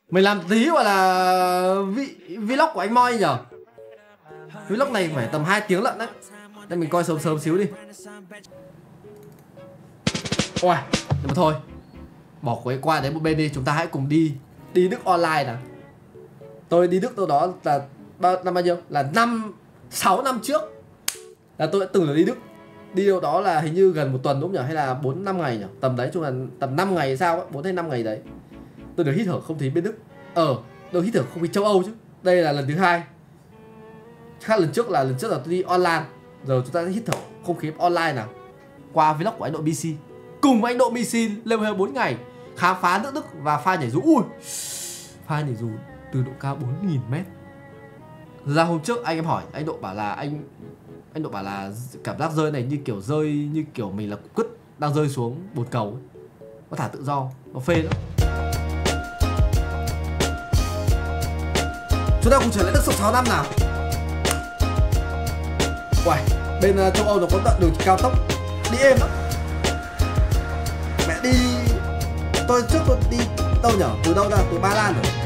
Mình làm tí gọi là vlog của anh Moi nhở. Vlog này phải tầm 2 tiếng lận đấy. Nên mình coi sớm sớm xíu đi. Ôi, nhưng mà thôi, bỏ quấy qua đấy một bên đi. Chúng ta hãy cùng đi Đức online nào. Tôi đi Đức đâu đó là năm bao nhiêu? Là 6 năm trước là tôi đã từng là đi Đức. Đi đâu đó là hình như gần 1 tuần đúng không nhỉ? Hay là 4-5 ngày nhỉ? Tầm đấy, chung là tầm 5 ngày hay sao ấy, 4 hay 5 ngày đấy. Tôi được hít thở không khí bên Đức. Được hít thở không khí châu Âu chứ. Đây là lần thứ 2. Khác lần trước là tôi đi online. Giờ chúng ta sẽ hít thở không khí online nào. Qua vlog của anh Độ BC. Cùng với anh Độ BC lên hơi 4 ngày khám phá nước Đức và pha nhảy dù. Ui, pha nhảy dù từ độ cao 4.000 m. Ra hôm trước anh em hỏi anh Độ bảo là anh Độ bảo là cảm giác rơi này như kiểu mình là cục cứt đang rơi xuống bồn cầu ấy. Có thả tự do, nó phê nữa. Chúng ta cùng trở lại Đức sau 6 năm nào. Uầy, bên châu Âu nó có tận đường cao tốc đi êm lắm. Mẹ đi, tôi đi đâu nhở? Từ đâu ra? Từ Ba Lan rồi.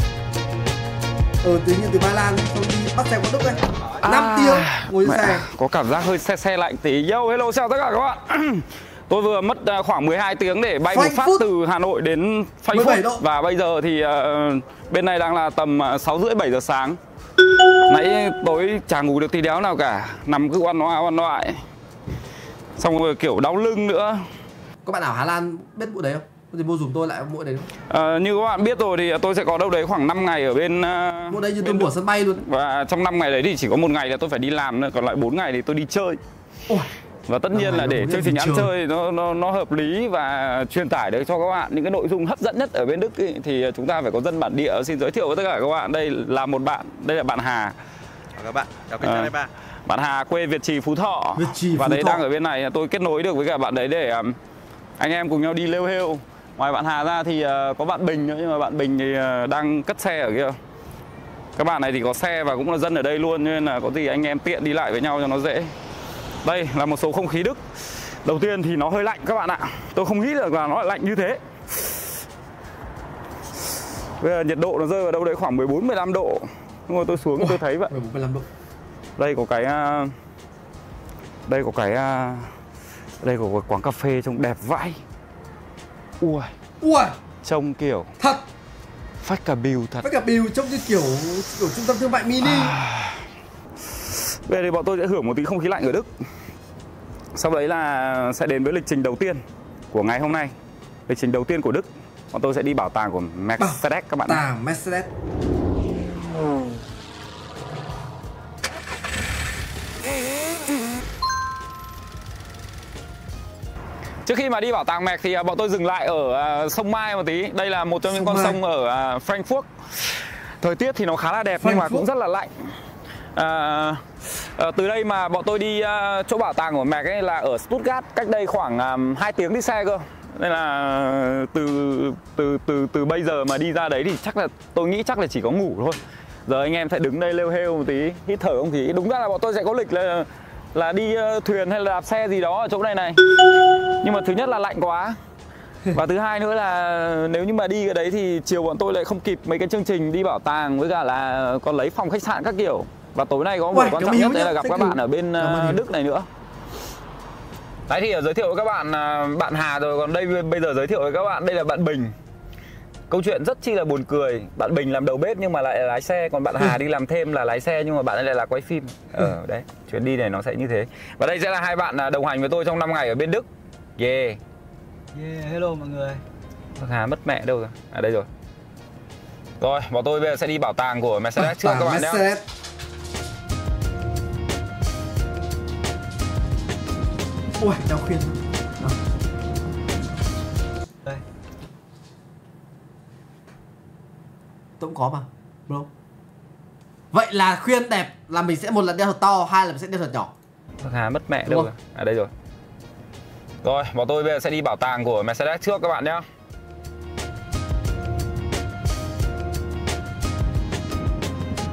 Tự nhiên từ Ba Lan xong đi bắt xe qua Đức đây. 5 tiếng ngồi trên xe. Có cảm giác hơi xe lạnh tí. Yo, hello, chào tất cả các bạn. Tôi vừa mất khoảng 12 tiếng để bay một phát từ Hà Nội đến Frankfurt. Và bây giờ thì bên này đang là tầm 6:30-7 giờ sáng. Nãy tối chả ngủ được tí đéo nào cả. Nằm cứ oan oại. Xong rồi kiểu đau lưng nữa. Có bạn nào Hà Lan biết vụ đấy không? Có gì mua dùm tôi lại mỗi đấy không? Như các bạn biết rồi thì tôi sẽ có đâu đấy khoảng 5 ngày ở bên Mua đây như tôi mua sân bay luôn. Và trong 5 ngày đấy thì chỉ có 1 ngày là tôi phải đi làm nữa. Còn lại 4 ngày thì tôi đi chơi. Ôi, và tất nhiên là để chương trình ăn chơi nó hợp lý và truyền tải được cho các bạn những cái nội dung hấp dẫn nhất ở bên Đức ấy, thì chúng ta phải có dân bản địa. Xin giới thiệu với tất cả các bạn, đây là một bạn, đây là bạn Hà. Chào các bạn, chào kênh Channel 3. Bạn Hà quê Việt Trì, Phú Thọ. Và đấy đang ở bên này, tôi kết nối được với cả bạn đấy để anh em cùng nhau đi lêu hêu. Ngoài bạn Hà ra thì có bạn Bình nữa, nhưng mà bạn Bình thì đang cất xe ở kia. Các bạn này thì có xe và cũng là dân ở đây luôn, nên là có gì anh em tiện đi lại với nhau cho nó dễ. Đây là một số không khí Đức. Đầu tiên thì nó hơi lạnh các bạn ạ. Tôi không nghĩ được là nó lại lạnh như thế. Bây giờ nhiệt độ nó rơi vào đâu đấy khoảng 14-15 độ. Nhưng mà tôi xuống tôi thấy vậy. 15 độ. Đây có cái đây có quán cà phê trông đẹp vãi. Ui, trông kiểu thật phách cả bìu thật. Phách cả bìu trông như kiểu trung tâm thương mại mini. Bây giờ thì bọn tôi sẽ hưởng một tí không khí lạnh ở Đức. Sau đấy là sẽ đến với lịch trình đầu tiên của ngày hôm nay. Lịch trình đầu tiên của Đức, bọn tôi sẽ đi bảo tàng của Mercedes các bạn. Bảo tàng Mercedes. Trước khi mà đi bảo tàng Merc thì bọn tôi dừng lại ở sông Mai một tí. Đây là một trong những con sông ở Frankfurt. Thời tiết thì nó khá là đẹp nhưng mà cũng rất là lạnh. Từ đây mà bọn tôi đi chỗ bảo tàng của Merc ấy là ở Stuttgart, cách đây khoảng 2 tiếng đi xe cơ. Nên là từ bây giờ mà đi ra đấy thì chắc là tôi nghĩ chắc là chỉ có ngủ thôi. Giờ anh em sẽ đứng đây lêu hêu một tí, hít thở không khí. Đúng ra là bọn tôi sẽ có lịch là đi thuyền hay là đạp xe gì đó ở chỗ này. Nhưng mà thứ nhất là lạnh quá. Và thứ hai nữa là nếu như mà đi cái đấy thì chiều bọn tôi lại không kịp mấy cái chương trình đi bảo tàng, với cả là còn lấy phòng khách sạn các kiểu. Và tối nay có một quan trọng nhất đấy là gặp các bạn ở bên Đức này nữa. Đấy thì giới thiệu với các bạn bạn Hà rồi, còn đây bây giờ giới thiệu với các bạn đây là bạn Bình. Câu chuyện rất chi là buồn cười. Bạn Bình làm đầu bếp nhưng mà lại là lái xe, còn bạn Hà đi làm thêm là lái xe nhưng mà bạn ấy lại là quay phim. Đấy, chuyến đi này nó sẽ như thế. Và đây sẽ là hai bạn đồng hành với tôi trong 5 ngày ở bên Đức. Yeah, hello mọi người. Hà mất mẹ đâu rồi? À đây rồi. Rồi, bọn tôi bây giờ sẽ đi bảo tàng của Mercedes trước các bạn nhé. Ui, đau khuyên. Đây. Tôi cũng có mà, bro. Vậy là khuyên đẹp là mình sẽ một lần đeo thật to, hai là mình sẽ đeo thật nhỏ. Hà mất mẹ đâu rồi? À đây rồi. Rồi, bọn tôi bây giờ sẽ đi bảo tàng của Mercedes trước các bạn nhé.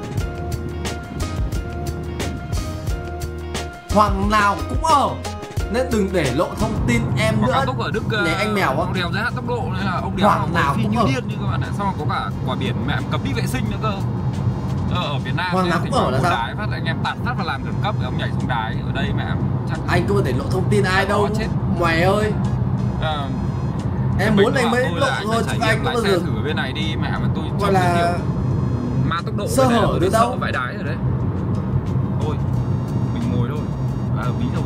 Hoàng nào cũng ở, nên đừng để lộ thông tin em nữa. Cao tốc ở Đức để anh mèo á. ông đèo giới hạn tốc độ nên là ông đèo Hoàng nào phi cũng như ở. điên như các bạn ạ. Xong rồi có cả quả biển mẹ cấm đi vệ sinh nữa cơ. Ở Việt Nam Hoàng nào cũng ở là sao? đái phát anh em tạt phát vào làn khẩn cấp rồi ông nhảy xuống đái. Ở đây mẹ chắc Anh cứ để lộ thông tin ai đâu chết. mày ơi. Em muốn anh mới lộ thôi chứ anh có bao giờ thử bên này đi mẹ mà tôi gọi là mà tốc độ sơ hở được đâu. Vãi đái rồi đấy. Thôi mình ngồi thôi và hợp lý rồi.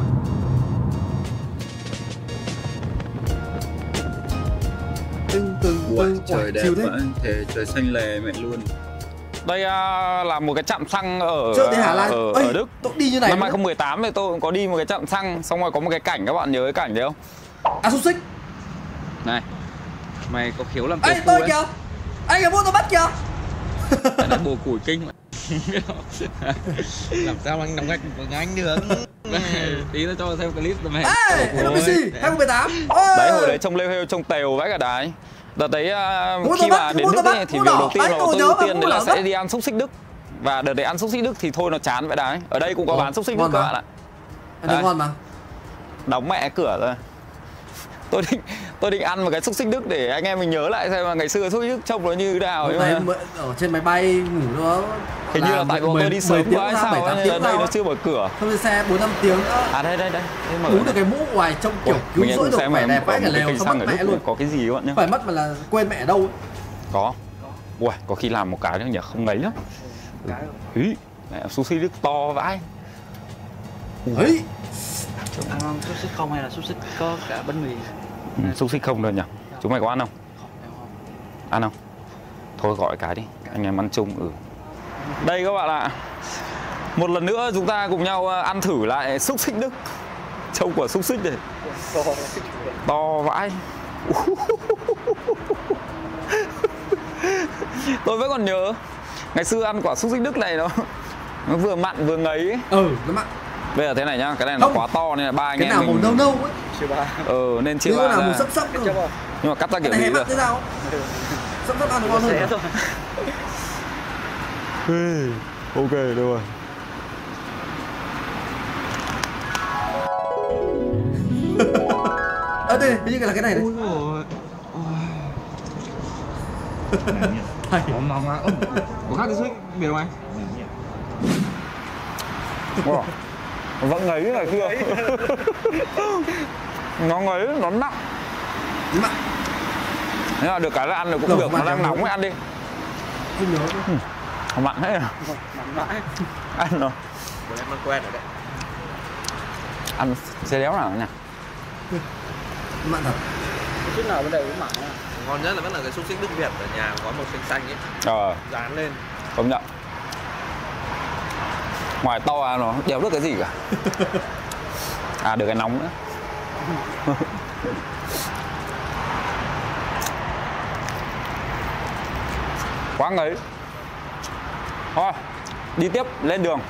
Trời đẹp vậy, thế trời xanh lè mẹ luôn. Đây là một cái trạm xăng ở ở Đức. Tôi đi như này. Năm 2018 thì tôi cũng có đi một cái trạm xăng, xong rồi có một cái cảnh, các bạn nhớ cái cảnh đấy không? À xúc xích. Này, mày có khiếu làm Ê tôi kìa. Anh ở mua tôi bắt kìa. Nó bồ củi kinh. Làm sao anh đóng gạch của anh được. Tí nó cho xem clip tụi mày. Ê, NPC 2018. Đấy hồi đấy trông lêu hêu trông tèo vãi cả đái. Đợt đấy khi mà đến Đức ấy, thì việc đầu tiên là tôi ưu tiên đấy là sẽ đi ăn xúc xích Đức. Và đợt đấy ăn xúc xích Đức thì thôi nó chán vậy đấy. Ở đây cũng có bán xúc xích Đức các bạn ạ. Ăn được ngon mà. Đóng mẹ cửa rồi. Tôi định ăn một cái xúc xích Đức để anh em mình nhớ lại xem là ngày xưa xúc xích Đức trông nó như thế nào. Ở trên máy bay ngủ nó hình như là tại bọn tôi đi sớm quá hay sao ấy, ở đây nó chưa mở cửa. Không đi xe 4-5 tiếng nữa. À đây. Uống được cái mũ ngoài trông kiểu cứu rỗi được vẻ đẹp vãi cả lều, không mất mẹ luôn. Có cái gì các bạn nhá. Phải mất mà là quên mẹ đâu. Có. Ui, có khi làm một cái nữa nhỉ, không ngấy lắm. Ý, mẹ xúc xích Đức to vãi. Ấy. Ăn xúc xích không hay là xúc xích có cả bánh mì? Xúc xích không thôi nhỉ. Chúng mày có ăn không? Ăn không? Thôi gọi cái đi, anh em ăn chung. Đây các bạn ạ. Một lần nữa chúng ta cùng nhau ăn thử lại xúc xích Đức. Trông của xúc xích này to vãi. Tôi vẫn còn nhớ ngày xưa ăn quả xúc xích Đức này nó vừa mặn vừa ngấy ấy. Nó mặn. Bây giờ thế này nhá, cái này nó quá to nên là ba anh em mình. Cái nào màu nâu ấy. Nên chia ba nào màu sấp cơ. Nhưng mà cắt ra kiểu gì rồi. Thế nào? Sấp ăn ngon hơn. Ok được rồi. Đây, hình như là cái này đấy. Ngon á. Có khác cái xích biệt không anh? Wow. Vẫn ngấy này kia. Nó ngấy, nó nặng. Mặn. Thế là được cái là ăn được cũng được, nó đang nóng mới ăn đi. Không nhớ. Mặn hết à? Ăn rồi. Em ăn quen rồi đấy. Ăn xe đéo nào nhỉ? Mặn thật. Xúc xích nào bên đây cũng mặn á. Ngon nhất là vẫn là cái xúc xích Đức Việt ở nhà có màu xanh xanh ấy. Dán lên. Công nhận. Ngoài to nó đéo được cái gì cả. À được cái nóng nữa. Quá ngấy. Thôi, đi tiếp lên đường.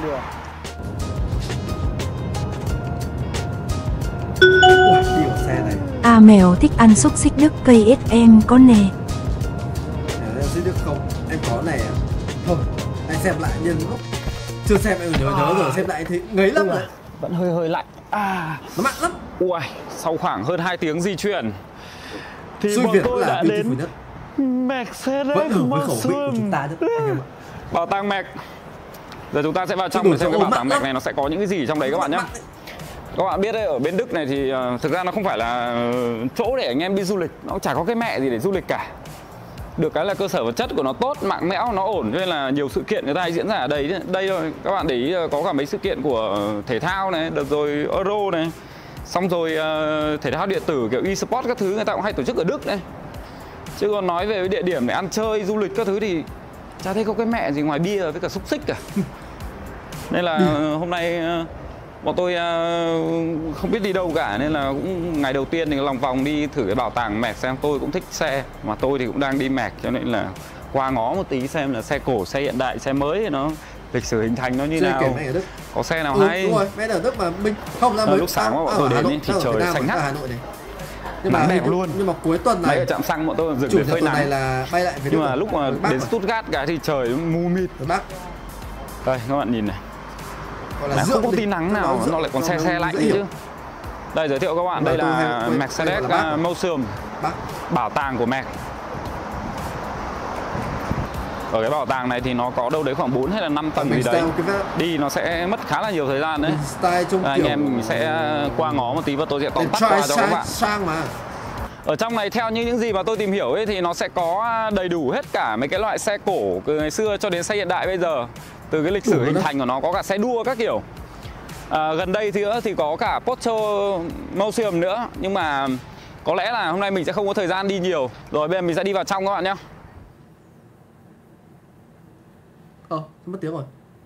Đi ở xe này. A Mèo thích ăn xúc xích Đức cây ít em có nè. Em xích Đức không? Em có này à? Thôi, anh xem lại nhưng lúc chưa xem em nhớ rồi, xem lại thì ngấy lắm rồi. Vẫn hơi lạnh. Nó mặn lắm. Ui, sau khoảng hơn 2 tiếng di chuyển thì bọn tôi đã đến Mercedes vẫn hợp với khẩu vị của chúng ta chứ anh em ạ. Bảo tàng Mẹc. Giờ chúng ta sẽ vào trong để xem cái bảo tàng Mẹc này nó sẽ có những cái gì trong đấy các bạn nhé. Các bạn biết đấy, ở bên Đức này thì thực ra nó không phải là chỗ để anh em đi du lịch, nó chả có cái mẹ gì để du lịch cả. Được cái là cơ sở vật chất của nó tốt, mạng mẽo, nó ổn, cho nên là nhiều sự kiện người ta diễn ra ở đây. Đây thôi, các bạn để ý có cả mấy sự kiện của thể thao này, đợt rồi Euro này, xong rồi thể thao điện tử kiểu eSport các thứ người ta cũng hay tổ chức ở Đức này. Chứ còn nói về địa điểm để ăn chơi, du lịch các thứ thì chả thấy có cái mẹ gì ngoài bia với cả xúc xích cả. Nên là hôm nay bọn tôi không biết đi đâu cả, nên là cũng ngày đầu tiên thì lòng vòng đi thử cái bảo tàng Mẹc xem. Tôi cũng thích xe, mà tôi thì cũng đang đi Mẹc, cho nên là qua ngó một tí xem là xe cổ, xe hiện đại, xe mới thì nó lịch sử hình thành nó như nào, có xe nào hay. Đúng rồi, mẹ ở Đức mà mình không ra mới lúc sáng bọn tôi đến thì trời xanh ngắt, nhưng mà đẹp luôn. Nhưng mà cuối tuần này mấy ở trạm xăng bọn tôi dừng để phơi nắng này là bay lại về. Nhưng mà lúc mà đến Stuttgart cái thì trời mù mịt. Đây các bạn nhìn này, là không có tí nắng nào, nó lại còn xe lạnh chứ. Đây giới thiệu các bạn, đây là Mercedes Museum, bảo tàng của Merc. Ở cái bảo tàng này thì nó có đâu đấy khoảng 4 hay là 5 tầng gì đấy. Đi nó sẽ mất khá là nhiều thời gian đấy. Anh em mình sẽ qua ngó một tí và tôi sẽ tóm tắt qua cho các bạn. Ở trong này theo như những gì mà tôi tìm hiểu ấy, thì nó sẽ có đầy đủ hết cả mấy cái loại xe cổ từ ngày xưa cho đến xe hiện đại bây giờ. Từ cái lịch sử hình thành của nó, có cả xe đua các kiểu. Gần đây thì nữa thì có cả Porsche Museum nữa. Nhưng mà có lẽ là hôm nay mình sẽ không có thời gian đi nhiều. Rồi bây giờ mình sẽ đi vào trong các bạn nhé. Mất tiếng rồi.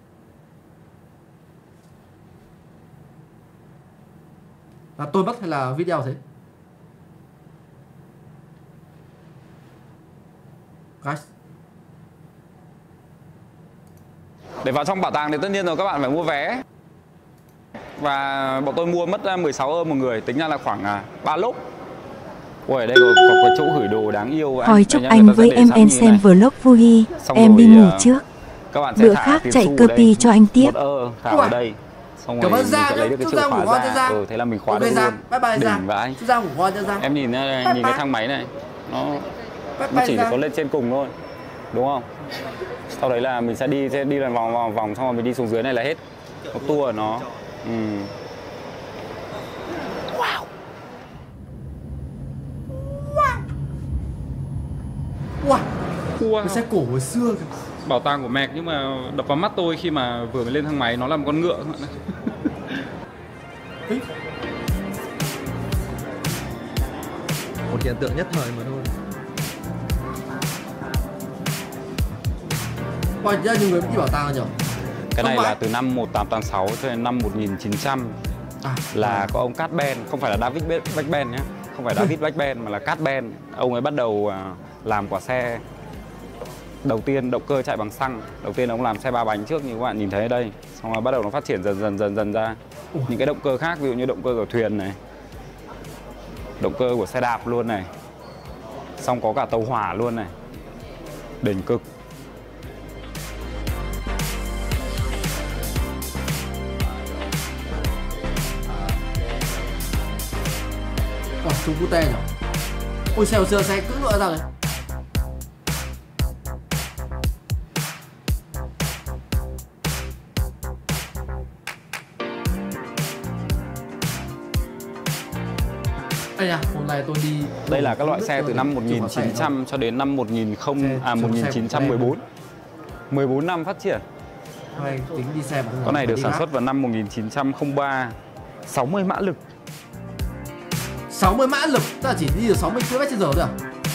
Là tôi mất hay là video thế? Guys. Để vào trong bảo tàng thì tất nhiên rồi các bạn phải mua vé. Và bọn tôi mua mất 16 euro một người, tính ra là khoảng 3 lốc. Ui, đây có chỗ gửi đồ đáng yêu. Hỏi chúc anh với em xem vlog vui. Em đi ngủ trước. Các bạn sẽ bữa khác chạy copy cho anh tiếp. Thả ở đây. Xong rồi mình sẽ lấy được cái chìa khóa ra. Thế là mình khóa được luôn. Đỉnh vãi. Em nhìn cái thang máy này, nó chỉ có lên trên cùng thôi, đúng không? Sau đấy là mình sẽ đi lần vòng xong rồi mình đi xuống dưới này là hết. Một tour của nó. Wow. Cái xe cổ hồi xưa kìa. Bảo tàng của Merc, nhưng mà đập vào mắt tôi khi mà vừa mới lên thang máy nó là một con ngựa các bạn ạ. Một hiện tượng nhất thời mà thôi. Wow, ra nhiều người đi bảo tàng nhỉ? Cái này là từ năm 1886 cho đến năm 1900 là có ông Cat Ben, không phải là David Backben nhé, không phải David Backben mà là Cat Ben. Ông ấy bắt đầu làm quả xe đầu tiên động cơ chạy bằng xăng. Đầu tiên ông làm xe 3 bánh trước như các bạn nhìn thấy ở đây. Xong rồi bắt đầu nó phát triển dần ra những cái động cơ khác, ví dụ như động cơ của thuyền này, động cơ của xe đạp luôn này, xong có cả tàu hỏa luôn này, đỉnh cực. Trung Quốc nhỉ? Ôi xe hồi xưa xe cưỡng nữa ra này. Đây à, hôm nay tôi đi. Đây là các loại xe từ năm 1900 cho đến năm 1914. 14 năm phát triển. Tính đi xe con này được sản xuất vào năm 1903. 60 mã lực. 60 mã lực, ta chỉ đi được 60 km/h thôi à?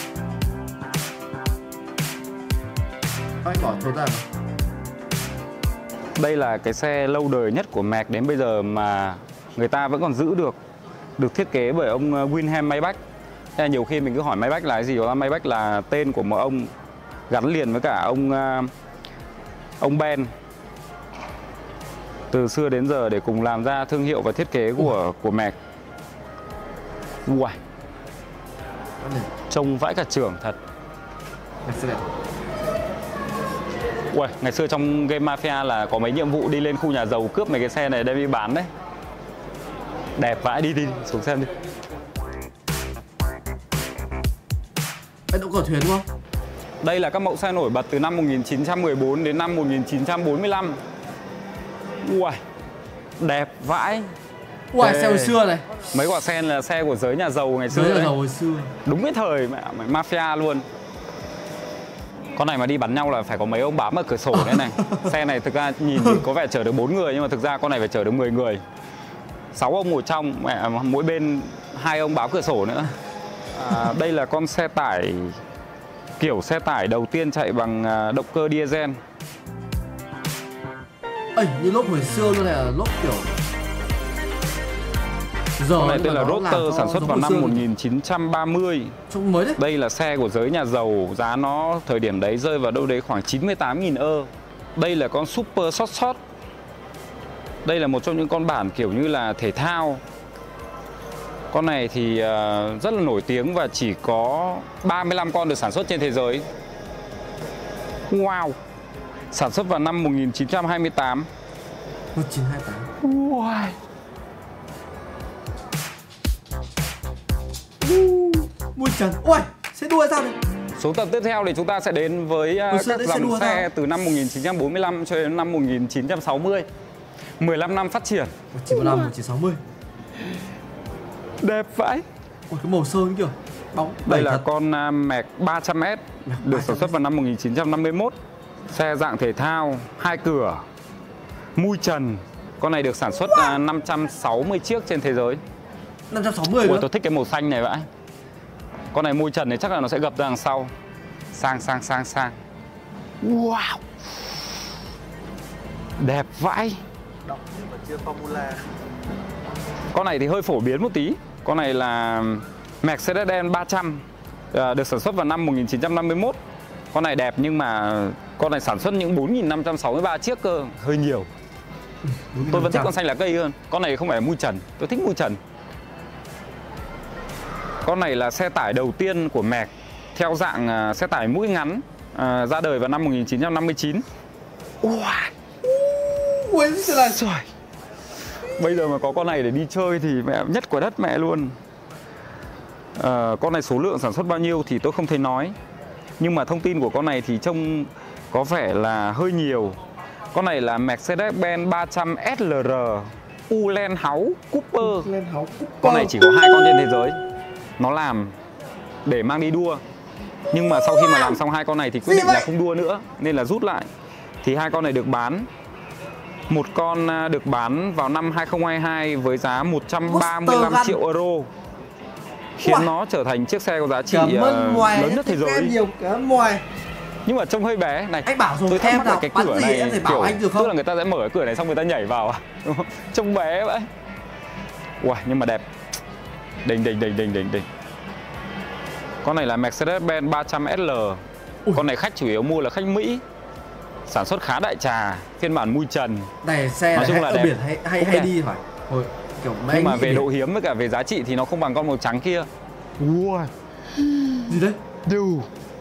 Anh bỏ thôi ra mà. Đây là cái xe lâu đời nhất của Merc đến bây giờ mà người ta vẫn còn giữ được thiết kế bởi ông Wilhelm Maybach. Nên nhiều khi mình cứ hỏi Maybach là cái gì, đó Maybach là tên của một ông gắn liền với cả ông Ben từ xưa đến giờ để cùng làm ra thương hiệu và thiết kế của Merc. Wow. Trông vãi cả trưởng thật. Ui, ngày xưa trong game Mafia là có mấy nhiệm vụ đi lên khu nhà giàu cướp mấy cái xe này đem đi bán đấy. Đẹp vãi, đi xuống xem đi. Đây động cơ thuyền đúng không? Đây là các mẫu xe nổi bật từ năm 1914 đến năm 1945. Ui, đẹp vãi. Ui, xe hồi xưa này. Mấy quả xe là xe của giới nhà giàu ngày xưa. Giới nhà giàu hồi xưa. Đúng cái thời Mafia luôn. Con này mà đi bắn nhau là phải có mấy ông bám ở cửa sổ thế này. Xe này thực ra nhìn thì có vẻ chở được 4 người nhưng mà thực ra con này phải chở được 10 người. 6 ông ngồi trong, mỗi bên 2 ông bám cửa sổ nữa. Đây là con xe tải, kiểu xe tải đầu tiên chạy bằng động cơ diesel. Ê, như lốp hồi xưa luôn này là lốp kiểu giờ. Con này tên là Roadster, sản xuất vào năm 1930. Trông mới đấy. Đây là xe của giới nhà giàu, giá nó thời điểm đấy rơi vào đâu đấy khoảng 98.000 euro. Đây là con Super Short. Đây là một trong những con bản kiểu như là thể thao. Con này thì rất là nổi tiếng và chỉ có 35 con được sản xuất trên thế giới. Wow. Sản xuất vào năm 1928. 1928. Wow. Mui trần. Ôi, xe đua sao này? Số tập tiếp theo thì chúng ta sẽ đến với các dòng xe từ năm 1945 cho đến năm 1960. 15 năm phát triển. 1945, 1960. Đẹp vãi. Ôi, cái màu sơn kìa. Bóng. Đây là con Mac 300S được sản xuất vào năm 1951. Xe dạng thể thao, 2 cửa, mui trần. Con này được sản xuất 560 chiếc trên thế giới. 560 nữa. Tôi thích cái màu xanh này vãi. Con này mui trần thì chắc là nó sẽ gập ra đằng sau. Sang. Wow. Đẹp vãi. Đọc nhưng mà chưa Formula. Con này thì hơi phổ biến một tí. Con này là Mercedes-Benz 300, được sản xuất vào năm 1951. Con này đẹp nhưng mà con này sản xuất những 4.563 chiếc cơ, hơi nhiều. Tôi vẫn thích con xanh lá cây hơn. Con này không phải là mui trần, tôi thích mui trần. Con này là xe tải đầu tiên của Mac theo dạng xe tải mũi ngắn, ra đời vào năm 1959. Wow. Ui, là... Trời. Bây giờ mà có con này để đi chơi thì mẹ nhất quả đất mẹ luôn. Con này số lượng sản xuất bao nhiêu thì tôi không thể nói. Nhưng mà thông tin của con này thì trông có vẻ là hơi nhiều. Con này là Mercedes-Benz 300 SLR Uhlenhaus Cooper. Con này chỉ có 2 con trên thế giới. Nó làm để mang đi đua. Nhưng mà sau khi mà làm xong 2 con này thì quyết định là không đua nữa, nên là rút lại. Thì 2 con này được bán. Một con được bán vào năm 2022 với giá 135 triệu euro, khiến nó trở thành chiếc xe có giá trị lớn nhất thế giới. Nhưng mà trông hơi bé này. Anh bảo rồi, tôi thắc mắc là cái cửa này em phải bảo kiểu, anh được không? tức là người ta sẽ mở cái cửa này xong người ta nhảy vào à? Trông bé vậy. Wow, nhưng mà đẹp. Đỉnh. Con này là Mercedes-Benz 300SL. Con này khách chủ yếu mua là khách Mỹ. Sản xuất khá đại trà, phiên bản mui trần. Này xe nói chung là đẹp. Biển hay đi phải. Hồi, kiểu nhưng mà về độ hiếm với cả về giá trị thì nó không bằng con màu trắng kia. Wow. Gì đấy? Đồ.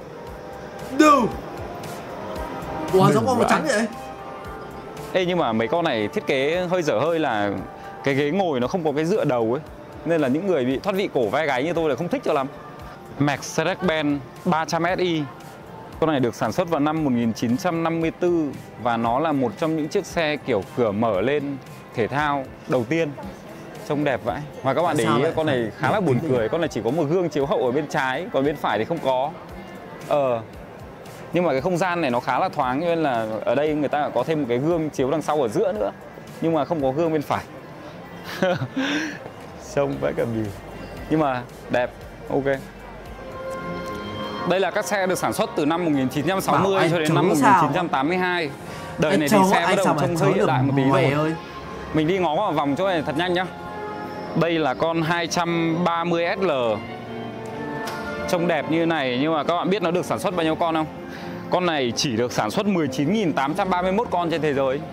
Ủa, giống con màu trắng vậy? Ê, nhưng mà mấy con này thiết kế hơi dở hơi là cái ghế ngồi nó không có cái dựa đầu ấy, nên là những người bị thoát vị cổ vai gáy như tôi là không thích cho lắm. Mercedes-Benz 300SI. Con này được sản xuất vào năm 1954 và nó là một trong những chiếc xe kiểu cửa mở lên thể thao đầu tiên. Trông đẹp vãi. Và các bạn để ý con này khá là buồn cười. Con này chỉ có một gương chiếu hậu ở bên trái, còn bên phải thì không có. Nhưng mà cái không gian này nó khá là thoáng, nên là ở đây người ta có thêm một cái gương chiếu đằng sau ở giữa nữa. Nhưng mà không có gương bên phải. Trông vãi cả bì. Nhưng mà đẹp, ok. Đây là các xe được sản xuất từ năm 1960 cho đến năm 1982. Đời này thì xe bắt đầu trông hơi hiện đại một tí rồi. Mình đi ngó vào vòng chỗ này thật nhanh nhá. Đây là con 230SL. Trông đẹp như này, nhưng mà các bạn biết nó được sản xuất bao nhiêu con không? Con này chỉ được sản xuất 19.831 con trên thế giới.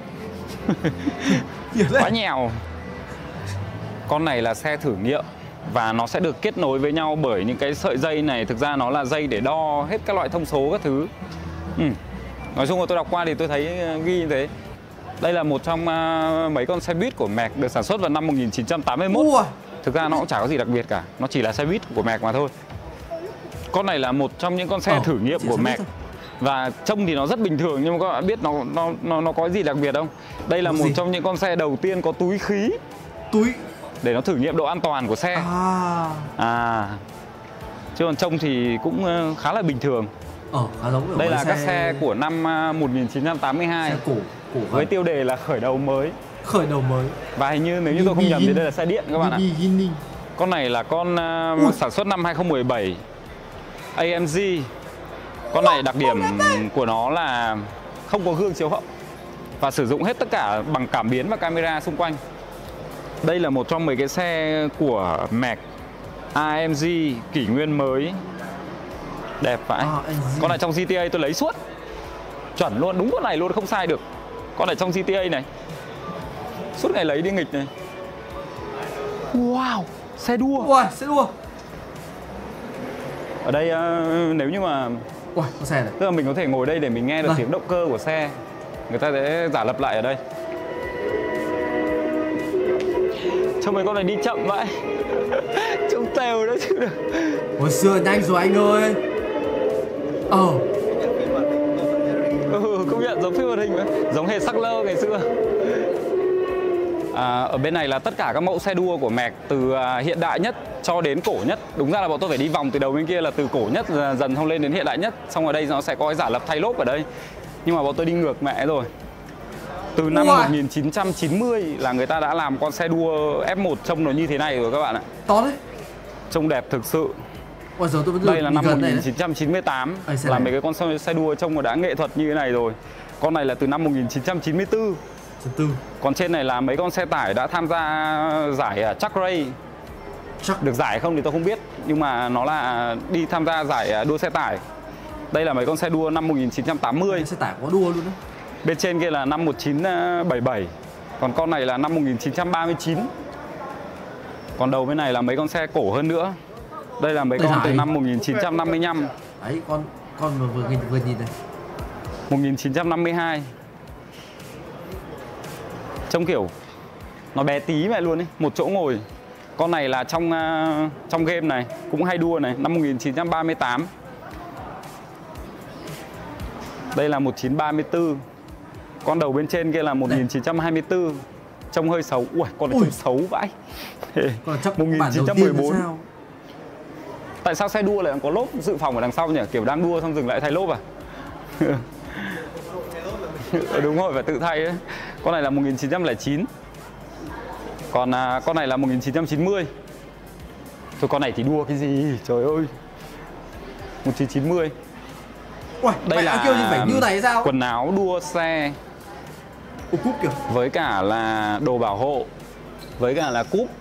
Quá nhèo. Con này là xe thử nghiệm và nó sẽ được kết nối với nhau bởi những cái sợi dây này. Thực ra nó là dây để đo hết các loại thông số các thứ. Nói chung là tôi đọc qua thì tôi thấy ghi như thế. Đây là một trong mấy con xe buýt của Mac được sản xuất vào năm 1981. Thực ra nó cũng chả có gì đặc biệt cả, nó chỉ là xe buýt của Mac mà thôi. Con này là một trong những con xe thử nghiệm của Mac. Và trông thì nó rất bình thường, nhưng mà các bạn biết nó có gì đặc biệt không? Đây là một trong những con xe đầu tiên có túi khí. Túi để nó thử nghiệm độ an toàn của xe. Chứ còn trông thì cũng khá là bình thường. Khá giống. Đây là các xe của năm 1982. Xe cổ với tiêu đề là khởi đầu mới. Khởi đầu mới. Và hình như nếu như tôi không nhầm thì đây là xe điện các bạn ạ. Con này là con sản xuất năm 2017 AMG. Con này đặc điểm của nó là không có gương chiếu hậu và sử dụng hết tất cả bằng cảm biến và camera xung quanh. Đây là một trong mấy cái xe của Mac AMG kỷ nguyên mới. Đẹp vãi. Con này trong GTA tôi lấy suốt. Chuẩn luôn, đúng con này luôn, không sai được. Con này trong GTA này. Suốt ngày lấy đi nghịch này. Wow, xe đua. Wow, xe đua. Ở đây nếu như mà con xe này. Tức là mình có thể ngồi đây để mình nghe được tiếng động cơ của xe. Người ta sẽ giả lập lại ở đây. Trông mấy con này đi chậm vậy. Trông tèo đấy chứ được. Hồi xưa nhanh rồi anh ơi. Công nhận giống phim hoạt hình mà. Giống hệt sắc lơ ngày xưa. Ở bên này là tất cả các mẫu xe đua của Mac, từ hiện đại nhất cho đến cổ nhất. Đúng ra là bọn tôi phải đi vòng từ đầu bên kia, là từ cổ nhất dần không lên đến hiện đại nhất. Xong ở đây nó sẽ có cái giả lập thay lốp ở đây. Nhưng mà bọn tôi đi ngược mẹ rồi. Từ năm 1990 là người ta đã làm con xe đua F1 trông nó như thế này rồi các bạn ạ. To đấy. Trông đẹp thực sự. Đây là năm 1998 là mấy cái con xe đua trông nó đã nghệ thuật như thế này rồi. Con này là từ năm 1994. Còn trên này là mấy con xe tải đã tham gia giải Truck Race. Được giải không thì tôi không biết, nhưng mà nó là đi tham gia giải đua xe tải. Đây là mấy con xe đua năm 1980. Xe tải có đua luôn đấy. Bên trên kia là năm 1977. Còn con này là năm 1939. Còn đầu bên này là mấy con xe cổ hơn nữa. Đây là mấy con từ năm 1955. Đấy, con vừa nhìn này. 1952. Trông kiểu nó bé tí mẹ luôn ấy, một chỗ ngồi. Con này là trong game này cũng hay đua này, năm 1938. Đây là 1934. Con đầu bên trên kia là 1924. Trông hơi xấu. Ui, con này trông xấu vãi. 1914. Tại sao xe đua lại có lốp dự phòng ở đằng sau nhỉ? Kiểu đang đua xong dừng lại thay lốp à? Đúng rồi, phải tự thay ấy. Con này là 1909. Còn con này là 1990. Thôi con này thì đua cái gì? Trời ơi. 1990. Uầy, đây là kêu gì phải như này sao? Quần áo đua xe. Cúp kìa. Với cả là đồ bảo hộ. Với cả là cúp.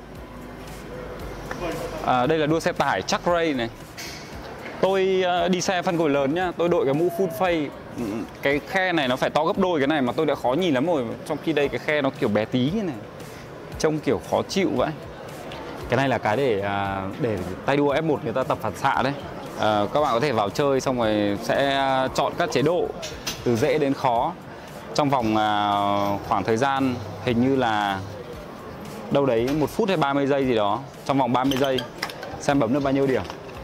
Đây là đua xe tải Truck Race này. Tôi đi xe phân khối lớn nhá, tôi đội cái mũ full face. Cái khe này nó phải to gấp đôi cái này mà tôi đã khó nhìn lắm rồi. Trong khi đây cái khe nó kiểu bé tí như này, trông kiểu khó chịu vậy. Cái này là cái để tay đua F1 người ta tập phản xạ đấy. Các bạn có thể vào chơi xong rồi sẽ chọn các chế độ từ dễ đến khó trong vòng khoảng thời gian hình như là đâu đấy 1 phút hay 30 giây gì đó. Trong vòng 30 giây xem bấm được bao nhiêu điểm.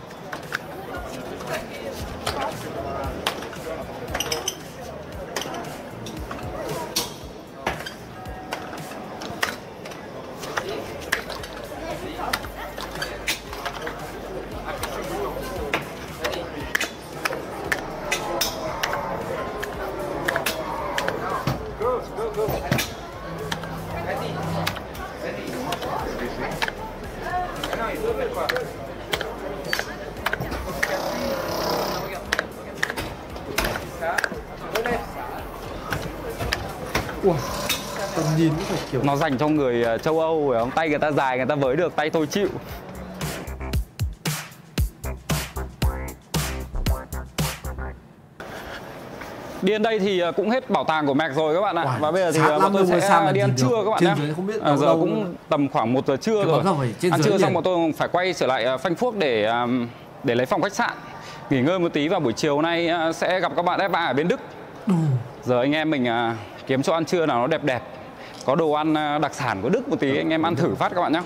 Tầm nhìn cũng phải kiểu nó dành cho người châu Âu phải không? Tay người ta dài người ta với được, tay tôi chịu. Đi đến đây thì cũng hết bảo tàng của Mac rồi các bạn ạ. Và bây giờ thì bọn tôi sẽ đi ăn trưa các bạn nhé. Giờ cũng tầm khoảng 1 giờ trưa rồi. Ăn trưa xong bọn tôi phải quay trở lại Frankfurt để lấy phòng khách sạn, nghỉ ngơi một tí, và buổi chiều nay sẽ gặp các bạn F3 ở bên Đức. Giờ anh em mình kiếm chỗ ăn trưa nào nó đẹp đẹp, có đồ ăn đặc sản của Đức một tí, anh em ăn thử phát các bạn nhé.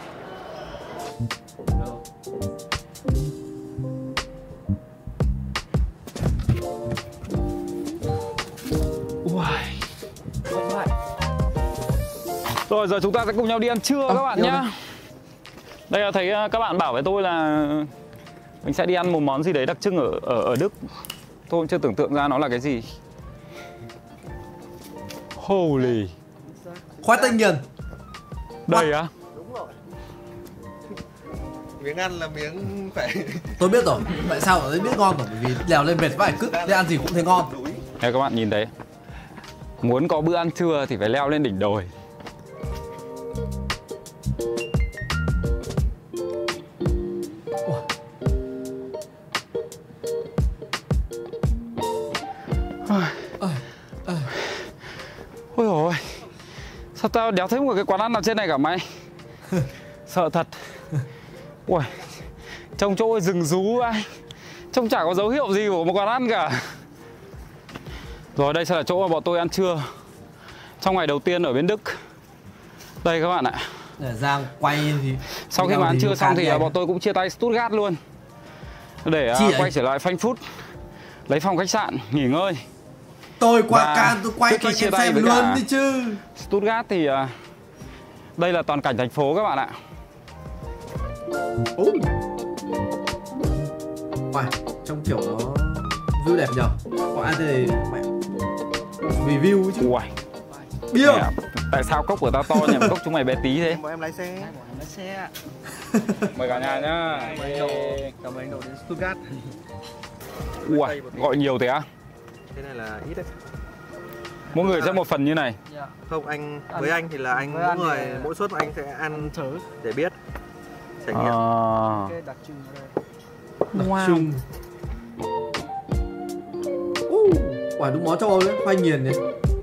Rồi giờ chúng ta sẽ cùng nhau đi ăn trưa các bạn nhé. Đây là thấy các bạn bảo với tôi là mình sẽ đi ăn một món gì đấy đặc trưng ở Đức. Tôi cũng chưa tưởng tượng ra nó là cái gì. Holy. Khoai tây nghiền. Đây á? Đúng rồi. Miếng ăn là miếng phải. Tôi biết rồi. Tại sao ở đây biết ngon rồi? Bởi vì lèo lên mệt vãi cứt, nên ăn gì cũng thấy ngon. Đây các bạn nhìn thấy. Muốn có bữa ăn trưa thì phải leo lên đỉnh đồi. Ôi dồi, sao tao đéo thấy một cái quán ăn nào trên này cả mày. Sợ thật. Ui, trông chỗ rừng rú ai, trông chả có dấu hiệu gì của một quán ăn cả. Rồi đây sẽ là chỗ mà bọn tôi ăn trưa trong ngày đầu tiên ở bên Đức. Đây các bạn ạ. Để Giang quay thì sau khi mà ăn trưa xong thì bọn tôi cũng chia tay Stuttgart luôn để quay trở lại Frankfurt, lấy phòng khách sạn nghỉ ngơi. Tôi qua Cannes tôi quay cho anh xem luôn đi chứ. Stuttgart thì đây là toàn cảnh thành phố các bạn ạ. Wow, trong kiểu nó view đẹp nhờ. Có ăn thì mẹ review chứ. Wow. Bia. Tại sao cốc của tao to nhỉ, cốc chúng mày bé tí thế? Bọn em lái xe. Lái xe. Mời cả nhà nhá. Cảm ơn anh đầu đến Stuttgart. Wow, gọi nhiều thế á? Thế này là ít đấy. Mỗi người sẽ một phần như này. Không, anh với anh thì là anh mỗi người mỗi suất anh sẽ ăn thử để biết trải nghiệm. Đặc trưng ở đây. Đặc trưng. Quả đúng món châu Âu đấy, khoai nghiền đấy.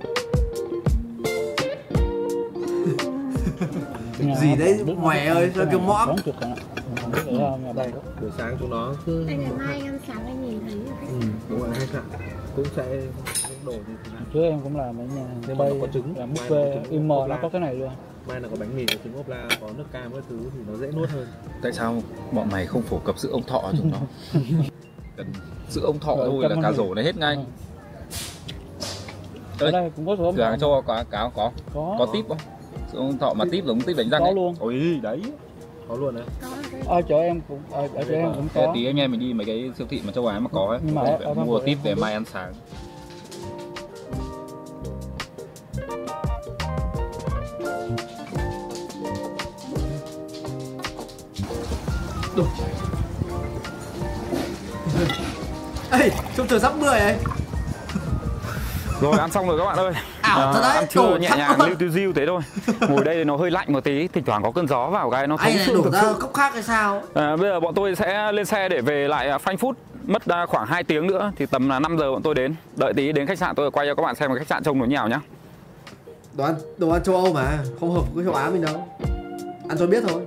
Gì đấy mẹ ơi, sao kêu mõm. Đây, buổi sáng chúng nó cứ anh ngày mai ăn sáng anh nhìn thấy đúng rồi, khách sạn cũng sẽ đồ như thế này. Trước em cũng làm ở nhà hàng Tây có trứng, làm buffet im mờ nó có cái này luôn. Mai là có bánh mì, có trứng ốp la, có nước cam các thứ thì nó dễ nuốt hơn. Tại sao bọn mày không phổ cập sữa ông thọ chúng nó? Cần sữa ông thọ thôi là cá rổ này hết ngay. Ở đây cũng có sữa ông thọ. Cho có tip không? Sữa ông thọ mà tip giống tip đánh răng có ấy. Luôn. Ôi đấy. Có luôn đấy. Ở chỗ em cũng chỗ em cũng có. Tí anh em mình đi mấy cái siêu thị mà châu Á mà có ấy. Nhưng mà phải mua tip để mai ăn sáng. Ê, trông trời sắp mưa ấy. Rồi ăn xong rồi các bạn ơi. Thật đấy, ăn trưa nhẹ nhàng lưu tiêu diêu thế thôi. Ngồi đây thì nó hơi lạnh một tí, thỉnh thoảng có cơn gió vào cái nó thấm sương thực sự. Cốc khác hay sao? Bây giờ bọn tôi sẽ lên xe để về lại Frankfurt, mất khoảng 2 tiếng nữa thì tầm là 5 giờ bọn tôi đến. Đợi tí đến khách sạn tôi quay cho các bạn xem cái khách sạn trông nó như nào nhá. Đồ ăn châu Âu mà, không hợp với châu Á mình đâu. Ăn cho biết thôi.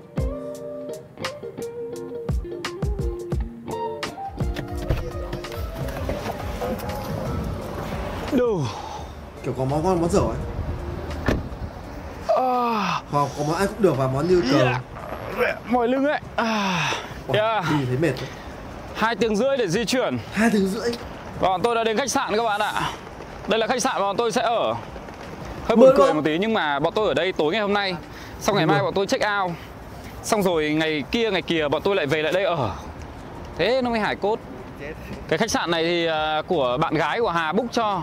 Đủ. Kiểu có món ngon món dở ấy. Hoặc có món ăn cũng được và món như cờ. Mỏi lưng ấy. Đi thấy mệt đấy. 2 tiếng rưỡi để di chuyển. 2 tiếng rưỡi. Bọn tôi đã đến khách sạn các bạn ạ. Đây là khách sạn mà bọn tôi sẽ ở. Hơi buồn cười một tí nhưng mà bọn tôi ở đây tối ngày hôm nay. Xong ngày mai bọn tôi check out. Xong rồi ngày kia bọn tôi lại về lại đây ở. Thế nó mới hài cốt. Cái khách sạn này thì của bạn gái của Hà book cho.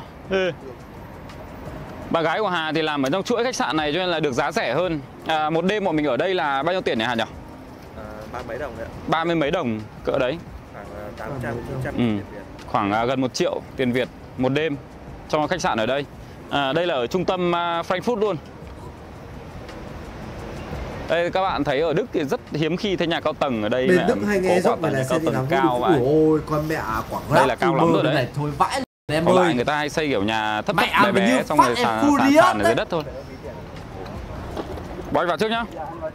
Bạn gái của Hà thì làm ở trong chuỗi khách sạn này cho nên là được giá rẻ hơn. Một đêm bọn mình ở đây là bao nhiêu tiền nhỉ Hà nhỉ? 30 mấy đồng đấy ạ. 30 mấy đồng cỡ đấy. Khoảng 800 900 tiền Việt. Khoảng gần 1 triệu tiền Việt một đêm trong khách sạn ở đây. Đây là ở trung tâm Frankfurt luôn. Đây các bạn thấy ở Đức thì rất hiếm khi thấy nhà cao tầng ở đây. Bên Đức hay nghe giọng này là xe thì làm cao vậy. Ôi con mẹ Quảng Grab. Đây là cao lắm rồi đấy. Này, thôi vãi em còn ơi. lại người ta hay xây kiểu nhà thấp bé bé xong rồi sàn ở dưới đất thôi. Bói vào trước nhá.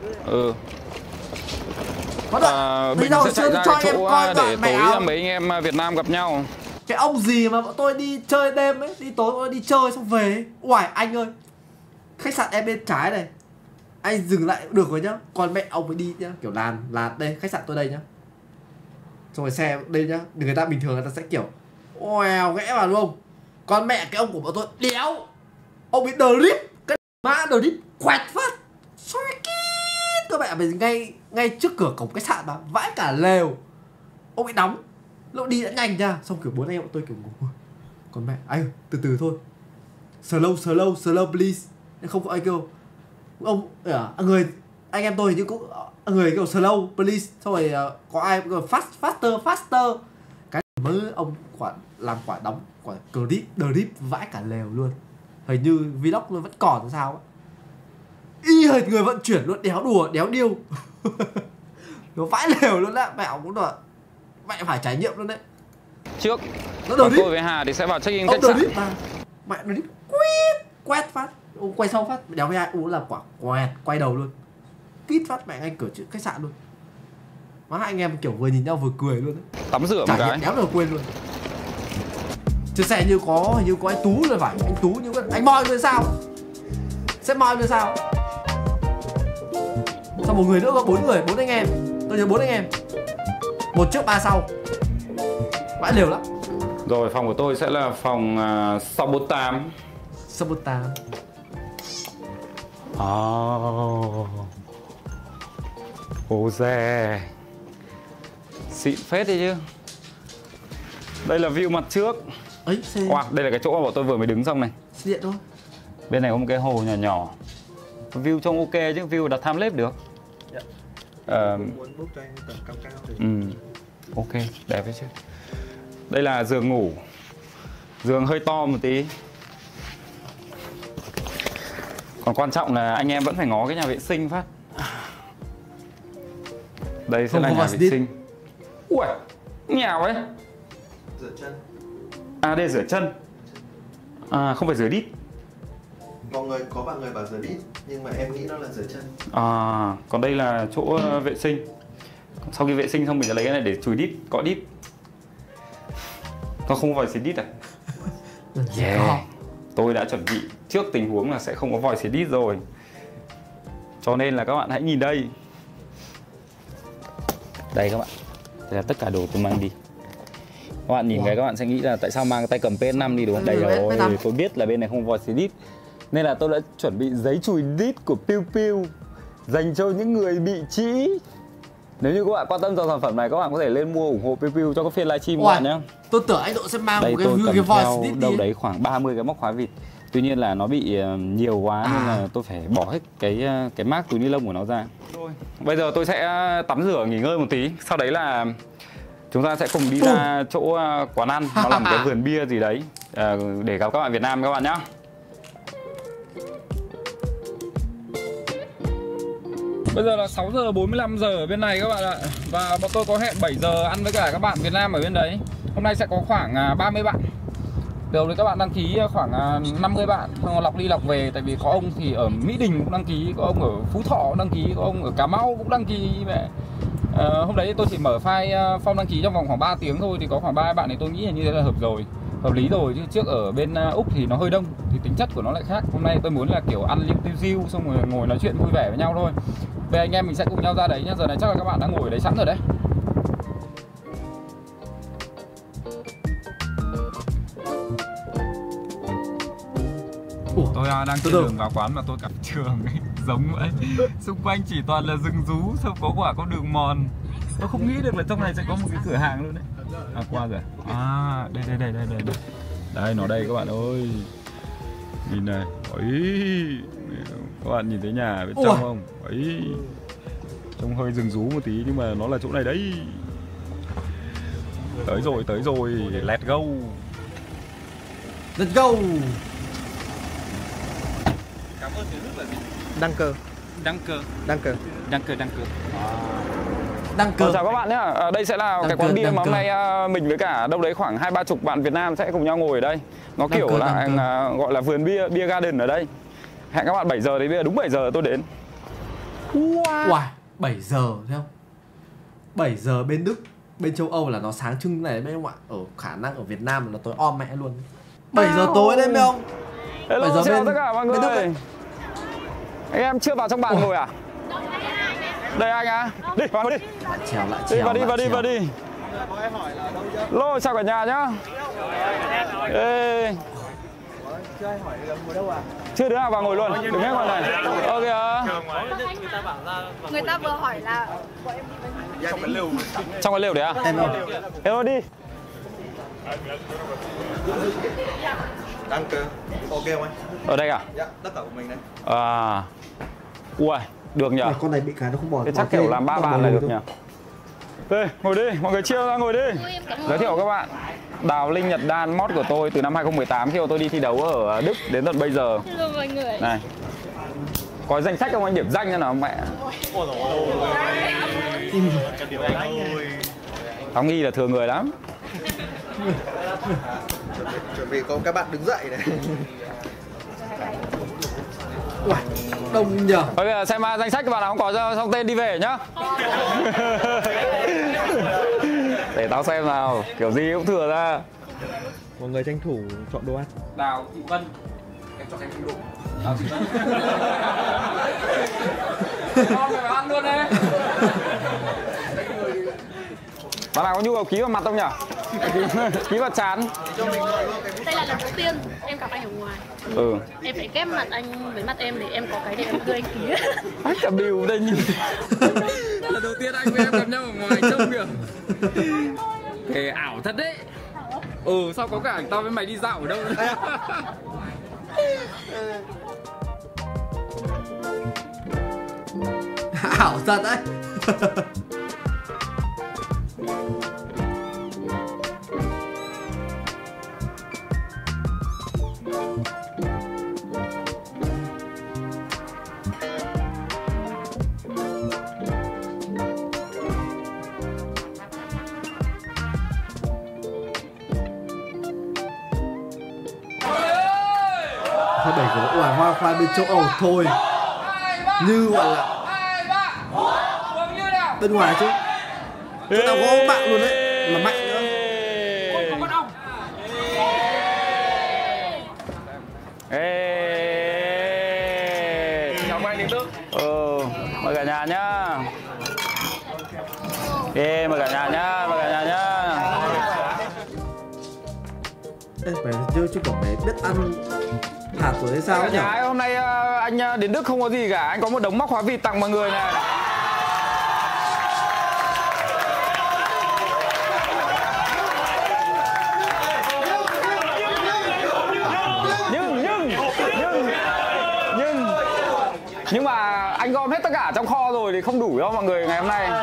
Mình sẽ chạy ra cái chỗ để tối mấy anh em Việt Nam gặp nhau. Cái ông gì mà bọn tôi đi chơi đêm ấy, đi tối bọn tôi đi chơi xong về. Uầy anh ơi. Khách sạn em bên trái này. Anh dừng lại được rồi nhá. Còn mẹ ông mới đi nhá. Kiểu làn đây, khách sạn tôi đây nhá. Xong rồi xe đây nhá. Người ta bình thường người ta sẽ kiểu oèo ghẽ vào luôn. Còn mẹ cái ông của bọn tôi đéo. Ông bị drip. Cái mã drip quẹt phát. Xoay kít. Các bạn mình ngay trước cửa cổng khách sạn mà. Vãi cả lều. Ông bị đóng. Lúc đi đã nhanh ra. Xong kiểu 4 anh em bọn tôi kiểu ngủ. Còn mẹ anh từ từ thôi. Slow please. Không có ai kêu ông anh em tôi hình như cũng người kiểu slow please, xong rồi có ai faster cái mơ ông làm quả đóng quả drip vãi cả lều luôn, hình như vlog luôn vẫn còn sao ấy. Y hệt người vận chuyển luôn, đéo đùa đéo điêu. Nó vãi lều luôn á, mẹ cũng được mẹ phải trải nghiệm luôn đấy. Trước tôi với Hà thì sẽ vào check in khách sạn. Mẹ drip quét phát. Quay sau phát đéo với ai là quả quẹt quay đầu luôn, kít phát mẹ anh cửa trước khách sạn luôn. Má hai anh em kiểu vừa nhìn nhau vừa cười luôn đấy. Tắm rửa một cái đéo được quên luôn. Trên xe như có anh Tú rồi phải, anh Tú như anh Moi rồi sao, sẽ Moi rồi sao. Xong một người nữa có 4 người, 4 anh em. Tôi nhớ 4 anh em. 1 trước 3 sau. Vãi liều lắm. Rồi phòng của tôi sẽ là phòng 648. 648. Ô xe xịn phết đi chứ. Đây là view mặt trước. Ấy, xe. Wow, đây là cái chỗ mà bọn tôi vừa mới đứng xong này. Xe điện thôi. Bên này có một cái hồ nhỏ nhỏ. View trông ok chứ, view đặt time lapse được. Muốn bốc cho anh tầm cao cao thì... Ok, đẹp đấy chứ. Đây là giường ngủ. Giường hơi to một tí. Còn quan trọng là anh em vẫn phải ngó cái nhà vệ sinh phát. Đây sẽ là nhà vệ sinh. Ui, nghèo ấy. Rửa chân. À, đây rửa chân. À, không phải rửa đít. Mọi người có bạn người bảo rửa đít, nhưng mà em nghĩ nó là rửa chân. À, còn đây là chỗ vệ sinh. Sau khi vệ sinh xong mình sẽ lấy cái này để chùi đít, cọ đít. Nó không có vòi xịt đít à? Yeah. Tôi đã chuẩn bị trước tình huống là sẽ không có vòi xịt đít rồi. Cho nên là các bạn hãy nhìn đây. Đây các bạn. Đây là tất cả đồ tôi mang đi. Các bạn nhìn cái các bạn sẽ nghĩ là tại sao mang tay cầm PS5 đi đúng không? Đây rồi, tôi biết là bên này không có vòi xịt đít. Nên là tôi đã chuẩn bị giấy chùi đít của Piu Piu dành cho những người bị trĩ. Nếu như các bạn quan tâm vào sản phẩm này, các bạn có thể lên mua ủng hộ Piu Piu cho các phiên livestream của bạn nhé. Tôi tưởng anh Độ sẽ mang đây một cái vòi xịt đít đâu đấy khoảng 30 cái móc khóa vịt. Tuy nhiên là nó bị nhiều quá nên là tôi phải bỏ hết cái mác túi ni lông của nó ra. Rồi, bây giờ tôi sẽ tắm rửa nghỉ ngơi một tí. Sau đấy là chúng ta sẽ cùng đi ra chỗ quán ăn. Nó là một cái vườn bia gì đấy để gặp các bạn Việt Nam các bạn nhé. Bây giờ là 6 giờ 45 giờ ở bên này các bạn ạ. Và bọn tôi có hẹn 7 giờ ăn với cả các bạn Việt Nam ở bên đấy. Hôm nay sẽ có khoảng 30 bạn. Đầu thì các bạn đăng ký khoảng 50 bạn. Xong lọc đi lọc về. Tại vì có ông thì ở Mỹ Đình cũng đăng ký, có ông ở Phú Thọ cũng đăng ký, có ông ở Cà Mau cũng đăng ký mẹ. Hôm đấy tôi chỉ mở file form đăng ký trong vòng khoảng 3 tiếng thôi. Thì có khoảng 30 bạn thì tôi nghĩ là như thế là hợp lý rồi. Chứ trước ở bên Úc thì nó hơi đông, thì tính chất của nó lại khác. Hôm nay tôi muốn là kiểu ăn tiêu diêu xong rồi ngồi nói chuyện vui vẻ với nhau thôi. Về anh em mình sẽ cùng nhau ra đấy nhá. Giờ này chắc là các bạn đã ngồi ở đấy sẵn rồi đấy. Tôi đang trên đường vào quán mà tôi cảm trường ấy, giống vậy. Xung quanh chỉ toàn là rừng rú, xong có quả có đường mòn. Tôi không nghĩ được là trong này sẽ có một cái cửa hàng luôn đấy. À, qua rồi. À, đây. Đây, nó đây các bạn ơi. Nhìn này. Ấy. Các bạn nhìn thấy nhà bên trong không? Ấy. Trông hơi rừng rú một tí nhưng mà nó là chỗ này đấy. Tới rồi. Let's go. Let's go. Cảm ơn tiếng nước là gì? Đăng cơ. Chào các bạn nhé. Đây sẽ là cái quán bia mà hôm nay mình với cả đâu đấy khoảng 20-30 bạn Việt Nam sẽ cùng nhau ngồi ở đây. Nó kiểu là gọi là vườn bia garden ở đây. Hẹn các bạn 7 giờ đấy, bây giờ đúng 7 giờ tôi đến. Wow, 7 giờ thấy không? 7 giờ bên Đức, bên châu Âu là nó sáng trưng này mấy ông ạ. Ở khả năng ở Việt Nam là nó tối om mẹ luôn. 7 giờ tối đấy mấy ông. Hello, chào tất cả mọi người. Anh em chưa vào trong bàn ngồi à? Đây anh à? Đi, vào đi. Vào đi. Lô, chào cả nhà nhá. Ê. Chưa đứa nào vào ngồi luôn, đứng hết ngoài này. Ok à? Người ta vừa hỏi là trong cái lều đấy à? Em đi. Đăng cơ. Ok không anh? Ở đây à? Dạ, tất cả của mình đấy. À. Ui, được nhỉ? Con này bị cái nó không bỏ. Thế chắc kiểu làm 3 bàn này được nhỉ? Đây, ngồi đi, mọi người chia ra ngồi đi. Giới thiệu các bạn, Đào Linh Nhật Đan, mod của tôi từ năm 2018 khi mà tôi đi thi đấu ở Đức đến tận bây giờ. Này. Có danh sách không anh, điểm danh cho nào mẹ. Tao nghi là thừa người lắm. Chuẩn bị có các bạn đứng dậy này. Đông nhờ. Bây giờ xem danh sách các bạn nào không có xong tên đi về nhá. Để tao xem nào, kiểu gì cũng thừa ra. Mọi người tranh thủ chọn đồ ăn. Đào Thị Vân. Em cho em đủ. Đào Thị Vân. Con phải ăn luôn luôn đấy. Bạn nào có nhu cầu ký vào mặt không nhỉ? Ký vào trán. Đây là lần đầu tiên em gặp anh ở ngoài. Em phải ghép mặt anh với mặt em để em có cái để em đưa anh ký. Anh cả biểu đây như lần đầu tiên anh với em gặp nhau ở ngoài trông kìa. Kể ảo thật đấy. Sao có cả tao với mày đi dạo ở đâu nữa. Ảo thật đấy. Thứ bảy của Oải Hoa khoai bên châu Âu thôi, như gọi là bên ngoài chứ, chỗ nào có bạn luôn đấy mà mạnh nữa. Chào anh đến nước. Mời cả nhà nhá. Mời cả nhà nhá, mời cả nhà nhá. Ê, mày chơi chứ còn mày biết ăn hạt của đấy sao nhỉ? Hôm nay anh đến Đức không có gì cả, anh có một đống móc khóa vịt tặng mọi người này. Nhưng mà anh gom hết tất cả trong kho rồi thì không đủ đâu mọi người ngày hôm nay.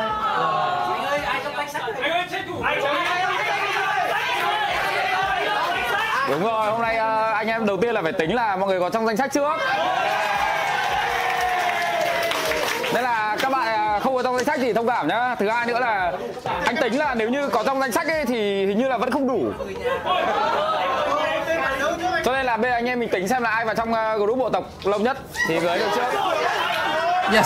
Đúng rồi, hôm nay anh em đầu tiên là phải tính là mọi người có trong danh sách trước. Nên là các bạn không có trong danh sách thì thông cảm nhá. Thứ hai nữa là anh tính là nếu như có trong danh sách ấy thì hình như là vẫn không đủ. Cho nên là bây giờ anh em mình tính xem là ai vào trong group bộ tộc lâu nhất thì người ấy được trước. Yes.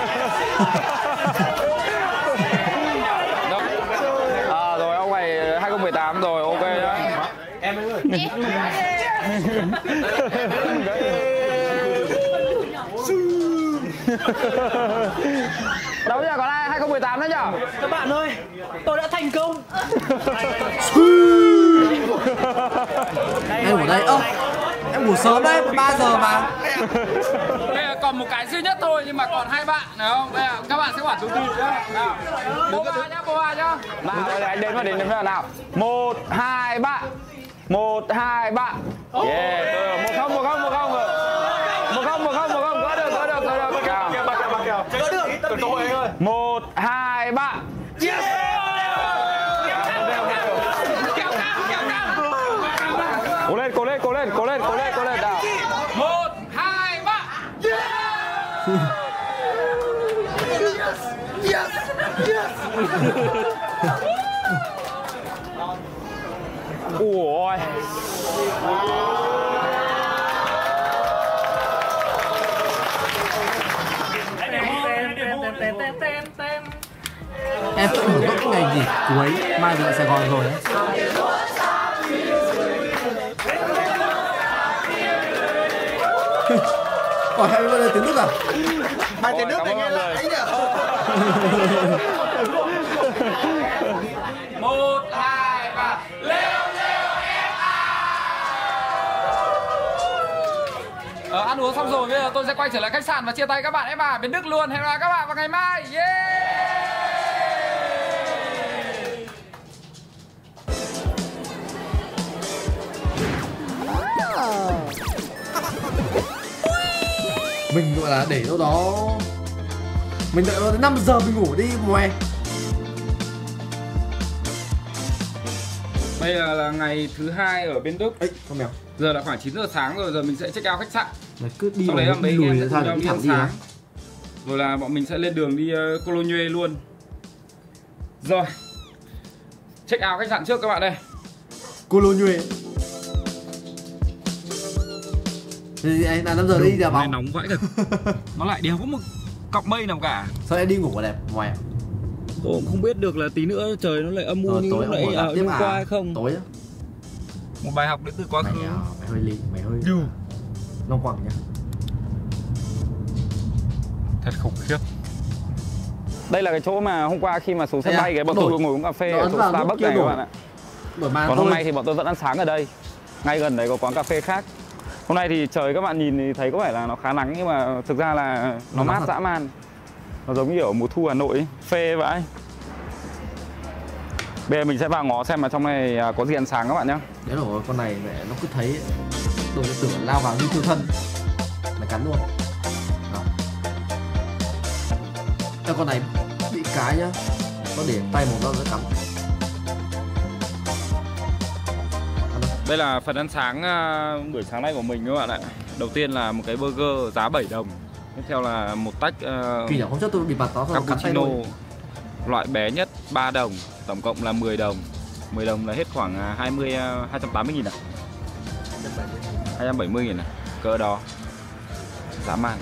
Rồi ông này 2018 rồi, ok nhá. Em ơi. Đâu nhỉ, còn ai 2018 nữa nhỉ? Các bạn ơi, tôi đã thành công. Em ở đây, em ngủ sớm đấy, 3 giờ mà. Bây giờ còn một cái duy nhất thôi nhưng mà còn 2 bạn, phải không? Bây giờ các bạn sẽ quản thông tin nhá. Nào. Bố ba nhá. Nào, anh đến vào nào. 1 2 3. 1 2 3. Yeah, được. 1-0. Gỡ được. Gỡ được. 1 2 3. Yes. Cố lên nào. 1 2 3. Yes. Ui. Em cũng hiểu các ngày gì cuối mai về lại Sài Gòn rồi đấy. Hỏi hai bên tiếng Đức à? Bài tiếng Đức này nghe lạ ấy nhỉ? 1 2 3. Ăn uống xong rồi, bây giờ tôi sẽ quay trở lại khách sạn và chia tay các bạn FA bên Đức luôn. Hẹn gặp lại các bạn vào ngày mai. Yeah! Mình gọi là để đâu đó, mình đợi đến 5 giờ mình ngủ đi mòe. Bây giờ là ngày thứ 2 ở bên Đức. Ê, con mèo. Giờ là khoảng 9 giờ sáng rồi, giờ mình sẽ check out khách sạn. Mày cứ đi sau đấy là mấy lùi anh ra em sao cùng nhau đi đi thẳng ăn đi sáng. hả? Rồi là bọn mình sẽ lên đường đi Cologne luôn. Rồi, check out khách sạn trước các bạn đây. Cologne. Thì anh là 5 giờ đi giờ bóng. Nóng vãi thật. Nó lại đéo có một cọng mây nào cả. Sao em đi ngủ đẹp ngoài? Tôi cũng không biết được là tí nữa trời nó lại âm u như lúc nãy hôm qua hay không. Tối á. Một bài học đến từ quá khứ. Mày hơi lì, mày hơi long quẳng nhá. Thật khủng khiếp. Đây là cái chỗ mà hôm qua khi mà xuống sân bay cái bọn tôi ngồi uống cà phê ở chỗ Starbucks này các bạn ạ. Còn hôm nay thì bọn tôi vẫn ăn sáng ở đây. Ngay gần đấy có quán cà phê khác. Hôm nay thì trời các bạn nhìn thì thấy có vẻ là nó khá nắng nhưng mà thực ra là nó mát dã man. Nó giống như ở mùa thu Hà Nội ấy. Phê vậy. Bây giờ mình sẽ vào ngó xem mà trong này có gì ăn sáng các bạn nhé. Đấy rồi, con này mẹ nó cứ thấy đồ điện tử lao vào như thiêu thân. Mày cắn luôn. Đó. Con này bị cái nhá. Có để tay một nó cắm. Đây là phần ăn sáng buổi sáng nay của mình các bạn ạ. Đầu tiên là một cái burger giá 7 đồng. Tiếp theo là một tách Kỳ hôm trước tôi bị bật nó cappuccino loại bé nhất 3 đồng. Tổng cộng là 10 đồng. 10 đồng là hết khoảng 280.000 à? 270.000 à? Cỡ đó. Dã man.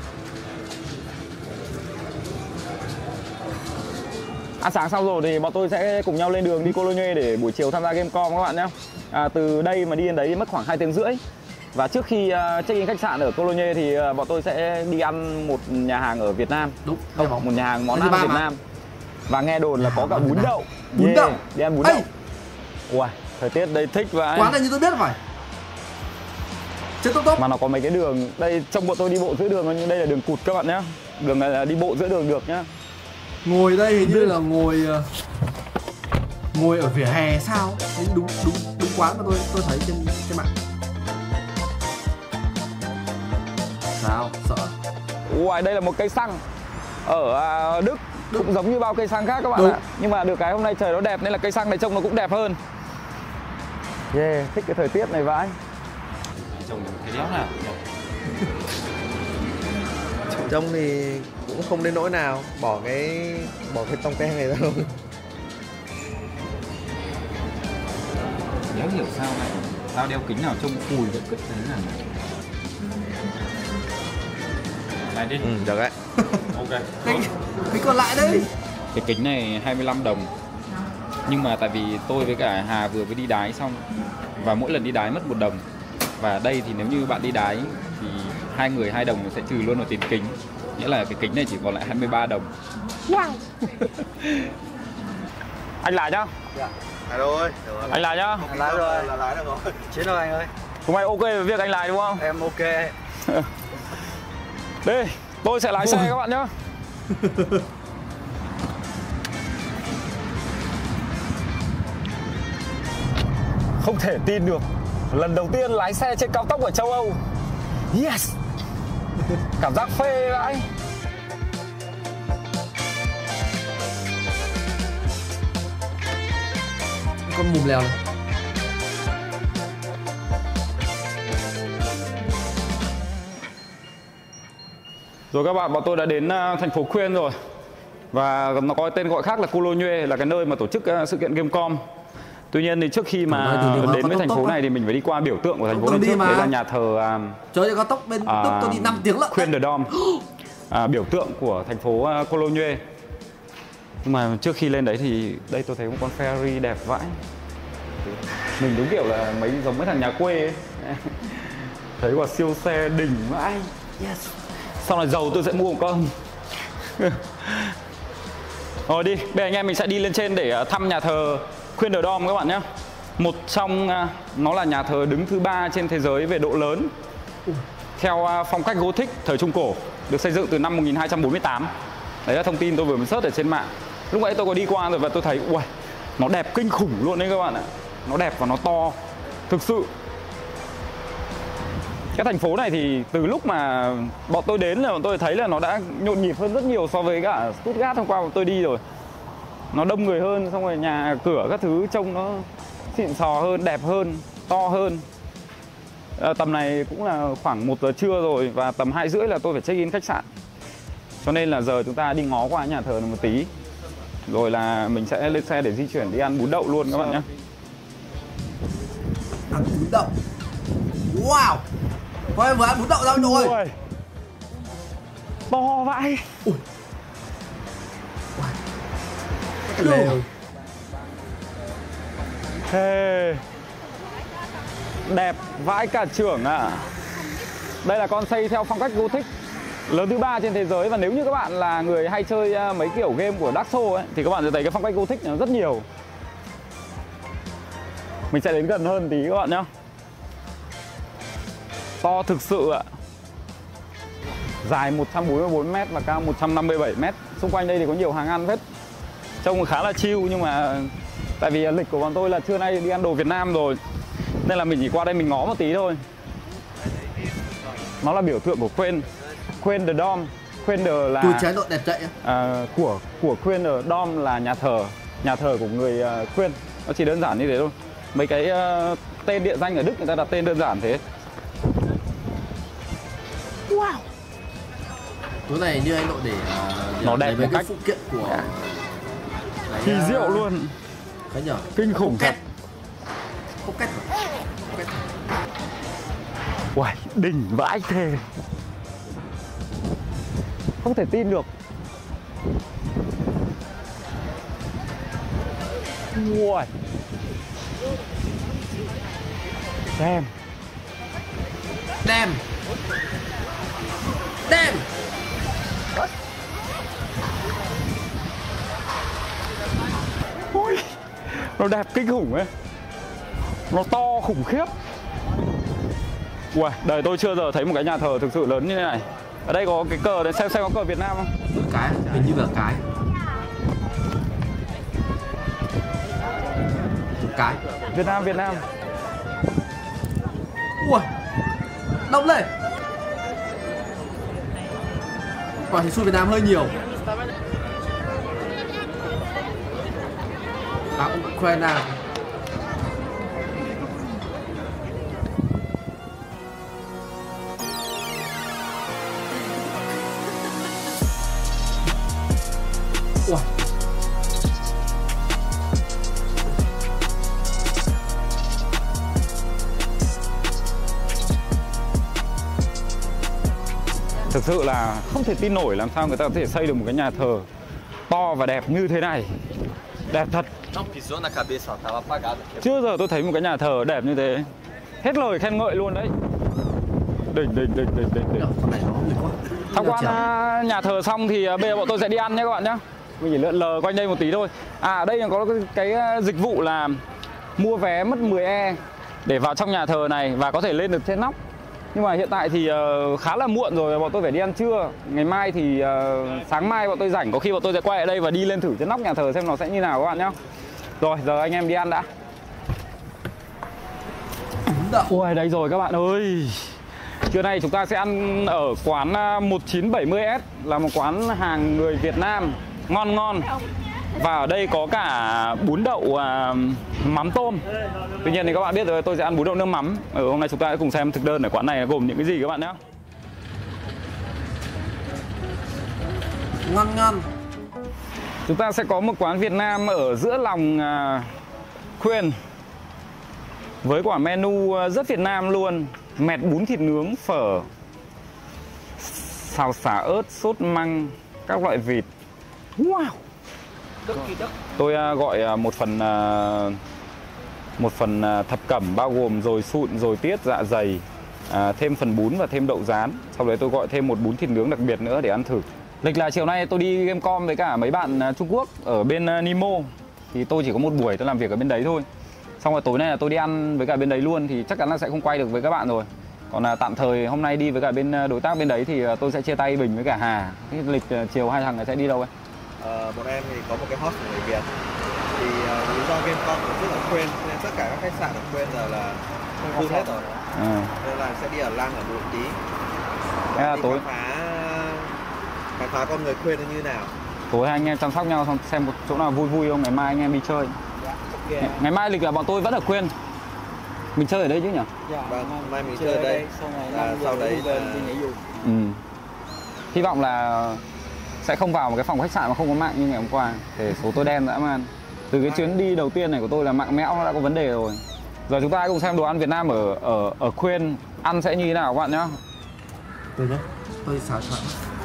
Ăn sáng xong rồi thì bọn tôi sẽ cùng nhau lên đường đi Cologne để buổi chiều tham gia Gamescom các bạn nhé. Từ đây mà đi đến đấy mất khoảng 2 tiếng rưỡi. Và trước khi check-in khách sạn ở Cologne thì bọn tôi sẽ đi ăn một nhà hàng ở Việt Nam. Đúng. Không, một nhà hàng món ăn Việt Nam. Và nghe đồn là có cả bún đậu. Bún đậu. Đi ăn bún đậu. Ui, thời tiết đây thích vậy. Quán này như tôi biết phải. Trên top. Mà nó có mấy cái đường. Đây trông bọn tôi đi bộ giữa đường nhưng đây là đường cụt các bạn nhé. Đường này là đi bộ giữa đường được nhá. Ngồi đây hình như là ngồi ở vỉa hè sao? Đúng quán mà tôi thấy trên mạng. Sao? Sợ. Ui, đây là một cây xăng ở Đức. Cũng giống như bao cây xăng khác các bạn ạ. Nhưng mà được cái hôm nay trời nó đẹp nên là cây xăng này trông nó cũng đẹp hơn. Yeah, thích cái thời tiết này vãi. Trông thấy đéo nào. Trông thì cũng không đến nỗi nào, bỏ cái tông ke này ra thôi. Đéo hiểu sao này, tao đeo kính nào trông cùi vẫn cứt thế nào. Này đi. Được đấy. Ok. Cái còn lại đây. Cái kính này 25 đồng. Nhưng mà tại vì tôi với cả Hà vừa mới đi đái xong và mỗi lần đi đái mất 1 đồng. Và đây thì nếu như bạn đi đái thì 2 người 2 đồng sẽ trừ luôn vào tiền kính. Nghĩa là cái kính này chỉ còn lại 23 đồng. Wow. Anh lại nhá. Dạ. Rồi. Anh lại nhá. Anh lái rồi. Là lái được rồi. Chiến rồi anh ơi. Hôm nay ok với việc anh lại đúng không? Em ok. Đi, tôi sẽ lái xe các bạn nhá. Không thể tin được. Lần đầu tiên lái xe trên cao tốc ở châu Âu. Yes. Cảm giác phê vậy. Con mùm lèo này. Rồi các bạn, bọn tôi đã đến thành phố Khuyên rồi. Và nó có tên gọi khác là Cologne, là cái nơi mà tổ chức sự kiện Gamescom. Tuy nhiên thì trước khi mà đến với thành phố này thì mình phải đi qua biểu tượng của thành phố này trước. Đấy là nhà thờ trời ơi, cao tốc bên Đức tôi đi 5 tiếng lận. Khuyên the Dom. Biểu tượng của thành phố Cologne. Nhưng mà trước khi lên đấy thì đây tôi thấy một con ferry đẹp vãi. Mình đúng kiểu là giống mấy thằng nhà quê ấy. Thấy quả siêu xe đỉnh vãi. Yes. Sau này giàu tôi sẽ mua một con. Rồi đi, bây giờ anh em mình sẽ đi lên trên để thăm nhà thờ Khuyên the Dom các bạn nhé. Một trong nó là nhà thờ đứng thứ 3 trên thế giới về độ lớn. Theo phong cách Gothic thời Trung Cổ, được xây dựng từ năm 1248. Đấy là thông tin tôi vừa mới search ở trên mạng. Lúc nãy tôi có đi qua rồi và tôi thấy ui, nó đẹp kinh khủng luôn đấy các bạn ạ. Nó đẹp và nó to. Thực sự cái thành phố này thì từ lúc mà bọn tôi đến là bọn tôi thấy là nó đã nhộn nhịp hơn rất nhiều so với cả Stuttgart hôm qua bọn tôi đi rồi. Nó đông người hơn, xong rồi nhà cửa các thứ trông nó xịn sò hơn, đẹp hơn, to hơn. Tầm này cũng là khoảng 1 giờ trưa rồi và tầm 2 rưỡi là tôi phải check in khách sạn. Cho nên là giờ chúng ta đi ngó qua nhà thờ này một tí. Rồi là mình sẽ lên xe để di chuyển đi ăn bún đậu luôn các bạn nhé. Ăn bún đậu. Wow. Thôi em vừa ăn bún đậu ra rồi. Ui. To vãi. Ui. Lều. Hey. Đẹp vãi cả trưởng ạ. Đây là con xây theo phong cách Gothic. lớn thứ 3 trên thế giới. Và nếu như các bạn là người hay chơi mấy kiểu game của Dark Souls ấy, thì các bạn sẽ thấy cái phong cách Gothic nó rất nhiều. Mình sẽ đến gần hơn tí các bạn nhá. To thực sự ạ. Dài 144m và cao 157m. Xung quanh đây thì có nhiều hàng ăn hết. Trông khá là chill, nhưng mà tại vì lịch của bọn tôi là trưa nay đi ăn đồ Việt Nam rồi, nên là mình chỉ qua đây mình ngó một tí thôi. Nó là biểu tượng của Queen the Dome. Queen the là trái nội đẹp chạy của Queen the Dome là nhà thờ của người Queen. Nó chỉ đơn giản như thế thôi. Mấy cái tên địa danh ở Đức người ta đặt tên đơn giản thế. Wow. Chỗ này như anh Độ để nó đẹp mấy một cái cách phụ kiện của kỳ diệu luôn. Cái nhở? Kinh khủng thật. Pocket. Uầy, đỉnh vãi thề. Không thể tin được. Uầy. Damn. Ui, nó đẹp kinh khủng ấy. Nó to khủng khiếp. Uầy, đời tôi chưa giờ thấy một cái nhà thờ thực sự lớn như thế này. Ở đây có cái cờ này, xem có cờ Việt Nam không? Cái, hình như là cái. Việt Nam. Ui, đông lên. Quả thì xui Việt Nam hơi nhiều. Ukraine. Ui. Thực sự là không thể tin nổi làm sao người ta có thể xây được một cái nhà thờ to và đẹp như thế này. Đẹp thật. Chưa giờ tôi thấy một cái nhà thờ đẹp như thế. Hết lời khen ngợi luôn đấy. Đỉnh. Tham quan nhà thờ xong thì bây giờ bọn tôi sẽ đi ăn nhé các bạn nhé. Mình chỉ lượn lờ quanh đây một tí thôi. À, đây có cái dịch vụ là mua vé mất 10E để vào trong nhà thờ này và có thể lên được trên nóc. Nhưng mà hiện tại thì khá là muộn rồi, bọn tôi phải đi ăn trưa. Ngày mai thì sáng mai bọn tôi rảnh, có khi bọn tôi sẽ quay lại đây và đi lên thử trên nóc nhà thờ xem nó sẽ như nào các bạn nhé. Rồi, giờ anh em đi ăn đã. Ui, đây rồi các bạn ơi. Trưa nay chúng ta sẽ ăn ở quán 1970S, là một quán hàng người Việt Nam ngon. Và ở đây có cả bún đậu mắm tôm. Tuy nhiên thì các bạn biết rồi, tôi sẽ ăn bún đậu nước mắm. Hôm nay chúng ta sẽ cùng xem thực đơn ở quán này gồm những cái gì các bạn nhé. Ngon. Chúng ta sẽ có một quán Việt Nam ở giữa lòng Queen, với quả menu rất Việt Nam luôn. Mẹt bún thịt nướng, phở, xào xả ớt, sốt măng, các loại vịt. Wow. Tôi gọi một phần thập cẩm bao gồm dồi sụn, dồi tiết, dạ dày, thêm phần bún và thêm đậu rán. Sau đấy tôi gọi thêm một bún thịt nướng đặc biệt nữa để ăn thử. Lịch là chiều nay tôi đi Gamecom với cả mấy bạn Trung Quốc ở bên Nimo. Thì tôi chỉ có một buổi tôi làm việc ở bên đấy thôi. Xong rồi tối nay là tôi đi ăn với cả bên đấy luôn, thì chắc chắn là sẽ không quay được với các bạn rồi. Còn tạm thời hôm nay đi với cả bên đối tác bên đấy thì tôi sẽ chia tay Bình với cả Hà. Cái lịch chiều hai thằng này sẽ đi đâu ấy? Bọn em thì có một cái host của người Việt. Thì lý do Gamecom tổ chức ở Queen nên tất cả các khách sạn ở Queen giờ là full hết rồi. Nên là sẽ đi ở Lang ở một tí. Tối khám phá con người Queen như nào. Tối hai anh em chăm sóc nhau, xong xem một chỗ nào vui vui không, ngày mai anh em đi chơi. Okay. Ngày mai lịch là bọn tôi vẫn ở Queen. Mình chơi ở đây chứ nhỉ? Dạ, mai mình chơi ở đây. Sau đấy là đi nhảy dù. Hy vọng là sẽ không vào một cái phòng khách sạn mà không có mạng như ngày hôm qua, để số tôi đen dã man. Từ cái chuyến đi đầu tiên này của tôi là mạng mẽo nó đã có vấn đề rồi. Giờ chúng ta hãy cùng xem đồ ăn Việt Nam ở Queen ăn sẽ như thế nào các bạn nhá. Tôi nhé, tôi xào xoạn.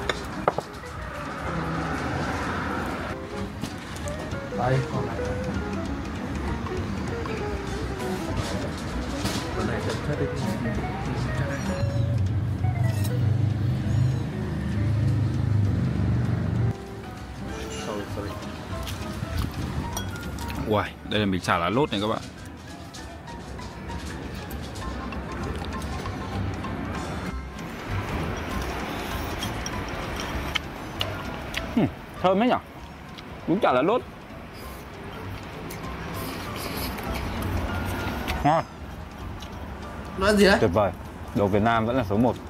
Đây, con này. Con này rất thích. Uầy, đây là mình chả lá lốt này các bạn. Thơm đấy nhở? Cũng chả lá lốt. Ngon. Nói gì đấy? Tuyệt vời. Đồ Việt Nam vẫn là số 1.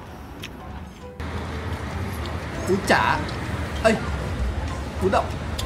Bún chả. Ê, bún đậu.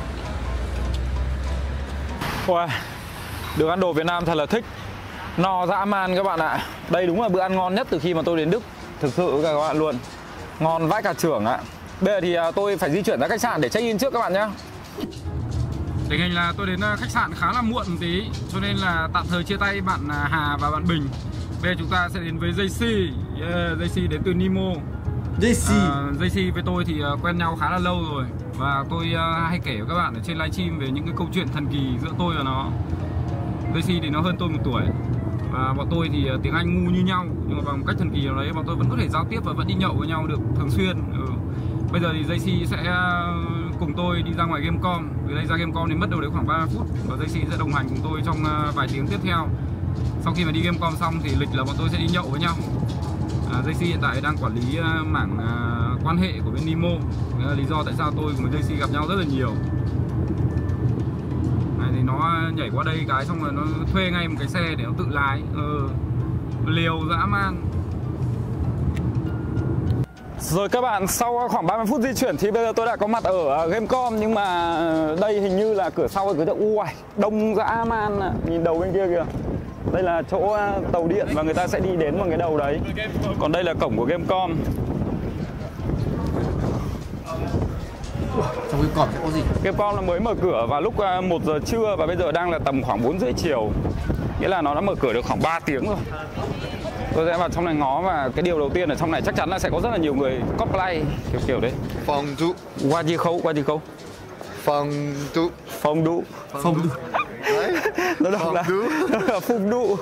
Wow, được ăn đồ Việt Nam thật là thích. No dã man các bạn ạ. Đây đúng là bữa ăn ngon nhất từ khi mà tôi đến Đức. Thực sự các bạn luôn. Ngon vãi cả chưởng ạ. Bây giờ thì tôi phải di chuyển ra khách sạn để check in trước các bạn nhé. Tình hình là tôi đến khách sạn khá là muộn một tí, cho nên là tạm thời chia tay bạn Hà và bạn Bình. Bây giờ chúng ta sẽ đến với JC. JC đến từ Nemo. JC với tôi thì quen nhau khá là lâu rồi. Và tôi hay kể với các bạn ở trên livestream về những cái câu chuyện thần kỳ giữa tôi và nó. JC thì nó hơn tôi 1 tuổi. Và bọn tôi thì tiếng Anh ngu như nhau, nhưng mà bằng một cách thần kỳ nào đấy bọn tôi vẫn có thể giao tiếp và vẫn đi nhậu với nhau được thường xuyên. Bây giờ thì JC sẽ cùng tôi đi ra ngoài Gamecom. Từ đây ra Gamecom thì mất đâu đấy khoảng 30 phút. Và JC sẽ đồng hành cùng tôi trong vài tiếng tiếp theo. Sau khi mà đi Gamecom xong thì lịch là bọn tôi sẽ đi nhậu với nhau. JC hiện tại đang quản lý mảng quan hệ của bên Nemo. Đó là lý do tại sao tôi cùng với JC gặp nhau rất là nhiều. Này thì nó nhảy qua đây cái xong rồi nó thuê ngay một cái xe để nó tự lái. Liều dã man. Rồi các bạn, sau khoảng 30 phút di chuyển thì bây giờ tôi đã có mặt ở Gamecom. Nhưng mà đây hình như là cửa sau cửa uầy, đông dã man. Nhìn đầu bên kia kìa. Đây là chỗ tàu điện và người ta sẽ đi đến bằng cái đầu đấy. Còn đây là cổng của Gamecom. Trong Gamecom sẽ có gì? Gamecom là mới mở cửa vào lúc 1 giờ trưa và bây giờ đang là tầm khoảng 4 rưỡi chiều. Nghĩa là nó đã mở cửa được khoảng 3 tiếng rồi. Tôi sẽ vào trong này ngó và cái điều đầu tiên ở trong này chắc chắn là sẽ có rất là nhiều người cosplay kiểu đấy. Phong du. Qua gì khâu? Phong du. Nó đọc là phùng đụ.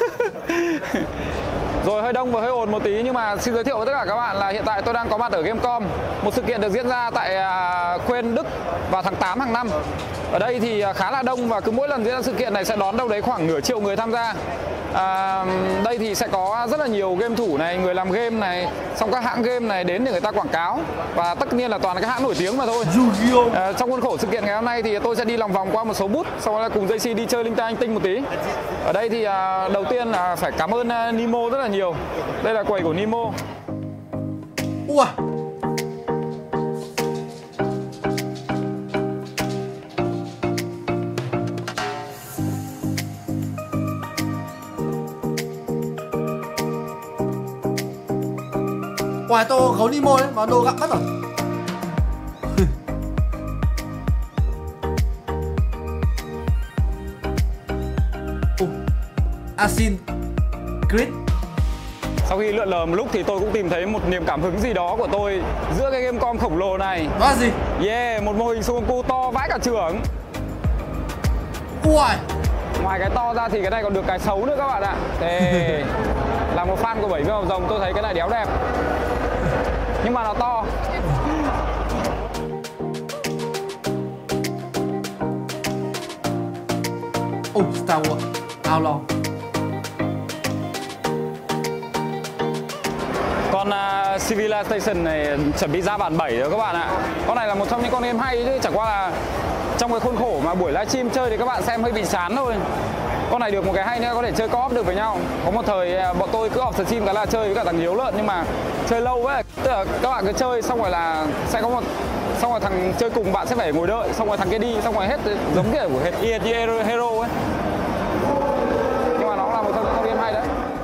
Rồi hơi đông và hơi ồn một tí, nhưng mà xin giới thiệu với tất cả các bạn là hiện tại tôi đang có mặt ở Gamecom. Một sự kiện được diễn ra tại Köln, Đức vào tháng 8 hàng năm. Ở đây thì khá là đông và cứ mỗi lần diễn ra sự kiện này sẽ đón đâu đấy khoảng nửa triệu người tham gia. Đây thì sẽ có rất là nhiều game thủ này, người làm game này, xong các hãng game này đến để người ta quảng cáo. Và tất nhiên là toàn là các hãng nổi tiếng mà thôi. Trong khuôn khổ sự kiện ngày hôm nay thì tôi sẽ đi lòng vòng qua một số booth, xong rồi cùng JC đi chơi linh ta anh tinh một tí. Ở đây thì đầu tiên là phải cảm ơn Nemo rất là nhiều. Đây là quầy của Nemo. Ui, ngoài tô gấu Nemo đấy mà đồ gặm mất rồi. Asin Grid. Sau khi lượn lờ một lúc thì tôi cũng tìm thấy một niềm cảm hứng gì đó của tôi giữa cái Gamecom khổng lồ này. Đó là gì? Yeah, một mô hình Sudoku to vãi cả chưởng. Ui, ngoài cái to ra thì cái này còn được cái xấu nữa các bạn ạ. Thế là một fan của 70 Hào Rồng tôi thấy cái này đéo đẹp. Nhưng mà nó to. Star Wars Outlaw. Con Civilization này chuẩn bị ra bản 7 rồi các bạn ạ. Con này là một trong những con game hay chứ chẳng qua là trong cái khuôn khổ mà buổi livestream chơi thì các bạn xem hơi bị chán thôi. Con này được một cái hay nữa, có thể chơi co-op được với nhau. Có một thời bọn tôi cứ off stream cái là chơi với cả thằng Hiếu Lợn, nhưng mà chơi lâu ấy, tức là các bạn cứ chơi xong rồi là sẽ có một, xong rồi thằng chơi cùng bạn sẽ phải ngồi đợi, xong rồi thằng kia đi, xong rồi hết giống kiểu của hết Hero ấy. Nhưng mà nó là một trong những con game hay đấy.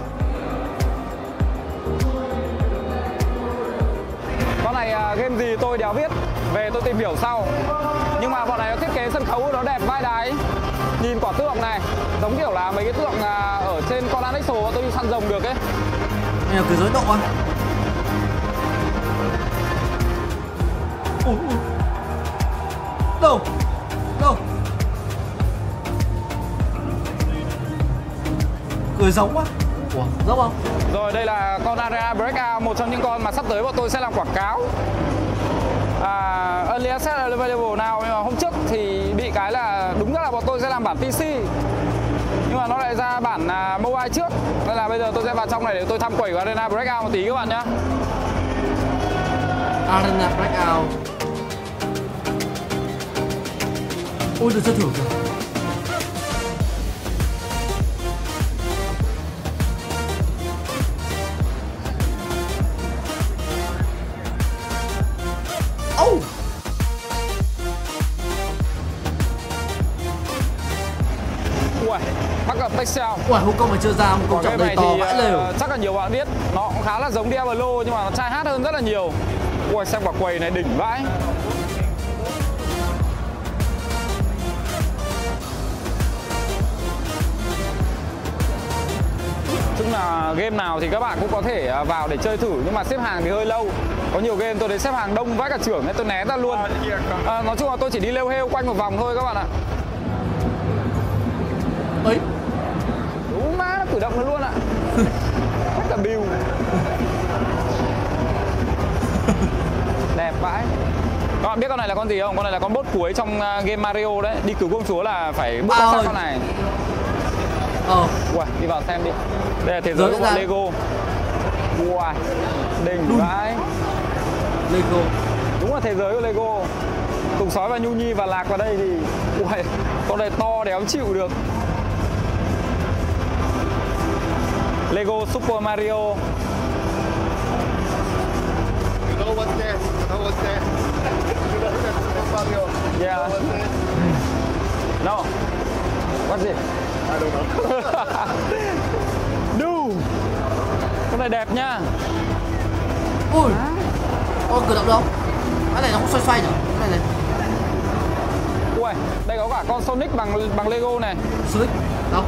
Con này game gì tôi đéo biết, về tôi tìm hiểu sau. Nhưng mà bọn này nó thiết kế sân khấu nó đẹp vai đái. Nhìn quả tượng này giống kiểu là mấy cái tượng ở trên con Anexo tôi đi săn rồng được ấy. Này là cái giới độ à? Đâu? Đâu? Cười giống quá. Ủa, giống không? Rồi đây là con Area Breakout, một trong những con mà sắp tới bọn tôi sẽ làm quảng cáo. Early Access Available nào, nhưng mà hôm trước thì bị cái là đúng ra là bọn tôi sẽ làm bản PC, nhưng mà nó lại ra bản mobile trước, nên là bây giờ tôi sẽ vào trong này để tôi thăm quẩy của Arena Breakout một tí các bạn nhé. Arena Breakout. Ôi, được chơi thử kìa. Oh. Ui, bắt gặp Pexel. Ui, hôm công mà chưa ra, một công trọng đầy to vãi lều. Chắc là nhiều bạn biết, nó cũng khá là giống Diablo nhưng mà nó trai hát hơn rất là nhiều. Ui, xem quả quầy này đỉnh vãi. Chung là game nào thì các bạn cũng có thể vào để chơi thử, nhưng mà xếp hàng thì hơi lâu. Có nhiều game tôi thấy xếp hàng đông vãi cả trưởng nên tôi né ra luôn. Nói chung là tôi chỉ đi lêu hêu quanh một vòng thôi các bạn ạ. Ấy, đúng má, nó cử động nó luôn ạ. Hết cả build. Đẹp vãi. Các bạn biết con này là con gì không? Con này là con boss cuối trong game Mario đấy. Đi cứu công chúa là phải bước qua con này. Ui, đi vào xem đi. Đây là thế giới của Lego. Ui, đỉnh vãi. Lego. Đúng là thế giới của Lego. Tùng sói và Nhu Nhi và Lạc vào đây thì ui, con này to đéo chịu được. Lego Super Mario. You know what's there? You know what's there? You know that's Mario. Yeah. You know what's there? No. What's it? I don't know. Đu. Con này đẹp nha. Ui. Ôi, cử động đâu? Cái này nó cũng xoay xoay nhỉ? Cái này này. Ui, đây có cả con Sonic bằng Lego này. Sonic. Đâu?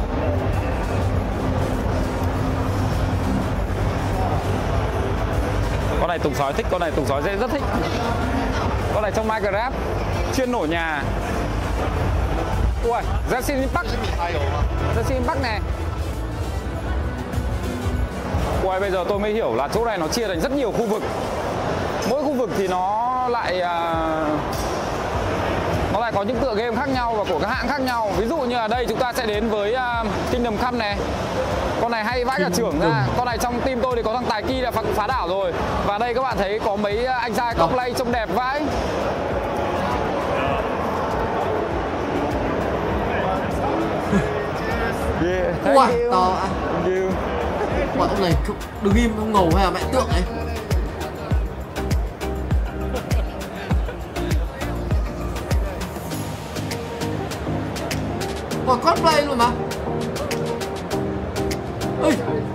Con này Tùng sói thích, con này Tùng sói sẽ rất thích. Con này trong Minecraft chuyên nổ nhà. Ui, Genshin Impact. Genshin Impact này. Ui, bây giờ tôi mới hiểu là chỗ này nó chia thành rất nhiều khu vực. Mỗi khu vực thì nó lại có những tựa game khác nhau và của các hãng khác nhau. Ví dụ như ở đây chúng ta sẽ đến với Kingdom Come này. Con này hay vãi cả trưởng ra. Con này trong team tôi thì có thằng Tài Ki là phá đảo rồi. Và đây các bạn thấy có mấy anh trai cosplay trông đẹp vãi. Yeah, Wow, to à. Thank you. Bọn ông này đừng im, ông ngầu hay là mẹ tượng ấy. Còn cosplay luôn mà. Ê.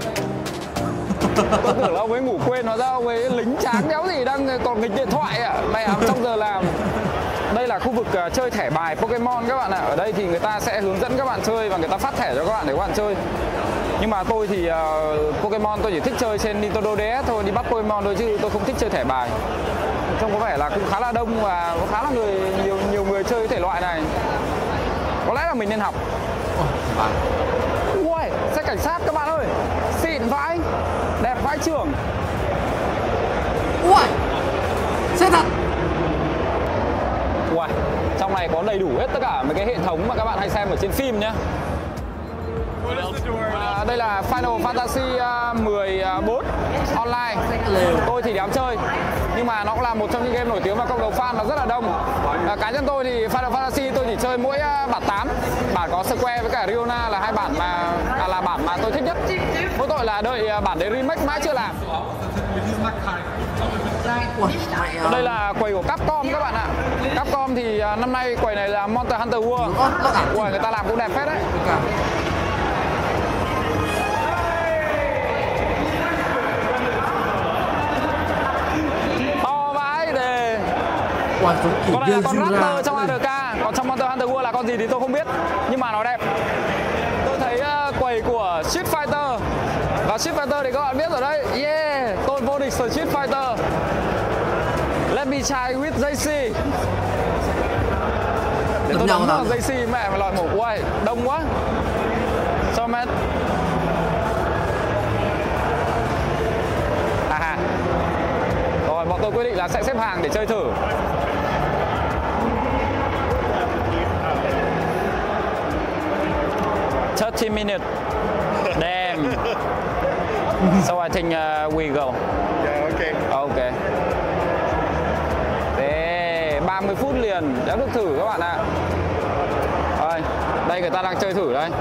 Tôi tưởng là ông ấy ngủ quên, nó ra ông ấy lính tráng đéo gì đang còn nghịch điện thoại à. Mày trong giờ làm. Đây là khu vực chơi thẻ bài Pokemon các bạn ạ. Ở đây thì người ta sẽ hướng dẫn các bạn chơi và người ta phát thẻ cho các bạn để các bạn chơi. Nhưng mà tôi thì Pokemon tôi chỉ thích chơi trên Nintendo DS thôi, đi bắt Pokemon thôi chứ tôi không thích chơi thẻ bài. Trông có vẻ là cũng khá là đông và có khá là nhiều người chơi cái thể loại này. Có lẽ là mình nên học. Ui, xe cảnh sát các bạn ơi. Xịn vãi. Đẹp vãi trưởng. Ui, xe thật. Ui, trong này có đầy đủ hết tất cả mấy cái hệ thống mà các bạn hay xem ở trên phim nhá. Đây là Final Fantasy 14 online. Tôi thì đéo chơi, nhưng mà nó cũng là một trong những game nổi tiếng và cộng đồng fan nó rất là đông. Cá nhân tôi thì Final Fantasy tôi chỉ chơi mỗi bản 8. Bản có Square với cả Riona là hai bản là bản mà tôi thích nhất. Mỗi tội là đợi bản để remake mãi chưa làm. Đây là quầy của Capcom các bạn ạ. Capcom thì năm nay quầy này là Monster Hunter World. Ui, người ta làm cũng đẹp phết đấy. To vãi đề. Con này là con Raptor trong ARK. Còn trong Monster Hunter World là con gì thì tôi không biết, nhưng mà nó đẹp. Tôi thấy quầy của Street Fighter. Và Street Fighter thì các bạn biết rồi đấy. Yeah, tôi vô địch Street Fighter. Let me try with JC. Để tôi đóng vào JC mẹ mà lòi mổ. Ui, đông quá. Cho mẹ. Rồi, bọn tôi quyết định là sẽ xếp hàng để chơi thử. 30 minutes. Damn. So I think we go. Yeah, okay. Ok. Thế 30 phút liền đã được thử các bạn ạ. Rồi, đây người ta đang chơi thử đây.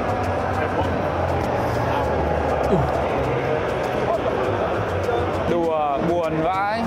Đùa buồn vãi.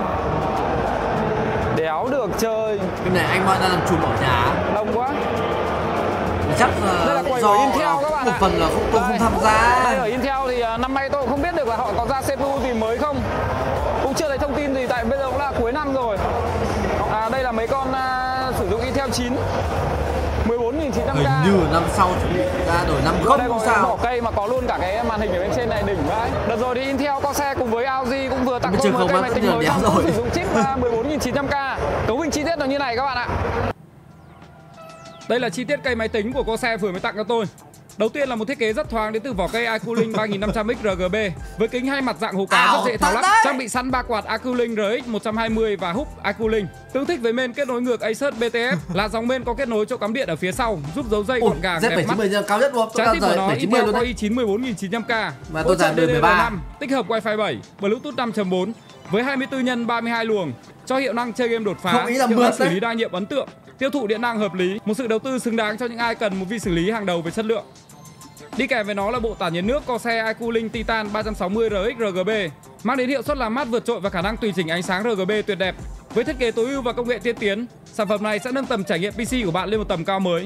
Đéo được chơi. Cái này anh Mọi đang làm chùm ở nhà. Đông quá. Chắc Đây là quầy do của Intel các bạn một ạ. phần là tôi không tham gia. Đây ở Intel thì năm nay tôi cũng không biết được là họ có ra CPU gì mới không. Cũng chưa thấy thông tin gì tại bây giờ cũng là cuối năm rồi. Đây là mấy con sử dụng Intel 9 14900K. Hình như năm sau chuẩn bị ra đổi 50 đây có sao. vỏ cây mà có luôn cả cái màn hình ở bên trên này, đỉnh vãi. Đợt rồi thì Intel Corsair cùng với LG cũng vừa tặng tôi một cây máy tính mới xong sử dụng chip 14900K. Cấu hình chi tiết nó như này các bạn ạ. Đây là chi tiết cây máy tính của Corsair vừa mới tặng cho tôi. Đầu tiên là một thiết kế rất thoáng đến từ vỏ cây iCooling 3500X RGB với kính hai mặt dạng hồ cá rất dễ tháo lắp, trang bị sẵn 3 quạt iCooling RX 120 và húp iCooling. Tương thích với main kết nối ngược Asus BTF là dòng main có kết nối chỗ cắm điện ở phía sau, giúp giấu dây gọn gàng đẹp mắt. Cao nhất luôn. Trái tim của nó Intel Core i9 14900K, mà tôi dàn DDR5, tích hợp Wi-Fi 7, Bluetooth 5.4 với 24x32 luồng, cho hiệu năng chơi game đột phá, hiệu năng xử lý đa nhiệm ấn tượng, tiêu thụ điện năng hợp lý, một sự đầu tư xứng đáng cho những ai cần một vi xử lý hàng đầu về chất lượng. Đi kèm với nó là bộ tản nhiệt nước Corsair iCooling Titan 360 RX RGB, mang đến hiệu suất làm mát vượt trội và khả năng tùy chỉnh ánh sáng RGB tuyệt đẹp. Với thiết kế tối ưu và công nghệ tiên tiến, sản phẩm này sẽ nâng tầm trải nghiệm PC của bạn lên một tầm cao mới.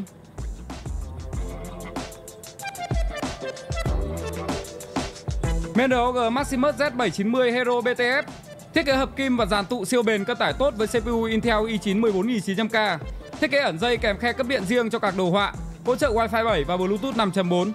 Main ROG Maximus Z790 Hero BTF, thiết kế hợp kim và dàn tụ siêu bền cân tải tốt với CPU Intel i9 14900K, thiết kế ẩn dây kèm khe cấp điện riêng cho các đồ họa, hỗ trợ Wi-Fi 7 và Bluetooth 5.4.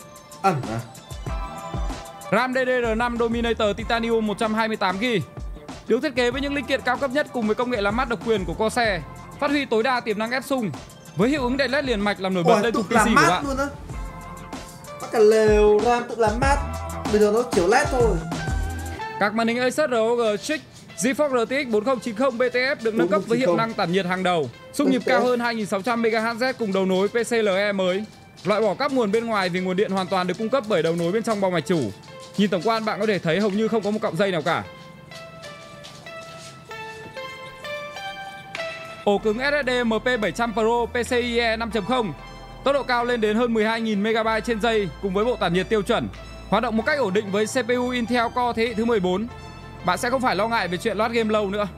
RAM DDR5 Dominator Titanium 128GB, được thiết kế với những linh kiện cao cấp nhất cùng với công nghệ làm mát độc quyền của Corsair, phát huy tối đa tiềm năng ép sung với hiệu ứng đèn LED liền mạch làm nổi bật lên cục PC của bạn. Bắt cả lều RAM tự làm mát, bây giờ nó chiếu LED thôi. Các màn hình Asus ROG Strix GeForce RTX 4090 BTF được nâng cấp với hiệu năng tản nhiệt hàng đầu, xung nhịp cao hơn 2600 MHz cùng đầu nối PCIe mới. Loại bỏ các nguồn bên ngoài vì nguồn điện hoàn toàn được cung cấp bởi đầu nối bên trong bao mạch chủ. Nhìn tổng quan bạn có thể thấy hầu như không có một cọng dây nào cả. Ổ cứng SSD MP700 Pro PCIe 5.0, tốc độ cao lên đến hơn 12.000 MB trên giây cùng với bộ tản nhiệt tiêu chuẩn, hoạt động một cách ổn định với CPU Intel Core thế hệ thứ 14. Bạn sẽ không phải lo ngại về chuyện load game lâu nữa.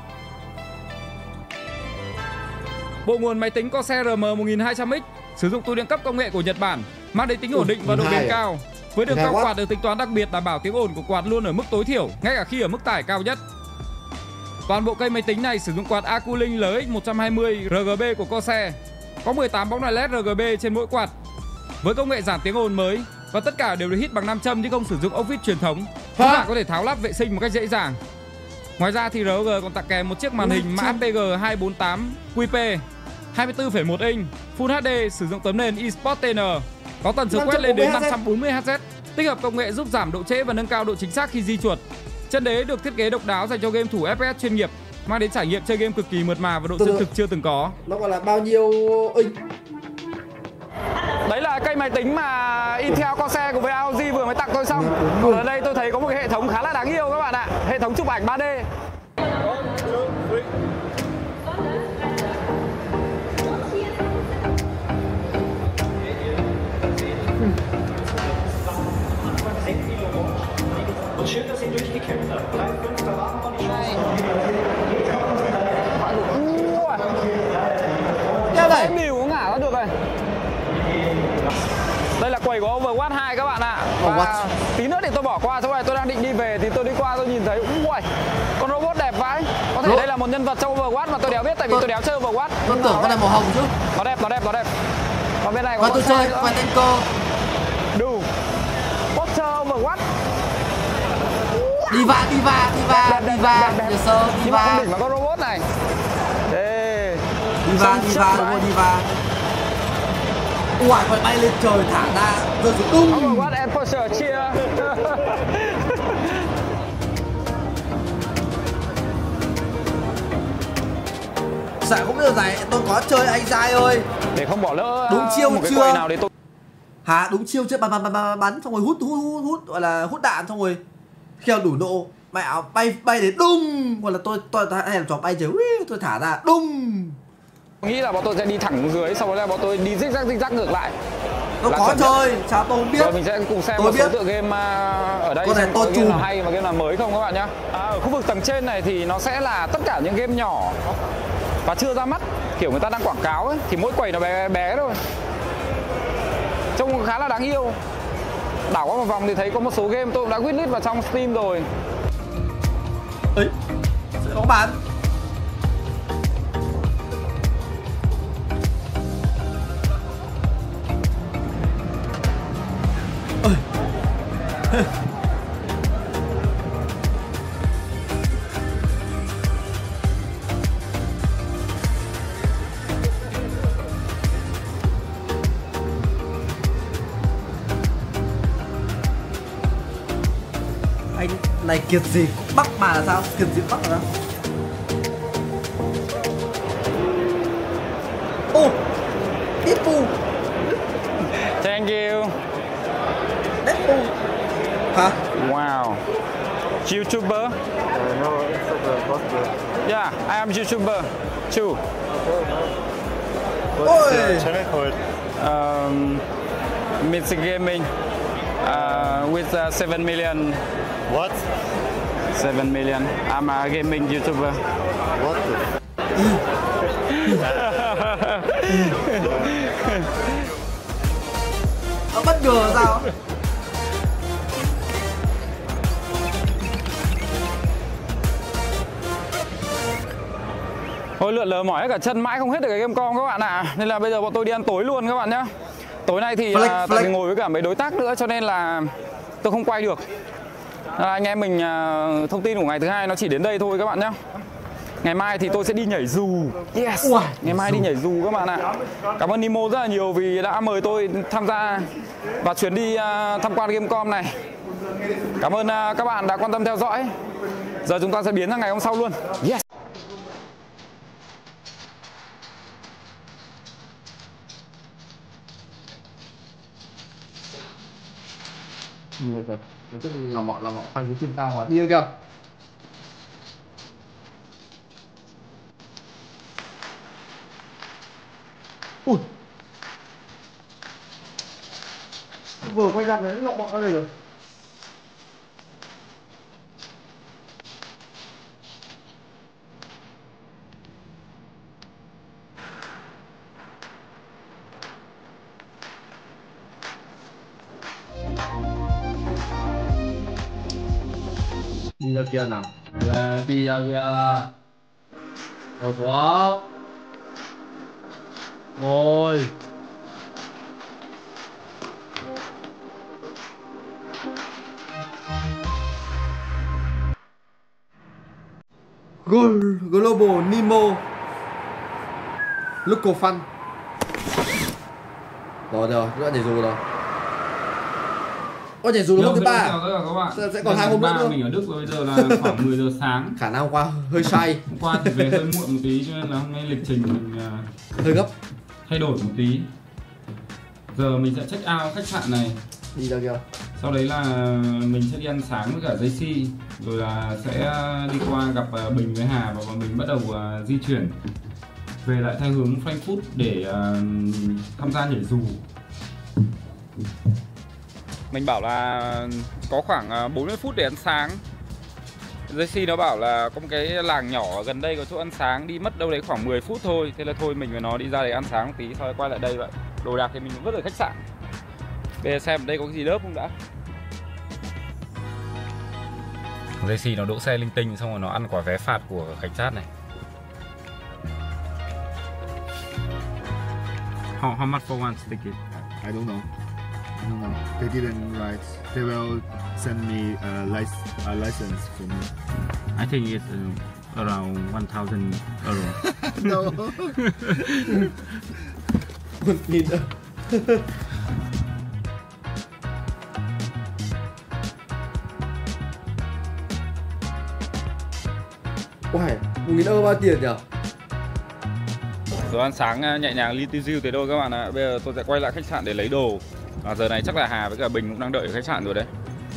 Bộ nguồn máy tính Corsair RM1200X sử dụng tủ điện cấp công nghệ của Nhật Bản, mang đến tính ổn định và độ bền cao. Với đường cao quạt được tính toán đặc biệt đảm bảo tiếng ồn của quạt luôn ở mức tối thiểu, ngay cả khi ở mức tải cao nhất. Toàn bộ cây máy tính này sử dụng quạt iCooling LX 120 RGB của Corsair, có 18 bóng đèn LED RGB trên mỗi quạt, với công nghệ giảm tiếng ồn mới và tất cả đều được hít bằng nam châm chứ không sử dụng ốc vít truyền thống. Các bạn có thể tháo lắp vệ sinh một cách dễ dàng. Ngoài ra thì ROG còn tặng kèm một chiếc màn hình mã PG248QP 24,1 inch Full HD sử dụng tấm nền eSport TN, có tần số quét lên đến 540 Hz, tích hợp công nghệ giúp giảm độ trễ và nâng cao độ chính xác khi di chuột. Chân đế được thiết kế độc đáo dành cho game thủ FPS chuyên nghiệp, mang đến trải nghiệm chơi game cực kỳ mượt mà và độ chân thực chưa từng có. Nó gọi là bao nhiêu inch? Đấy là cây máy tính mà Intel Corsair cùng với LG vừa mới tặng tôi xong. Còn ở đây tôi thấy có một cái hệ thống khá là đáng yêu các bạn ạ. Hệ thống chụp ảnh 3D. Em mỉu cũng ngả ra được này. Đây là quầy của Overwatch 2 các bạn ạ. Và tí nữa thì tôi bỏ qua, sau này tôi đang định đi về thì tôi đi qua tôi nhìn thấy ui, con robot đẹp vãi. Có thể đây là một nhân vật trong Overwatch mà tôi đéo biết tại vì tôi đéo chơi Overwatch. Tôi tưởng con này màu hồng chứ. Nó đẹp. Còn bên này có tôi chơi con tanker. Đủ. Poster Overwatch. Diva. Yes sir, nhưng mà không đỉnh mà con robot này. Đây. Diva, đúng rồi, Diva. Ui, còn bay lên trời thả ra rơi xuống tung. Overwatch and Porsche cheer. Sợ không biết là gì, tôi có chơi anh trai ơi. Để không bỏ lỡ đúng chiêu một cái chưa? quầy nào để tôi Hà đúng chiêu chứ, bắn xong rồi hút gọi là hút đạn, xong rồi khi nào đủ độ mẹ áo bay đến đùng, hoặc là tôi hay làm trò bay trời, tôi thả ra đùng. Nghĩ là bọn tôi sẽ đi thẳng xuống dưới, sau đó là bọn tôi đi zigzag ngược lại. Nó có chơi, sao tôi không biết. Rồi mình sẽ cùng xem một số tựa game ở đây, xem có game nào hay và game nào mới không các bạn nhé. Ở khu vực tầng trên này thì nó sẽ là tất cả những game nhỏ và chưa ra mắt, kiểu người ta đang quảng cáo ấy, thì mỗi quầy nó bé bé thôi, trông khá là đáng yêu. Đảo qua một vòng thì thấy có một số game tôi cũng đã wishlist vào trong Steam rồi. Ấy, sẽ có bán. Anh này kiệt gì cũng bắt mà là sao? Kiệt gì bắt là sao? Ô, Deadpool. Thank you. Deadpool. Hả? Wow. YouTuber? No, Instagram. Yeah, I am YouTuber too. Ôi. Channel called? Mr. Gaming with 7 million. What? 7 million. I'm a gaming YouTuber. What the? Nó bất ngờ sao? Thôi lượn lờ mỏi hết cả chân, mãi không hết được cái game con các bạn ạ. Nên là bây giờ bọn tôi đi ăn tối luôn các bạn nhá. Tối nay thì tại vì ngồi với cả mấy đối tác nữa cho nên là tôi không quay được. Anh em mình thông tin của ngày thứ hai nó chỉ đến đây thôi các bạn nhá. Ngày mai thì tôi sẽ đi nhảy dù. Yes. Ngày mai đi nhảy dù các bạn ạ. Cảm ơn Nimo rất là nhiều vì đã mời tôi tham gia vào chuyến đi tham quan Gamecom này. Cảm ơn các bạn đã quan tâm theo dõi. Giờ chúng ta sẽ biến sang ngày hôm sau luôn. Yes. Tức là mọi khoanh cái chân cao đi kìa. Ui, vừa quay ra đấy lọ bọ ở đây rồi. Đi ra kia nào. Đi ra kia. Ngồi xuống. Ngồi. Global Nemo Local Fun. Rồi, nữa nhảy dù rồi. Ôi nhảy dù là hôm thứ 3. Sẽ còn 2 hôm nữa. Mình ở Đức bây giờ là khoảng 10 giờ sáng. Khả năng hôm qua hơi say. Hôm qua thì về hơi muộn một tí cho nên là hôm nay lịch trình mình hơi gấp. Thay đổi một tí. Giờ mình sẽ check out khách sạn này. Đi ra kia. Sau đấy là mình sẽ đi ăn sáng với cả JC. Rồi là sẽ đi qua gặp Bình với Hà và bọn mình bắt đầu di chuyển về lại theo hướng Frankfurt để tham gia nhảy dù. Mình bảo là có khoảng 40 phút để ăn sáng. JC nó bảo là có một cái làng nhỏ ở gần đây có chỗ ăn sáng, đi mất đâu đấy khoảng 10 phút thôi. Thế là thôi mình và nó đi ra để ăn sáng một tí, thôi quay lại đây vậy. Đồ đạc thì mình vứt ở khách sạn. Bây giờ xem đây có cái gì đớp không đã. JC nó đỗ xe linh tinh xong rồi nó ăn quả vé phạt của cảnh sát này. How much for one ticket? I don't know. They didn't write. They will send me a license for me. I think it's around 1,000 euro. No. 1.000 euro. Uầy, 1.000 euro bao tiền nhỉ? Rồi ăn sáng nhẹ nhàng ly tiêu diêu thế thôi các bạn ạ. Bây giờ tôi sẽ quay lại khách sạn để lấy đồ. Giờ này chắc là Hà với cả Bình cũng đang đợi ở khách sạn rồi đấy.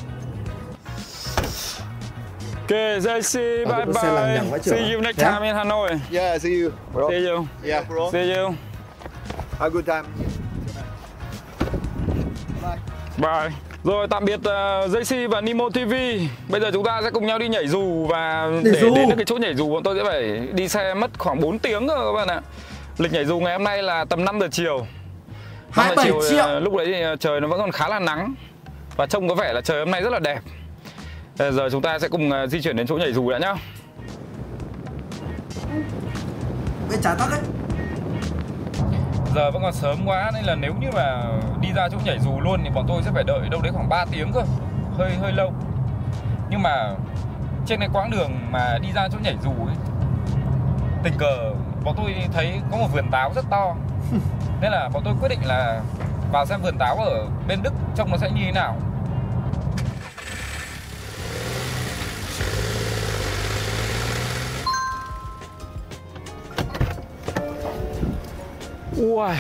Ok, JC, bye bye. See you next time in Hanoi. Yeah, see you. Bro. See you. Yeah, bro. See you. Have a good time. Bye. Rồi tạm biệt JC và Nemo TV. Bây giờ chúng ta sẽ cùng nhau đi nhảy dù. Và để đến được cái chỗ nhảy dù bọn tôi sẽ phải đi xe mất khoảng 4 tiếng rồi các bạn ạ. Lịch nhảy dù ngày hôm nay là tầm 5 giờ chiều. 27 triệu. Lúc đấy thì trời nó vẫn còn khá là nắng. Và trông có vẻ là trời hôm nay rất là đẹp. Giờ chúng ta sẽ cùng di chuyển đến chỗ nhảy dù đã nhá. Bên trái tắc ấy. Giờ vẫn còn sớm quá nên là nếu như mà đi ra chỗ nhảy dù luôn thì bọn tôi sẽ phải đợi đâu đấy khoảng 3 tiếng cơ. Hơi lâu. Nhưng mà trên cái quãng đường mà đi ra chỗ nhảy dù ấy, tình cờ bọn tôi thấy có một vườn táo rất to. Nên là bọn tôi quyết định là vào xem vườn táo ở bên Đức trông nó sẽ như thế nào. Uầy.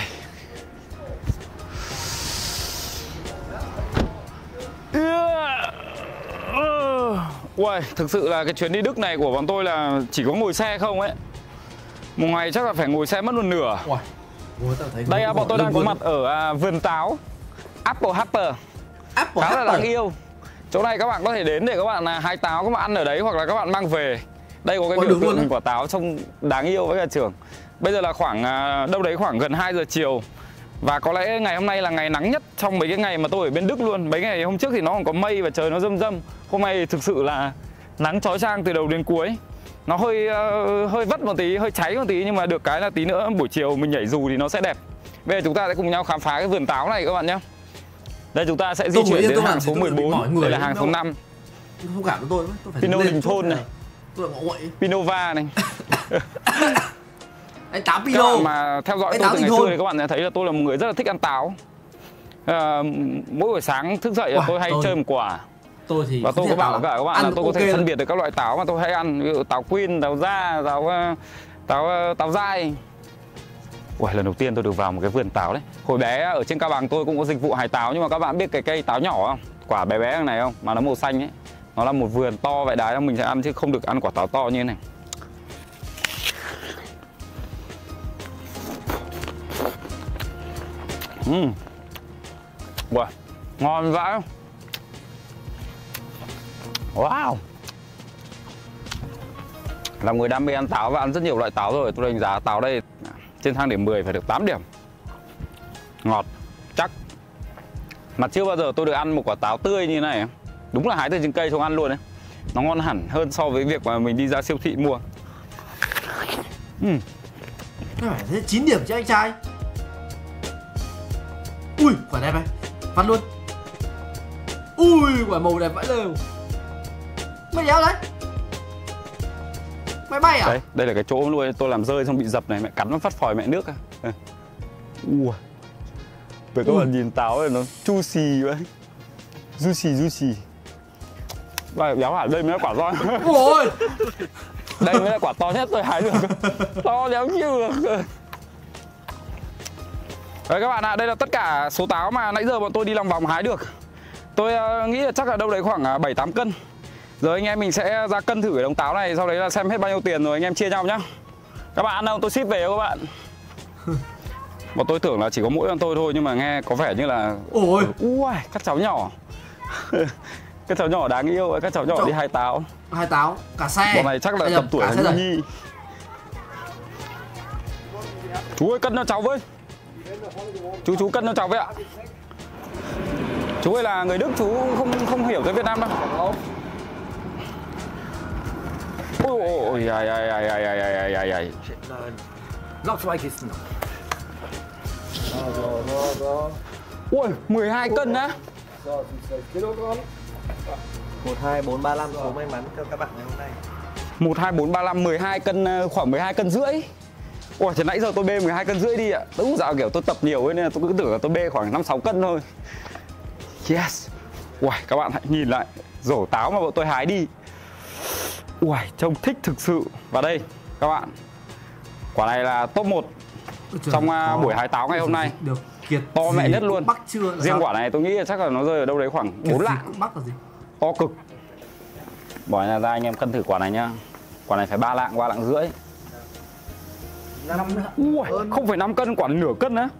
Uầy, thực sự là cái chuyến đi Đức này của bọn tôi là chỉ có ngồi xe không ấy. Một ngày chắc là phải ngồi xe mất một nửa. Đây bọn tôi đang có mặt ở vườn táo Apple Happer. Khá là đáng yêu. Chỗ này các bạn có thể đến để các bạn hái táo, các bạn ăn ở đấy hoặc là các bạn mang về. Đây có cái biểu tượng quả táo trông đáng yêu với cả trường. Bây giờ là khoảng đâu đấy khoảng gần 2 giờ chiều. Và có lẽ ngày hôm nay là ngày nắng nhất trong mấy cái ngày mà tôi ở bên Đức luôn. Mấy ngày hôm trước thì nó còn có mây và trời nó râm râm. Hôm nay thực sự là nắng chói chang từ đầu đến cuối. Nó hơi vất một tí, hơi cháy một tí. Nhưng mà được cái là tí nữa buổi chiều mình nhảy dù thì nó sẽ đẹp. Bây giờ chúng ta sẽ cùng nhau khám phá cái vườn táo này các bạn nhé. Đây chúng ta sẽ di chuyển đến hàng số 14. Đây là hàng số 5 Không cảm tôi phải Pino Đình Thôn này. Tôi là ngộ Pinova này. Anh táo Pino. Các bạn mà theo dõi tôi từ ngày xưa thì các bạn sẽ thấy là tôi là một người rất là thích ăn táo. Mỗi buổi sáng thức dậy là tôi hay chơi một quả. Tôi thì và tôi có bảo cả các bạn là tôi có thể phân biệt được các loại táo mà tôi hay ăn, ví dụ táo quyên, táo da, táo dai. Ui, lần đầu tiên tôi được vào một cái vườn táo đấy. Hồi bé ở trên Cao Bằng tôi cũng có dịch vụ hái táo, nhưng mà các bạn biết cái cây táo nhỏ không? Quả bé bé này không? Mà nó màu xanh ấy. Nó là một vườn to vậy đấy, mình sẽ ăn chứ không được ăn quả táo to như thế này. Wow, ngon vãi. Wow. Là người đam mê ăn táo và ăn rất nhiều loại táo rồi, tôi đánh giá táo đây trên thang điểm 10 phải được 8 điểm. Ngọt, chắc. Mà chưa bao giờ tôi được ăn một quả táo tươi như thế này. Đúng là hái từ trên cây xuống ăn luôn đấy. Nó ngon hẳn hơn so với việc mà mình đi ra siêu thị mua. Thế 9 điểm chứ anh trai. Ui, quả đẹp này. Phát luôn. Ui, quả màu đẹp vãi lều. Mày đéo đấy. Mày bay à? Đấy, đây là cái chỗ luôn tôi làm rơi xong bị dập này, mẹ cắn nó phát phòi mẹ nước à. Ui. Vậy các bạn nhìn táo này nó juicy vậy. Juicy. Và béo hẳn, đây mới là quả to. Ôi. Đây mới là quả to nhất tôi hái được. To đéo như được. Đấy các bạn ạ, đây là tất cả số táo mà nãy giờ bọn tôi đi lòng vòng hái được. Tôi nghĩ là chắc là đâu đấy khoảng 7-8 cân. Giờ anh em mình sẽ ra cân thử cái đống táo này, sau đấy là xem hết bao nhiêu tiền rồi anh em chia nhau nhá. Các bạn ăn không? Tôi ship về các bạn. Bọn tôi tưởng là chỉ có mỗi con tôi thôi nhưng mà nghe có vẻ như là... Ôi. Ui, các cháu nhỏ. Các cháu nhỏ đáng yêu, các cháu nhỏ đi hái táo. Hái táo, cả xe. Bọn này chắc là tầm tuổi Nhi Nhi. Chú ơi cân cho cháu với. Chú cân cho cháu với ạ. Chú ơi là người Đức, chú không hiểu tới Việt Nam đâu. Ôi ai. Ui, 12 cân á. 12435 số may mắn cho các bạn ngày hôm nay. 12435 12 cân, khoảng 12 cân rưỡi. Ôi, thì nãy giờ tôi bê 12 cân rưỡi đi ạ. Đúng dạo kiểu tôi tập nhiều ấy nên là tôi cứ tưởng là tôi bê khoảng 5-6 cân thôi. Yes. Uầy, các bạn hãy nhìn lại rổ táo mà bọn tôi hái đi. Uầy, trông thích thực sự. Và đây, các bạn, quả này là top 1 trong buổi hái táo ngày hôm nay. Được. Kiệt to mẹ nhất luôn. Bắc chưa? Riêng quả này tôi nghĩ là chắc là nó rơi ở đâu đấy khoảng 4 lạng. Bắc là gì? To cực. Bỏ nhà ra anh em cân thử quả này nhá. Quả này phải 3 lạng, 3 lạng rưỡi. Ui, 0,5 cân, quả nửa cân á.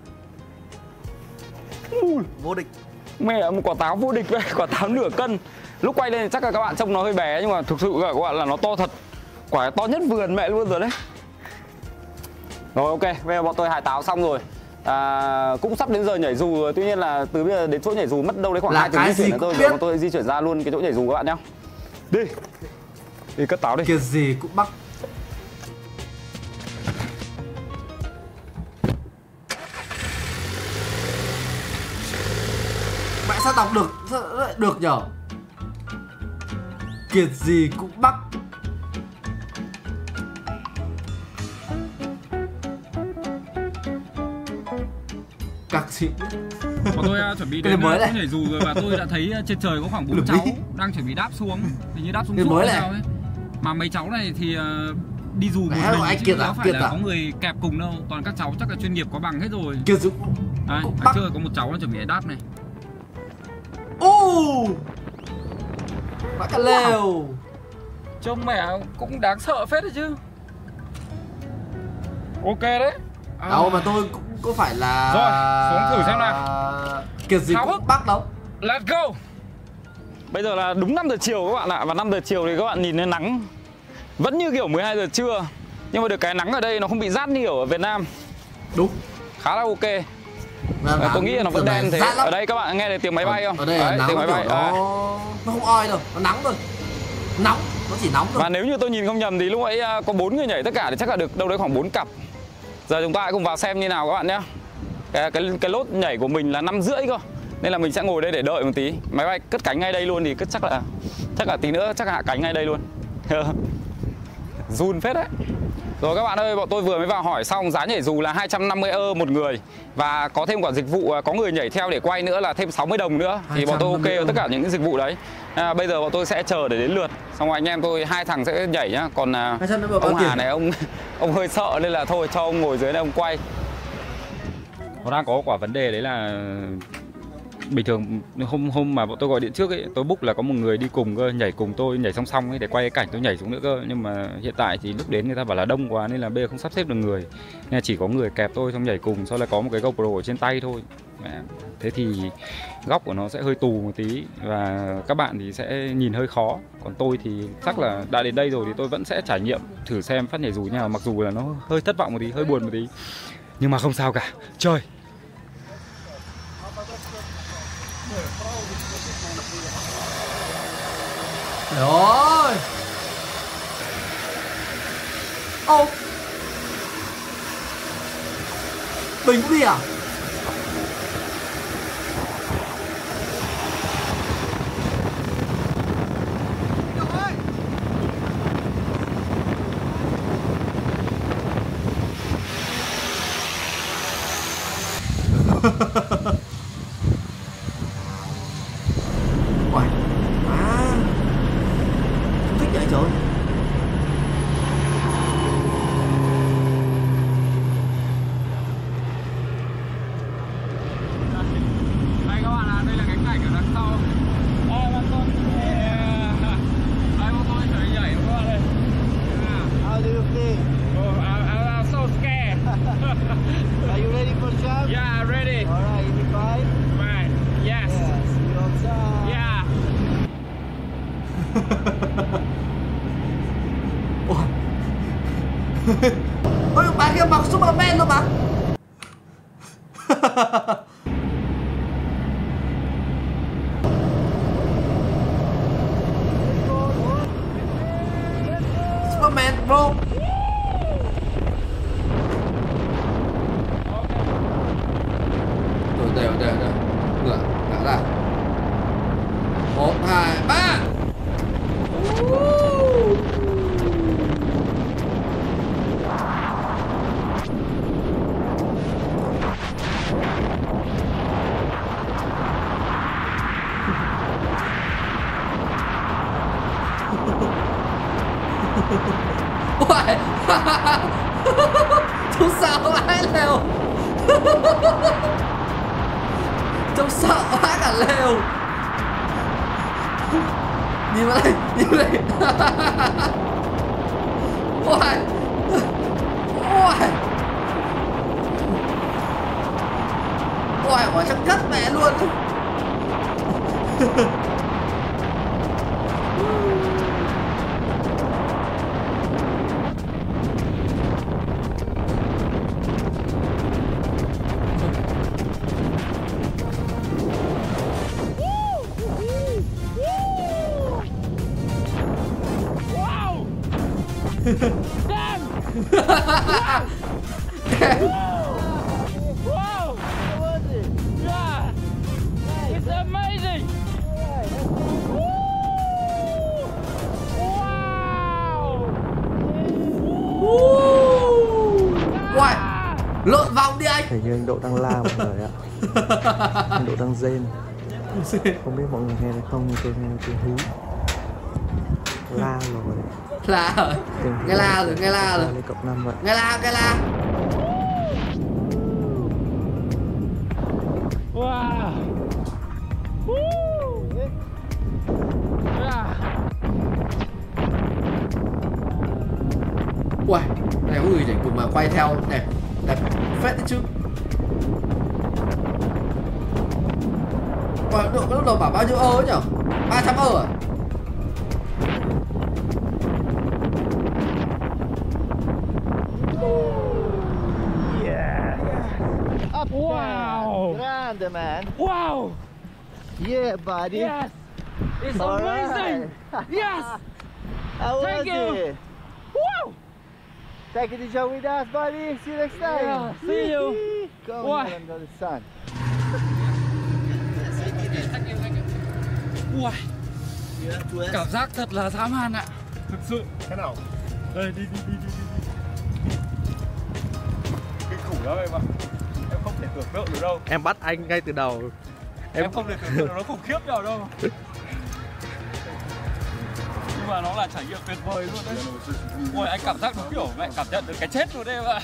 Vô địch. Mẹ, một quả táo vô địch vậy, quả táo nửa cân. Lúc quay lên chắc là các bạn trông nó hơi bé nhưng mà thực sự các bạn là nó to thật. Quả to nhất vườn mẹ luôn rồi đấy. Rồi ok, bây giờ bọn tôi hái táo xong rồi. Cũng sắp đến giờ nhảy dù rồi. Tuy nhiên là từ bây giờ đến chỗ nhảy dù mất đâu đấy khoảng 2 tiếng di chuyển nữa thôi. Giờ bọn tôi di chuyển ra luôn cái chỗ nhảy dù các bạn nhá. Đi. Đi cất táo đi. Kiệt gì cũng Bắc. Mẹ sao đọc được? Sao lại được nhở? Kiệt gì cũng Bắc. Các chị Bọn tôi chuẩn bị đến chỗ nhảy dù rồi và tôi đã thấy trên trời có khoảng 4 cháu đang chuẩn bị đáp xuống. Hình như đáp xuống suốt hay sao ấy. Mà mấy cháu này thì đi dù một mình chứ không phải là có người kẹp cùng đâu. Toàn các cháu chắc là chuyên nghiệp có bằng hết rồi. Kiệt gì Đây, ở chơi có một cháu nó chuẩn bị đáp này. Vãi cả lều. Trông mẹ cũng đáng sợ phết đấy chứ. Ok đấy. Đâu mà tôi cũng có phải là... Rồi, xuống thử xem nào. Kiệt gì cũng Bắc đâu. Let's go. Bây giờ là đúng 5 giờ chiều các bạn ạ. Và 5 giờ chiều thì các bạn nhìn thấy nắng vẫn như kiểu 12 giờ trưa. Nhưng mà được cái nắng ở đây nó không bị rát như kiểu ở Việt Nam. Đúng. Khá là ok. Tôi nghĩ là nó vẫn đen thế. Ở đây các bạn nghe thấy tiếng máy bay không? Ở đây là nắng tiếng máy bay. Nó không oi đâu, nó nắng thôi. Nóng, nó chỉ nóng thôi. Và nếu như tôi nhìn không nhầm thì lúc ấy có 4 người nhảy tất cả thì chắc là được đâu đấy khoảng 4 cặp. Giờ chúng ta hãy cùng vào xem như nào các bạn nhé. Cái lốt nhảy của mình là 5 rưỡi cơ. Nên là mình sẽ ngồi đây để đợi một tí. Máy bay cất cánh ngay đây luôn thì chắc là tí nữa chắc là hạ cánh ngay đây luôn. Run phết đấy. Rồi các bạn ơi, bọn tôi vừa mới vào hỏi xong giá nhảy dù là 250 € một người. Và có thêm quả dịch vụ có người nhảy theo để quay nữa là thêm 60 đồng nữa. Thì bọn tôi ok với tất cả những cái dịch vụ đấy. Bây giờ bọn tôi sẽ chờ để đến lượt. Xong rồi anh em tôi 2 thằng sẽ nhảy nhá. Còn ông Hà này ông hơi sợ nên là thôi cho ông ngồi dưới này ông quay. Nó đang có quả vấn đề đấy là bình thường hôm mà bọn tôi gọi điện trước ấy, tôi book là có một người đi cùng cơ, nhảy cùng tôi, nhảy song song ấy để quay cái cảnh tôi nhảy xuống nữa cơ. Nhưng mà hiện tại thì lúc đến người ta bảo là đông quá nên là bây giờ không sắp xếp được người. Nên là chỉ có người kẹp tôi xong nhảy cùng, sau là có một cái GoPro ở trên tay thôi. Thế thì góc của nó sẽ hơi tù một tí và các bạn thì sẽ nhìn hơi khó. Còn tôi thì chắc là đã đến đây rồi thì tôi vẫn sẽ trải nghiệm thử xem phát nhảy dù như nào, mặc dù là nó hơi thất vọng một tí, hơi buồn một tí. Nhưng mà không sao cả, chơi. Trời ơi. Bình cũng đi à? Uầy. Thích vậy trời. Đây các bạn ạ, đây là cái cảnh ở đằng sau. Bọn tôi phải nhảy các bạn ơi. How do you feel? I'm so scared. Are you ready for the jump? Yeah, ready. Alright, you be fine? Right. Yes. Yeah, see you outside. Yeah. Ôi, bà kia mặc Superman rồi mà. Superman bro. Rồi đều ngửa ngã ra. 1 2 3. Uầy. Chú sao lại lèo. Trông sợ quá cả lều. Nhìn vào đây, nhìn vào đây. Ôi. Ôi. Ôi, quả chắc cất mẹ luôn. Wow! How was it? Yeah! It's amazing! Wow! Lộn vòng đi anh. Hình như anh Độ đang la mọi người ạ. Anh Độ đang rên. Không biết mọi người nghe thấy không, nhưng tôi nghe tiếng hú. La rồi. La rồi. Nghe la rồi, nghe la rồi. Lên cộng 5 vậy. Nghe la, nghe la. Wow! Ui, này có người để cùng mà quay theo đẹp, đẹp phết đấy chứ. Ui, lúc đầu bảo bao nhiêu ơ ấy nhở? 300 ơ à? Yeah! Up wow! Grande, man. Wow! Yeah, buddy. Yes! It's All amazing! right. Yes! How was Thank you. it? Wow! Take the show with us, buddy. See you next time. Yeah, see you. Go Wow. and enjoy the sun. Wow. Cảm giác thật là dã man ạ. Thực sự. Thế nào? Đây, đi. Kinh khủng lắm em ạ. Em không thể tưởng tượng được đâu. Em bắt anh ngay từ đầu. Em không thể tưởng tượng nó khủng khiếp nào đâu. Nhưng mà nó là trải nghiệm tuyệt vời luôn đấy. Ôi, anh cảm giác nó kiểu mẹ cảm nhận được cái chết luôn đấy em ạ.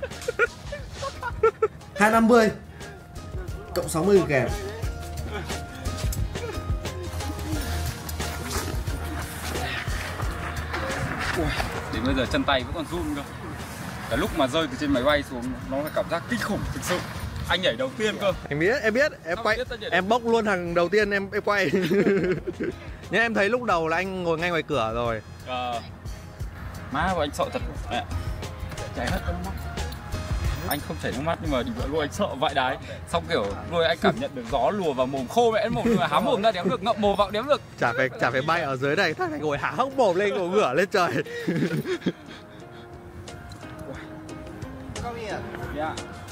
250 cộng 60 kèm. Ui, đến bây giờ chân tay vẫn còn run cơ. Cái lúc mà rơi từ trên máy bay xuống nó là cảm giác kinh khủng thực sự. Anh nhảy đầu tiên cơ. Em biết, em quay, em bốc luôn thằng đầu tiên em quay. Nhưng em thấy lúc đầu là anh ngồi ngay ngoài cửa rồi. Má của anh sợ thật. Chảy hết nước mắt. Anh không chảy nước mắt nhưng mà lúc anh sợ vãi đái. Xong kiểu rồi anh cảm nhận được gió lùa vào mồm khô mẹ mồm nhưng mà há mồm ra đếm được, ngậm mồm vào đếm được. Chả phải bay ở dưới này, thằng này ngồi há hốc mồm lên ngồi ngửa lên trời. Yeah.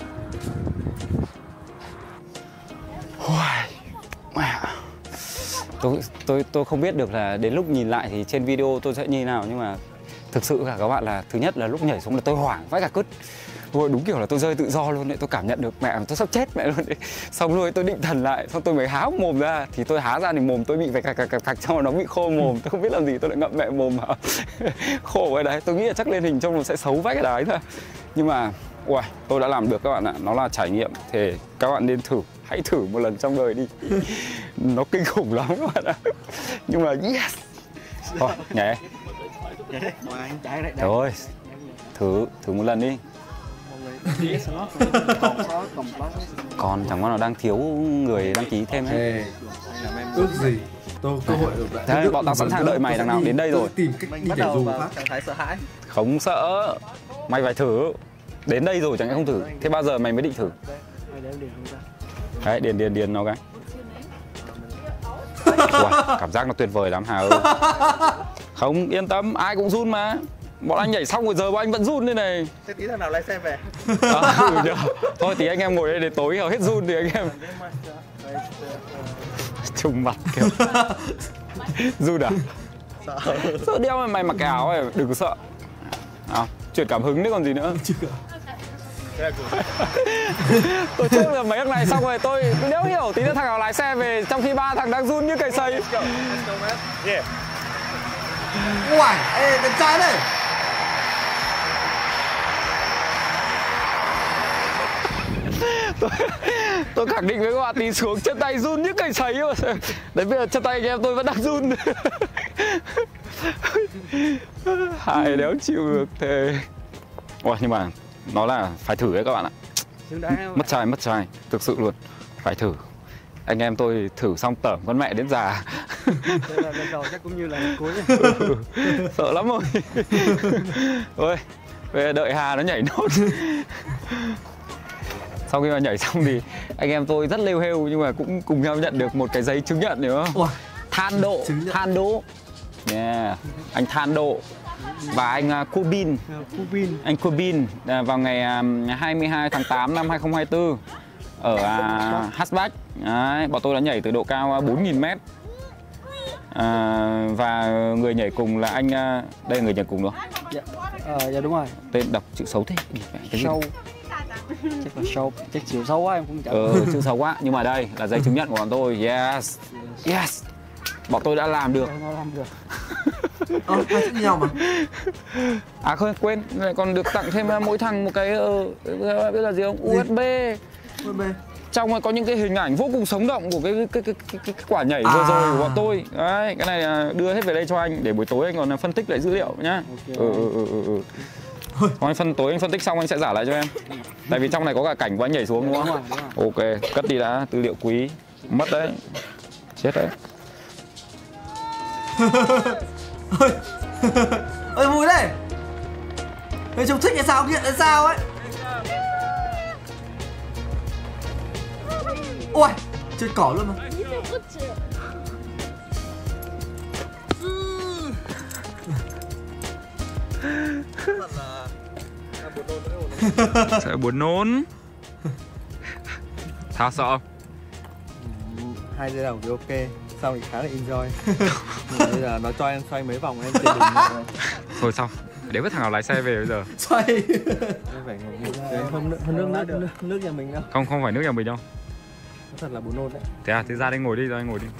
Tôi không biết được là đến lúc nhìn lại thì trên video tôi sẽ như thế nào, nhưng mà thực sự là các bạn là thứ nhất là lúc nhảy xuống là tôi hoảng vãi cả cứt. Tôi đúng kiểu là tôi rơi tự do luôn đấy, tôi cảm nhận được mẹ tôi sắp chết mẹ luôn đấy. Xong rồi tôi định thần lại, xong tôi mới há mồm ra, thì tôi há ra thì mồm tôi bị phải cạch xong rồi nó bị khô mồm, tôi không biết làm gì, tôi lại ngậm mẹ mồm mà khô cái đấy. Tôi nghĩ là chắc lên hình trông nó sẽ xấu vãi cái đấy thôi, nhưng mà ui, tôi đã làm được các bạn ạ. Nó là trải nghiệm thì các bạn nên thử, hãy thử một lần trong đời đi. Nó kinh khủng lắm các bạn ạ. Nhưng mà yes. Thôi nhảy. Trời ơi, thử một lần đi. Còn chẳng qua nào đang thiếu người đăng ký thêm ấy. Ước gì tôi cơ hội được lại. Thế bọn tao sẵn sàng đợi mày đằng nào đến đây rồi. Tìm cách đi để dùng phát. Trạng thái sợ hãi. Không sợ. Mày phải thử. Đến đây rồi chẳng lẽ không thử. Thế bao giờ mày mới định thử? Đấy, điền nó cái. Wow, cảm giác nó tuyệt vời lắm Hà ơi. Không, yên tâm, ai cũng run mà. Bọn anh nhảy xong rồi giờ bọn anh vẫn run đây này. Thế tí thằng nào lái xe về? Thôi tí anh em ngồi đây để tối hết run thì anh em trùng mặt kiểu. Run à? Sợ đeo mày mặc cái áo này, đừng có sợ. Chuyển cảm hứng đấy còn gì nữa. Tôi chốt là mấy thằng này xong rồi tôi đéo hiểu tí nữa thằng nào lái xe về trong khi ba thằng đang run như cầy sấy. Uầy, ê, đẹp trai đấy. Tôi khẳng định với các bạn tí xuống chân tay run như cầy sấy mà. Đấy bây giờ chân tay anh em tôi vẫn đang run. Hai đéo chịu được thế. Ôi nhưng mà nó là phải thử đấy các bạn ạ. Mất trai, thực sự luôn. Phải thử. Anh em tôi thử xong tởm con mẹ đến già. Lần đầu chắc cũng như là cuối. Sợ lắm rồi. Ôi, về đợi Hà nó nhảy nốt. Sau khi mà nhảy xong thì anh em tôi rất lêu hêu nhưng mà cũng cùng nhau nhận được một cái giấy chứng nhận nữa. Than Độ. Yeah. Anh Than Độ và anh Corbin. Anh Corbin vào ngày 22 tháng 8 năm 2024 ở Hasbach. Đấy, bọn tôi đã nhảy từ độ cao 4.000 m. Và người nhảy cùng là anh đây là người nhảy cùng đúng không? Dạ đúng rồi. Tên đọc chữ xấu thế. Cái gì? Chắc là sâu, chắc chịu xấu quá em cũng chẳng. Chữ xấu quá, nhưng mà đây là giấy chứng nhận của bọn tôi. Yes. Bọn tôi đã làm được. Hai chữ như nhau mà. À không, quên, còn được tặng thêm mỗi thằng một cái biết là gì không? USB. Trong này có những cái hình ảnh vô cùng sống động của cái quả nhảy vừa rồi của bọn tôi. Đấy, cái này đưa hết về đây cho anh để buổi tối anh còn phân tích lại dữ liệu nhá. Còn tối anh phân tích xong anh sẽ giả lại cho em. Tại vì trong này có cả cảnh của anh nhảy xuống đúng không? Ok, cất đi đã, tư liệu quý. Mất đấy. Chết đấy. Ôi vui đấy. Ê, trông thích hay sao, nghiện hay sao ấy. Ôi, chơi cỏ luôn mà. Sợ buồn nôn. Sao sợ không? 2 giây đầu thì ok, sau thì khá là enjoy. Bây giờ nó cho em xoay mấy vòng em chơi đỉnh. Thôi xong, để với thằng nào lái xe về bây giờ. Xoay. Hơn nước nhà mình đâu. Không phải nước nhà mình đâu. Thật là buồn nôn đấy. Thế à, thế ra đây ngồi đi, ngồi đi.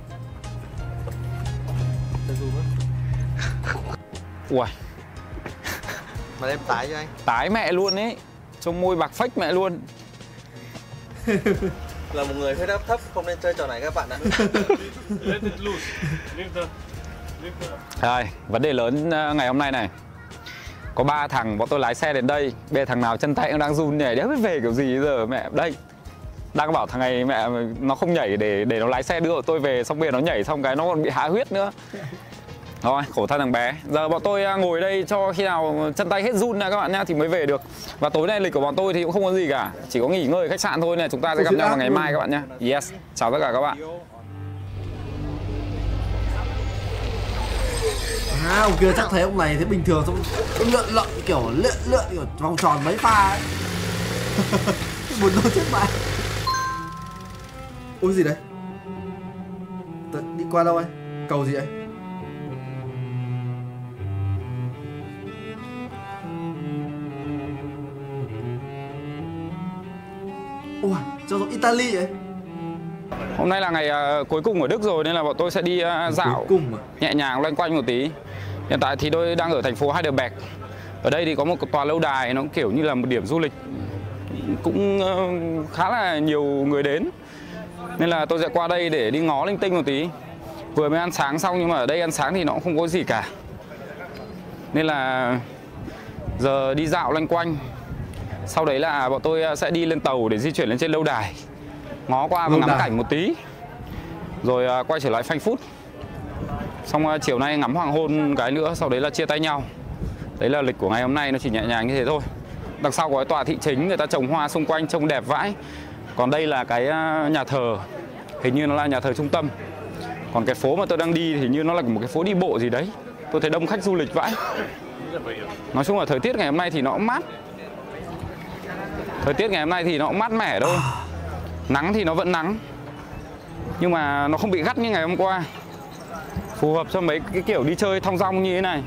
Ui. Mà em tái cho anh. Tái mẹ luôn ấy. Trông môi bạc phách mẹ luôn. Là một người huyết áp thấp không nên chơi trò này các bạn ạ. Rồi, vấn đề lớn ngày hôm nay này. Có 3 thằng bọn tôi lái xe đến đây. Bây giờ thằng nào chân tay nó đang run nhảy đéo biết về kiểu gì giờ mẹ. Đây, đang bảo thằng này mẹ nó không nhảy để nó lái xe đưa tôi về. Xong bây giờ nó nhảy xong cái nó còn bị há huyết nữa. Rồi, khổ thân thằng bé. Giờ bọn tôi ngồi đây cho khi nào chân tay hết run ra các bạn nhá thì mới về được. Và tối nay lịch của bọn tôi thì cũng không có gì cả. Chỉ có nghỉ ngơi ở khách sạn thôi này. Chúng ta sẽ gặp nhau vào ngày mai các bạn nhá. Yes, chào tất cả các bạn. Ông kia chắc thấy ông này thấy bình thường xong lượn kiểu vòng tròn mấy pha ấy. Buồn nôn chết bạn. Ôi gì đấy? Đi qua đâu ấy? Cầu gì ấy? Ui, cho giống Italy ấy. Hôm nay là ngày cuối cùng ở Đức rồi nên là bọn tôi sẽ đi dạo nhẹ nhàng loanh quanh một tí. Hiện tại thì tôi đang ở thành phố Heidelberg. Ở đây thì có một tòa lâu đài, nó kiểu như là một điểm du lịch cũng khá là nhiều người đến. Nên là tôi sẽ qua đây để đi ngó linh tinh một tí. Vừa mới ăn sáng xong nhưng mà ở đây ăn sáng thì nó cũng không có gì cả. Nên là giờ đi dạo loanh quanh. Sau đấy là bọn tôi sẽ đi lên tàu để di chuyển lên trên lâu đài, ngó qua và ngắm cảnh một tí. Rồi quay trở lại Frankfurt. Xong chiều nay ngắm hoàng hôn cái nữa, sau đấy là chia tay nhau. Đấy là lịch của ngày hôm nay, nó chỉ nhẹ nhàng như thế thôi. Đằng sau có cái tòa thị chính, người ta trồng hoa xung quanh trông đẹp vãi. Còn đây là cái nhà thờ, hình như nó là nhà thờ trung tâm. Còn cái phố mà tôi đang đi thì hình như nó là một cái phố đi bộ gì đấy. Tôi thấy đông khách du lịch vãi. Nói chung là thời tiết ngày hôm nay thì nó cũng mát. Thời tiết ngày hôm nay thì nó cũng mát mẻ thôi. Nắng thì nó vẫn nắng, nhưng mà nó không bị gắt như ngày hôm qua. Phù hợp cho mấy cái kiểu đi chơi thong dong như thế này.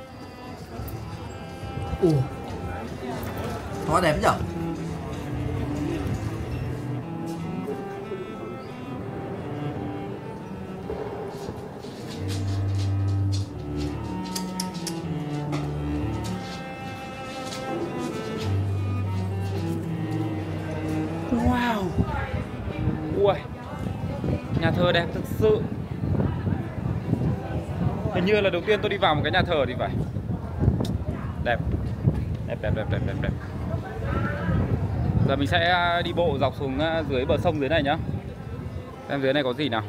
Nó đẹp nhở? Ui, nhà thờ đẹp thực sự. Hình như là đầu tiên tôi đi vào một cái nhà thờ thì phải. Đẹp. Đẹp. Giờ mình sẽ đi bộ dọc xuống dưới bờ sông dưới này nhá. Xem dưới này có gì nào.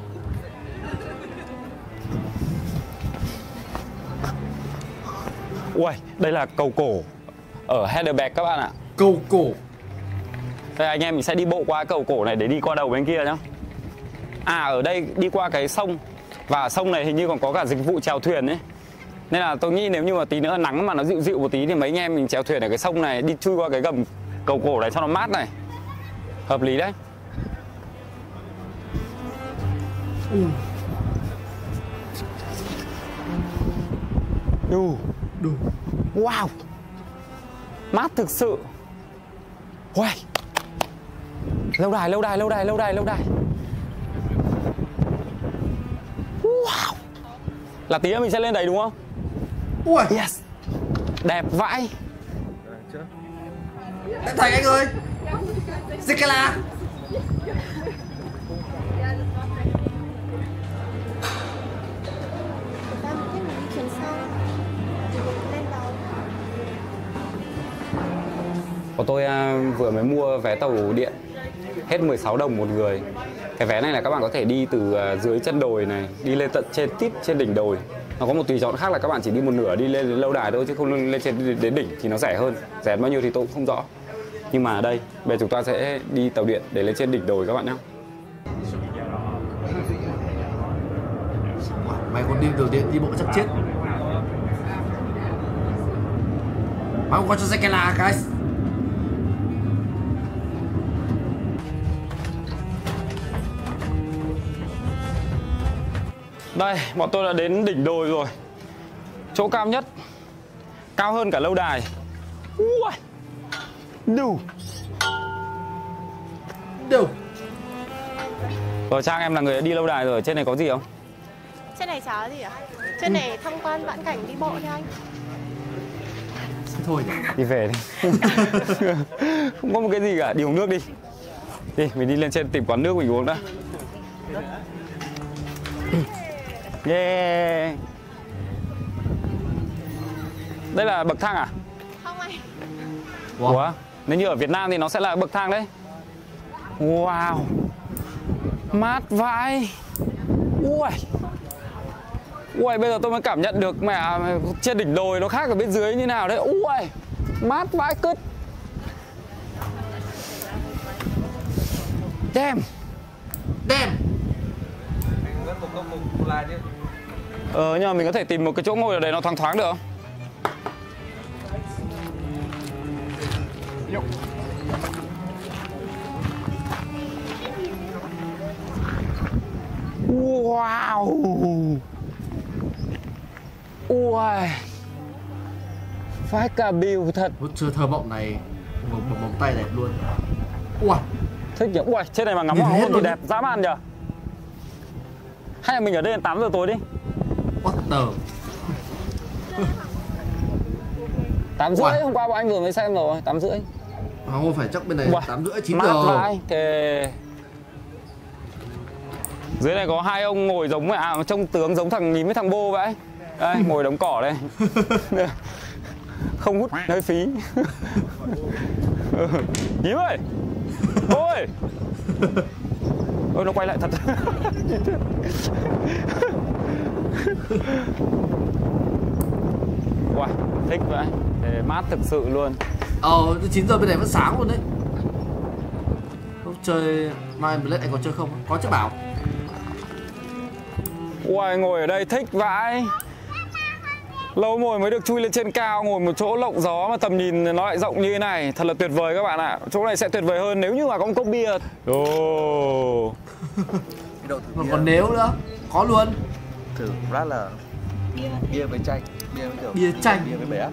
Ui, đây là cầu cổ ở Heidelberg các bạn ạ. Cầu cổ. Đây anh em mình sẽ đi bộ qua cầu cổ này để đi qua đầu bên kia nhá. À, ở đây đi qua cái sông. Và sông này hình như còn có cả dịch vụ chèo thuyền ấy. Nên là tôi nghĩ nếu như mà tí nữa nắng mà nó dịu dịu một tí thì mấy anh em mình chèo thuyền ở cái sông này, đi chui qua cái gầm cầu cổ này cho nó mát này. Hợp lý đấy. Đủ. Wow. Mát thực sự. Uầy. Lâu đài. Wow. Là tí nữa mình sẽ lên đấy đúng không? Ui. Yes. Đẹp vãi. Thành anh ơi. Zikala. Của tôi vừa mới mua vé tàu điện hết 16 đồng một người. Cái vé này là các bạn có thể đi từ dưới chân đồi này đi lên tận trên tít trên đỉnh đồi. Nó có một tùy chọn khác là các bạn chỉ đi một nửa đi lên đến lâu đài thôi chứ không lên trên đến đỉnh thì nó rẻ hơn. Rẻ bao nhiêu thì tôi cũng không rõ. Nhưng mà đây, bây giờ chúng ta sẽ đi tàu điện để lên trên đỉnh đồi các bạn nhé. Mày còn đi tàu điện đi bộ chắc chết. Mày không qua cho Zikala guys. Đây, bọn tôi đã đến đỉnh đồi rồi. Chỗ cao nhất, cao hơn cả lâu đài. Ui. Đủ. Rồi Trang, em là người đã đi lâu đài rồi, trên này có gì không? Trên này chả có gì ạ? Trên này tham quan vãn cảnh đi bộ thôi anh. Thôi đi về đi. Không có một cái gì cả, đi uống nước đi. Đi, mình đi lên trên tìm quán nước mình uống đã. Yeah. Đây là bậc thang à? Không anh. Ủa? Nếu như ở Việt Nam thì nó sẽ là bậc thang đấy. Wow. Mát vãi. Ui. Ui, bây giờ tôi mới cảm nhận được mẹ trên đỉnh đồi nó khác ở bên dưới như nào đấy. Ui. Mát vãi cứt. Damn. Nhưng mà mình có thể tìm một cái chỗ ngồi ở đây nó thoáng thoáng được không? Wow. Ui. Phải cả biểu thật. Một chơi thơ mộng này, một móng tay đẹp luôn. Ui. Thích nhỉ? Ui, trên này mà ngắm hoàng hôn thì đẹp dã man nhờ. Hay là mình ở đây đến 8 giờ tối đi. What the? 8 rưỡi, hôm qua bọn anh vừa mới xem rồi, 8 rưỡi. Không phải chắc bên này 8 rưỡi 9 mát giờ. Vãi. Thế... Dưới này có hai ông ngồi giống trông tướng giống thằng nhím với thằng Bô vậy. Đây, ngồi đống cỏ đây. Không hút hơi phí. Nhím ơi. Ôi. Ôi nó quay lại thật. Wow, thích vậy. Mát thực sự luôn. 9 giờ bên này vẫn sáng luôn đấy. Lúc chơi Mai Blade anh có chơi không? Có chứ bảo. Ui, ngồi ở đây thích vãi. Lâu rồi mới được chui lên trên cao, ngồi một chỗ lộng gió mà tầm nhìn nó lại rộng như thế này. Thật là tuyệt vời các bạn ạ. Chỗ này sẽ tuyệt vời hơn nếu như mà có một cốc bia. Mà còn nếu nữa, có luôn. Thử rất là bia với chanh. Bia chanh. Bia với bé.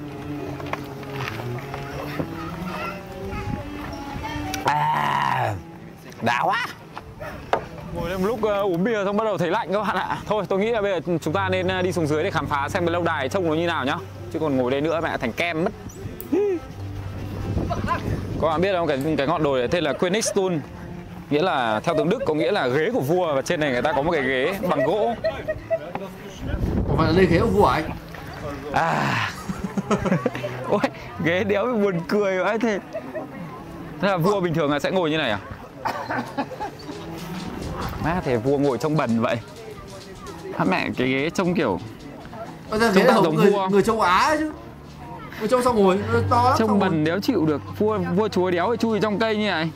Đã quá. Ngồi lên một lúc uống bia xong bắt đầu thấy lạnh các bạn ạ. Thôi tôi nghĩ là bây giờ chúng ta nên đi xuống dưới để khám phá xem cái lâu đài trông nó như nào nhá. Chứ còn ngồi đây nữa mẹ thành kem mất. Các bạn biết không, cái ngọn đồi này tên là Königsstuhl. Nghĩa là theo tiếng Đức có nghĩa là ghế của vua, và trên này người ta có một cái ghế bằng gỗ. Không phải là đây ghế của vua anh? À. Ôi, ghế đéo bị buồn cười vậy thế. Thế là vua bình thường là sẽ ngồi như này à? Má thì vua ngồi trông bẩn vậy. Mẹ cái ghế trông kiểu ghế là người châu Á chứ. Người châu sao ngồi to lắm. Trông bẩn đéo chịu được. Vua chúa đéo phải chui trong cây như này.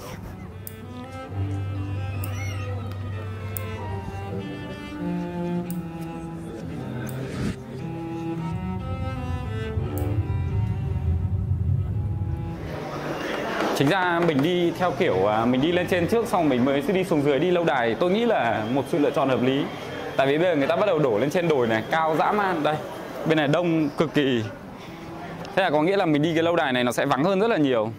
Chính ra mình đi theo kiểu mình đi lên trên trước xong mình mới đi xuống dưới đi lâu đài. Tôi nghĩ là một sự lựa chọn hợp lý. Tại vì bây giờ người ta bắt đầu đổ lên trên đồi này, cao dã man. Đây, bên này đông cực kỳ. Thế là có nghĩa là mình đi cái lâu đài này nó sẽ vắng hơn rất là nhiều.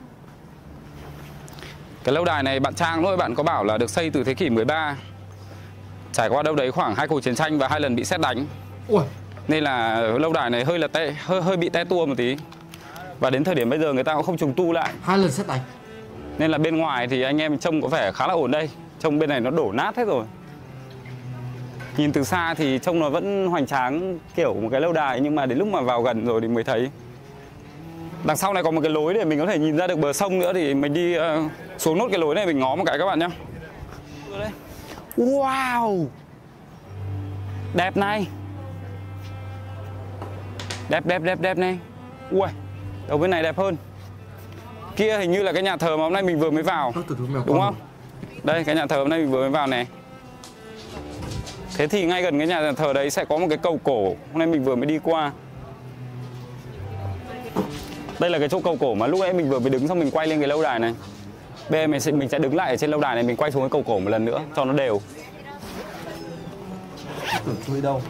Cái lâu đài này bạn Trang thôi, bạn có bảo là được xây từ thế kỷ 13. Trải qua đâu đấy khoảng 2 cuộc chiến tranh và 2 lần bị sét đánh. Ui. Nên là lâu đài này hơi bị té tua một tí. Và đến thời điểm bây giờ người ta cũng không trùng tu lại. 2 lần sét đánh. Nên là bên ngoài thì anh em trông có vẻ khá là ổn đây. Trông bên này nó đổ nát hết rồi. Nhìn từ xa thì trông nó vẫn hoành tráng kiểu một cái lâu đài, nhưng mà đến lúc mà vào gần rồi thì mới thấy. Đằng sau này có một cái lối để mình có thể nhìn ra được bờ sông nữa, thì mình đi xuống nốt cái lối này mình ngó một cái các bạn nhé. Wow, đẹp này. Đẹp này. Ui, ở bên này đẹp hơn. Kia hình như là cái nhà thờ mà hôm nay mình vừa mới vào, đúng không? Đây, cái nhà thờ hôm nay mình vừa mới vào này. Thế thì ngay gần cái nhà thờ đấy sẽ có một cái cầu cổ. Hôm nay mình vừa mới đi qua. Đây là cái chỗ cầu cổ mà lúc nãy mình vừa mới đứng xong mình quay lên cái lâu đài này. Bây giờ mình sẽ đứng lại ở trên lâu đài này, mình quay xuống cái cầu cổ một lần nữa cho nó đều. Tưởng chui đâu.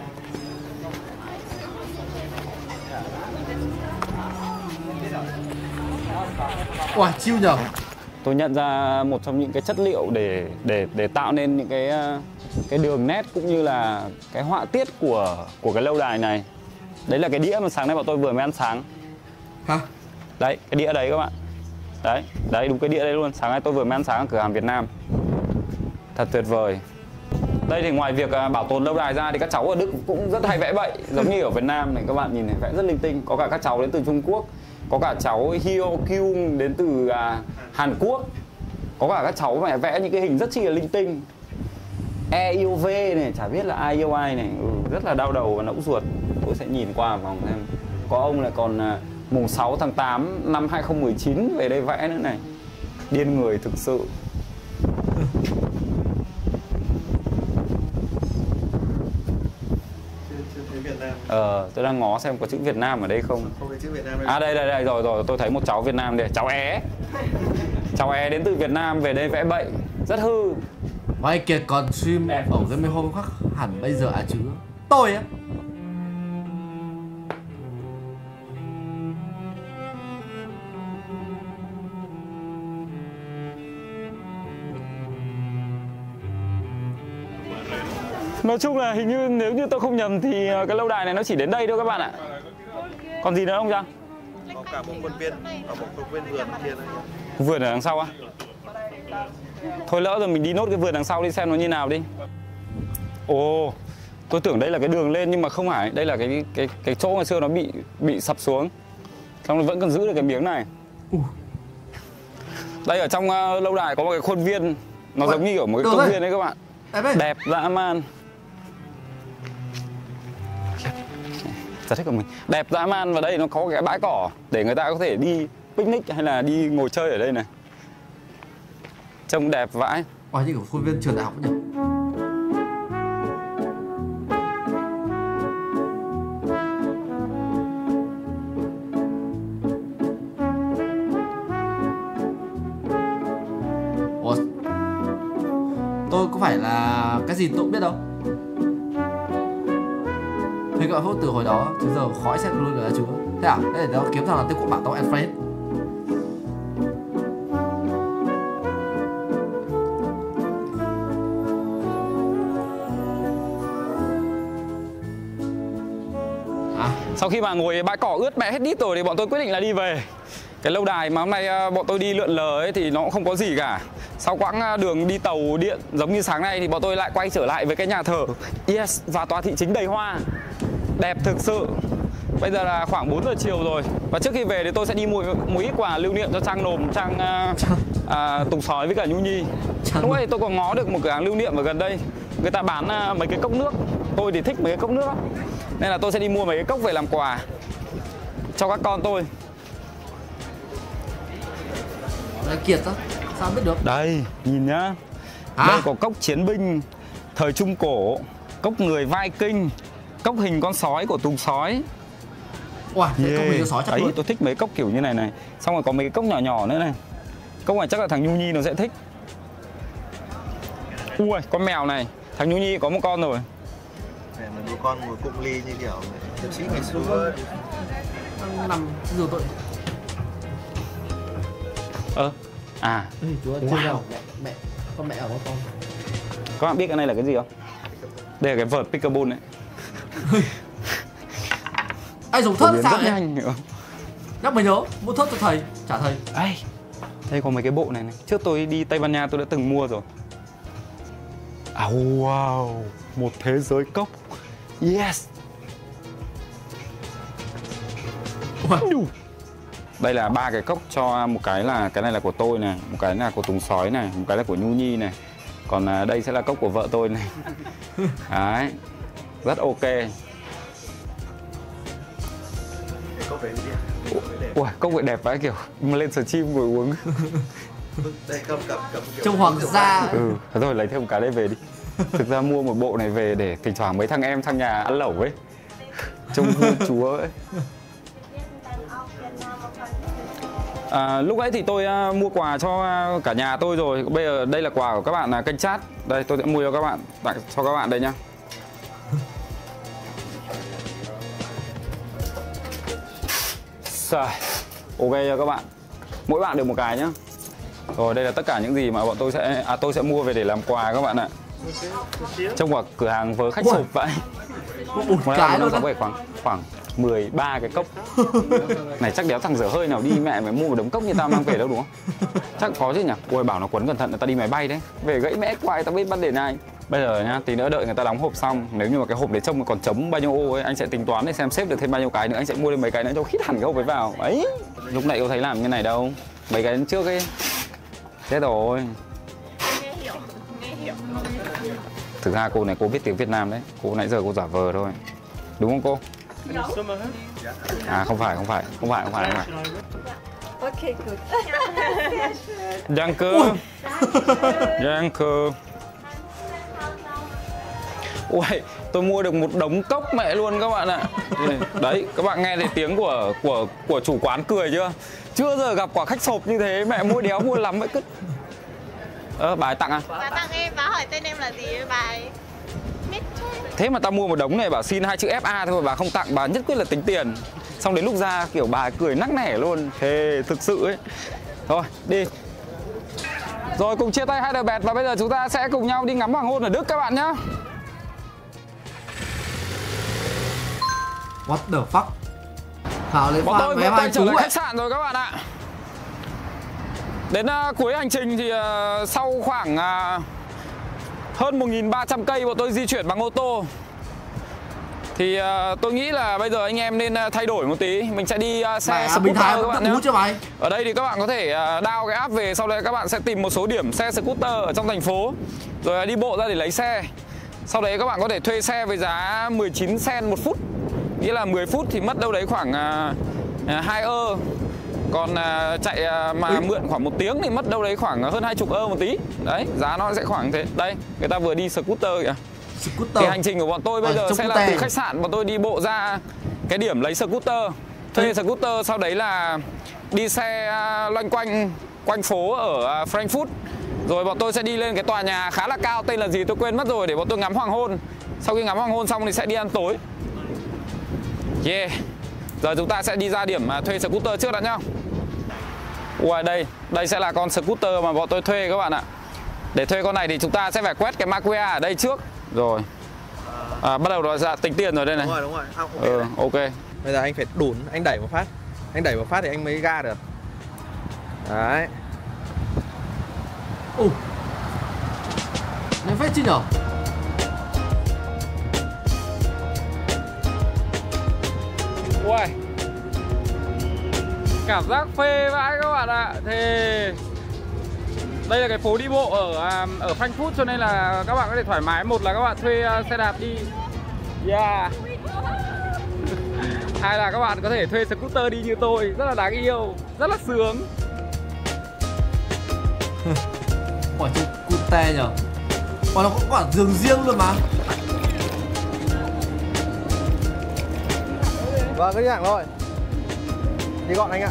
Wow, chill nhở. Tôi nhận ra một trong những cái chất liệu để tạo nên những cái đường nét cũng như là cái họa tiết của cái lâu đài này. Đấy là cái đĩa mà sáng nay bọn tôi vừa mới ăn sáng. Hả? Đấy, cái đĩa đấy các bạn. Đấy đúng cái đĩa đấy luôn. Sáng nay tôi vừa mới ăn sáng ở cửa hàng Việt Nam. Thật tuyệt vời. Đây thì ngoài việc bảo tồn lâu đài ra thì các cháu ở Đức cũng rất hay vẽ bậy. Giống như ở Việt Nam này các bạn nhìn này, vẽ rất linh tinh. Có cả các cháu đến từ Trung Quốc, có cả cháu Hyo Kyung đến từ Hàn Quốc, có cả các cháu mà vẽ những cái hình rất chi là linh tinh. E yêu V này, chả biết là ai yêu ai này, rất là đau đầu và nẫu ruột. Tôi sẽ nhìn qua vòng xem. Có ông là còn mùng 6 tháng 8 năm 2019 về đây vẽ nữa này. Điên người thực sự. Tôi đang ngó xem có chữ Việt Nam ở đây không. Không có chữ Việt Nam đây. À đây rồi, tôi thấy một cháu Việt Nam đây, cháu É. Cháu É đến từ Việt Nam về đây vẽ bậy, rất hư. Anh Kiệt còn stream ở cái mấy hôm khác hẳn bây giờ à chứ. Tôi á. Nói chung là hình như nếu như tôi không nhầm thì cái lâu đài này nó chỉ đến đây thôi các bạn ạ. Còn gì nữa không Giang? Có cả một khuôn viên ở một khuôn viên vườn kia này. Vườn ở đằng sau á? Thôi lỡ rồi mình đi nốt cái vườn đằng sau đi xem nó như nào đi. Ồ, tôi tưởng đây là cái đường lên nhưng mà không phải. Đây là cái chỗ ngày xưa nó bị sập xuống. Xong nó vẫn còn giữ được cái miếng này. Đây ở trong lâu đài có một cái khuôn viên. Nó giống như ở một cái công viên đấy các bạn. Đẹp dã man. Rất thích của mình. Đẹp dã man, và đây nó có cái bãi cỏ để người ta có thể đi picnic hay là đi ngồi chơi ở đây này. Trông đẹp vãi. Như kiểu khuôn viên trường đại học nhỉ. Ủa, tôi có phải là cái gì tôi cũng biết đâu. Thế gọi phốt từ hồi đó chứ giờ khói xét luôn rồi chứ. Thế à? Thế để nó kiếm thằng là tên của bạn tao Alfred. Sau khi mà ngồi bãi cỏ ướt mẹ hết đít rồi thì bọn tôi quyết định là đi về. Cái lâu đài mà hôm nay bọn tôi đi lượn lờ ấy thì nó cũng không có gì cả. Sau quãng đường đi tàu điện giống như sáng nay thì bọn tôi lại quay trở lại với cái nhà thờ. Yes, và tòa thị chính đầy hoa. Đẹp thực sự. Bây giờ là khoảng 4 giờ chiều rồi. Và trước khi về thì tôi sẽ đi mua ít quà lưu niệm cho Trang Nồm, Trang Tùng Sói với cả Nhu Nhi. Lúc ấy tôi còn ngó được một cửa hàng lưu niệm ở gần đây. Người ta bán mấy cái cốc nước. Tôi thì thích mấy cái cốc nước lắm. Nên là tôi sẽ đi mua mấy cái cốc về làm quà cho các con tôi. Đấy, Kiệt đó, sao biết được? Đây, nhìn nhá. Đây có cốc chiến binh thời Trung Cổ, cốc người Viking, cốc hình con sói của Tùng Sói. Wow, cốc hình con sói chắc đấy, luôn. tôi thích mấy cốc kiểu như này này. Xong rồi có mấy cái cốc nhỏ nhỏ nữa này. Cốc này chắc là thằng Nhu Nhi nó sẽ thích. Ui, con mèo này, thằng Nhu Nhi có một con rồi. Này là đứa con ngồi cụng ly như kiểu thậm chí ngày xưa nằm rửa tội. Chú ơi, chưa đâu, mẹ, con mẹ ở con. Các bạn biết cái này là cái gì không? Đây là cái vợt pickleball đấy. Anh dùng thớt sao vậy? Nhanh. Nhắc mới nhớ, mua thớt cho thầy, trả thầy. Đây có mấy cái bộ này này. Trước tôi đi Tây Ban Nha tôi đã từng mua rồi. Wow, một thế giới cốc. Yes. Đây là 3 cái cốc, cho một cái là cái này là của tôi này, một cái là của Tùng Sói này, một cái là của Nhu Nhi này. Còn đây sẽ là cốc của vợ tôi này. Đấy. Rất ok. Ui, cốc vậy đẹp vãi, kiểu lên stream ngồi uống. Đây cầm trông hoàng gia. Thôi lấy thêm một cái đây về đi. Thực ra mua một bộ này về để thỉnh thoảng mấy thằng em sang nhà ăn lẩu ấy. Trông vua chúa ấy. Lúc ấy thì tôi mua quà cho cả nhà tôi rồi. Bây giờ đây là quà của các bạn kênh chat. Đây tôi sẽ mua cho các bạn, tặng cho các bạn đây nhá. Ok cho các bạn. Mỗi bạn được một cái nhá. Rồi đây là tất cả những gì mà bọn tôi sẽ mua về để làm quà các bạn ạ. Trong một cửa hàng vớ khách sộp vậy. Một cái luôn đó. Khoảng 13 cái cốc. Này chắc đéo thằng dở hơi nào đi mẹ mày mua một đống cốc như tao mang về đâu đúng không? Chắc có chứ nhỉ. Ôi bảo nó quấn cẩn thận, người ta đi máy bay đấy. Về gãy mẽ quài tao biết bắt để này. Bây giờ nhá, tí nữa đợi người ta đóng hộp xong. Nếu như mà cái hộp đấy trông còn trống bao nhiêu ô ấy, anh sẽ tính toán để xem xếp được thêm bao nhiêu cái nữa. Anh sẽ mua thêm mấy cái nữa cho khít hẳn cái hộp ấy vào. Ấy. Lúc nãy có thấy làm như này đâu. Mấy cái trước ấy. Chết rồi. Nghe hiểu. Thực ra cô này cô biết tiếng Việt Nam đấy. Cô nãy giờ cô giả vờ thôi. Đúng không cô? Không phải. Ok, good. Danke. Ui, tôi mua được một đống cốc mẹ luôn các bạn ạ. Đấy, các bạn nghe thấy tiếng của chủ quán cười chưa? Chưa giờ gặp quả khách sộp như thế, mẹ mua đéo mua lắm vậy cứt. Bà ấy tặng à? Bà tặng em, bà hỏi tên em là gì bà ấy. Thế mà tao mua một đống này bảo xin 2 chữ FA thôi, bà không tặng, bà nhất quyết là tính tiền. Xong đến lúc ra kiểu bà cười nắc nẻ luôn. Thề thực sự ấy. Thôi đi. Rồi cùng chia tay hai đờ bẹt. Và bây giờ chúng ta sẽ cùng nhau đi ngắm hoàng hôn ở Đức các bạn nhá. What the fuck? Thảo lên bọn tôi vừa quay trở lại khách sạn rồi các bạn ạ. Đến cuối hành trình thì sau khoảng hơn 1.300 cây bọn tôi di chuyển bằng ô tô. Thì tôi nghĩ là bây giờ anh em nên thay đổi một tí. Mình sẽ đi xe scooter các bạn nhé. Ở đây thì các bạn có thể download cái app về. Sau đấy các bạn sẽ tìm một số điểm xe scooter ở trong thành phố. Rồi đi bộ ra để lấy xe. Sau đấy các bạn có thể thuê xe với giá 19 cent một phút. Nghĩa là 10 phút thì mất đâu đấy khoảng 2 euro. Còn chạy mà mượn khoảng 1 tiếng thì mất đâu đấy khoảng hơn 20 euro một tí. Đấy, giá nó sẽ khoảng thế. Đây, người ta vừa đi scooter kìa. Thì hành trình của bọn tôi bây giờ sẽ là từ khách sạn bọn tôi đi bộ ra cái điểm lấy scooter, thuê scooter, sau đấy là đi xe loanh quanh phố ở Frankfurt. Rồi bọn tôi sẽ đi lên cái tòa nhà khá là cao, tên là gì tôi quên mất rồi, để bọn tôi ngắm hoàng hôn. Sau khi ngắm hoàng hôn xong thì sẽ đi ăn tối. Yeah. Giờ chúng ta sẽ đi ra điểm thuê scooter trước đã nhá. Ui, đây sẽ là con scooter mà bọn tôi thuê các bạn ạ. Để thuê con này thì chúng ta sẽ phải quét cái mã QR ở đây trước. Rồi bắt đầu nó ra tính tiền rồi đây này. Đúng rồi. Ok. Bây giờ anh phải đủn, anh đẩy một phát. Anh đẩy một phát thì anh mới ga được. Đấy. Này phết chứ nhở? Ui, cảm giác phê vãi các bạn ạ. Thì đây là cái phố đi bộ ở Frankfurt, cho nên là các bạn có thể thoải mái. Một là các bạn thuê xe đạp đi, hai là các bạn có thể thuê scooter đi như tôi, rất là đáng yêu, rất là sướng. Quả trông cute nhở? Quả nó có quả giường riêng luôn mà. Vâng, cứ đi thẳng thôi. Đi gọn anh ạ.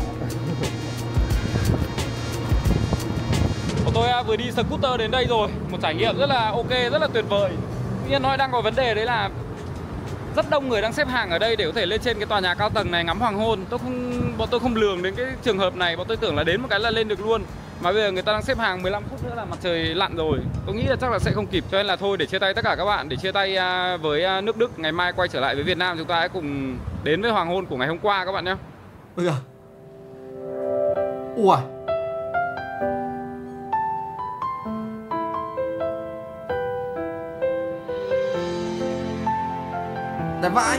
Tôi vừa đi scooter đến đây rồi, một trải nghiệm rất là ok, rất là tuyệt vời. Tuy nhiên nó đang có vấn đề đấy là rất đông người đang xếp hàng ở đây để có thể lên trên cái tòa nhà cao tầng này ngắm hoàng hôn. Bọn tôi không lường đến cái trường hợp này, bọn tôi tưởng là đến một cái là lên được luôn. Mà bây giờ người ta đang xếp hàng 15 phút nữa là mặt trời lặn rồi. Tôi nghĩ là chắc là sẽ không kịp, cho nên là thôi để chia tay tất cả các bạn, để chia tay với nước Đức. Ngày mai quay trở lại với Việt Nam, chúng ta hãy cùng đến với hoàng hôn của ngày hôm qua các bạn nhé. Ui à. Ui. Đẹp vãi.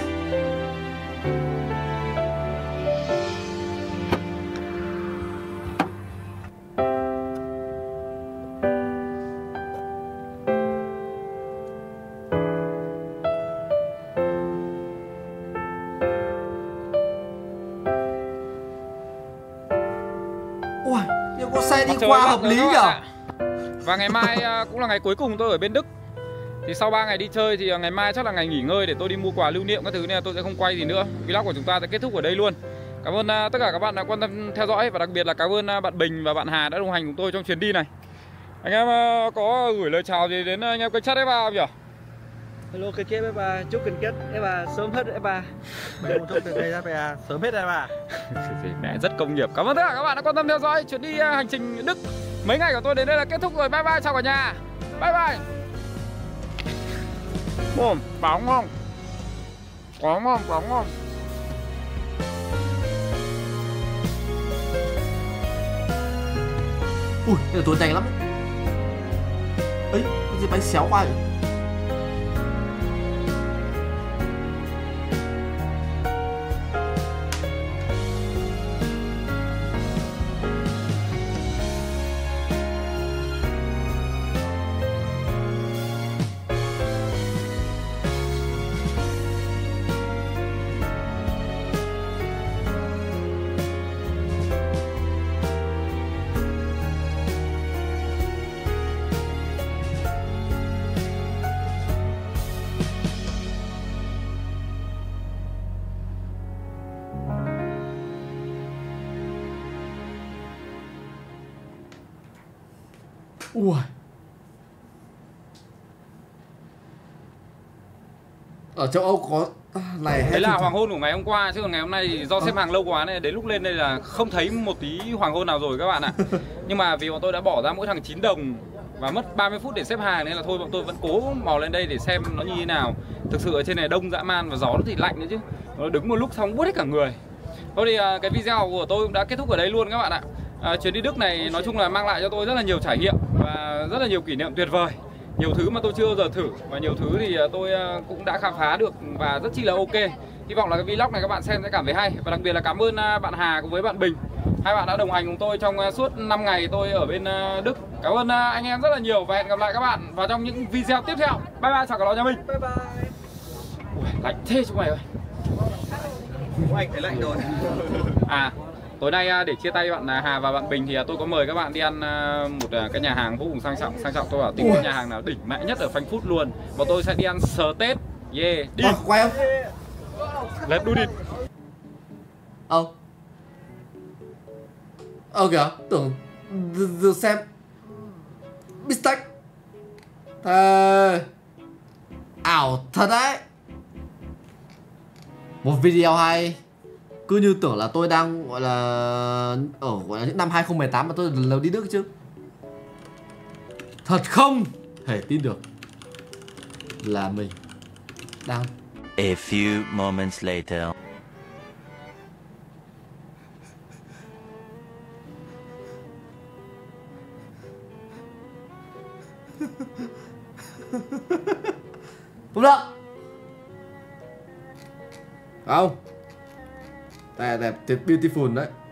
Ui, nhưng có xe đi qua hợp lý nhở? Và ngày mai cũng là ngày cuối cùng tôi ở bên Đức. Thì sau 3 ngày đi chơi thì ngày mai chắc là ngày nghỉ ngơi để tôi đi mua quà lưu niệm các thứ, nên là tôi sẽ không quay gì nữa. Vlog của chúng ta sẽ kết thúc ở đây luôn. Cảm ơn tất cả các bạn đã quan tâm theo dõi, và đặc biệt là cảm ơn bạn Bình và bạn Hà đã đồng hành cùng tôi trong chuyến đi này. Anh em có gửi lời chào gì đến anh em kênh chat F3 không nhỉ? Hello kênh chat F3, chúc kênh chat F3 sớm hết F3. Mẹ muốn chúc kênh chat F3 sớm hết F3. Mẹ rất công nghiệp. Cảm ơn tất cả các bạn đã quan tâm theo dõi chuyến đi hành trình Đức mấy ngày của tôi đến đây là kết thúc rồi. Bye bye, chào cả nhà. Bye bye. Bóng không? Có ngon, có ngon. Ui, cái này tôi nhanh lắm. Ấy, cái gì bánh xéo qua vậy? Ui. Ở châu Âu có này đấy là hoàng hôn của ngày hôm qua, chứ còn ngày hôm nay thì do xếp hàng lâu quá này, đến lúc lên đây là không thấy một tí hoàng hôn nào rồi các bạn ạ. Nhưng mà vì bọn tôi đã bỏ ra mỗi thằng 9 đồng và mất 30 phút để xếp hàng, nên là thôi bọn tôi vẫn cố mò lên đây để xem nó như thế nào. Thực sự ở trên này đông dã man và gió nó thì lạnh nữa chứ. Nó đứng một lúc xong buốt hết cả người. Thôi thì cái video của tôi cũng đã kết thúc ở đây luôn các bạn ạ. Chuyến đi Đức này nói chung là mang lại cho tôi rất là nhiều trải nghiệm và rất là nhiều kỷ niệm tuyệt vời. Nhiều thứ mà tôi chưa bao giờ thử và nhiều thứ thì tôi cũng đã khám phá được và rất chi là ok. Hy vọng là cái vlog này các bạn xem sẽ cảm thấy hay. Và đặc biệt là cảm ơn bạn Hà cùng với bạn Bình, hai bạn đã đồng hành cùng tôi trong suốt 5 ngày tôi ở bên Đức. Cảm ơn anh em rất là nhiều và hẹn gặp lại các bạn vào trong những video tiếp theo. Bye bye, chào cả nhà mình. Bye bye. Ui, lạnh thế chúng mày ơi. Anh thấy lạnh rồi. Tối nay để chia tay bạn Hà và bạn Bình thì tôi có mời các bạn đi ăn một cái nhà hàng vô cùng sang trọng. Tôi bảo tìm cái nhà hàng nào đỉnh mẹ nhất ở Frankfurt luôn. Bọn tôi sẽ đi ăn steak. Yeah, đi. Quay không? Let's do it. Kìa, tưởng giờ xem Bistec. Ảo thật đấy. Một video hay. Cứ như tưởng là tôi đang gọi là ở gọi là những năm 2018 mà tôi lần đầu đi Đức chứ. Thật không thể tin được là mình đang. A few moments later. Không được. Không. Đẹp, tuyệt beautiful đấy.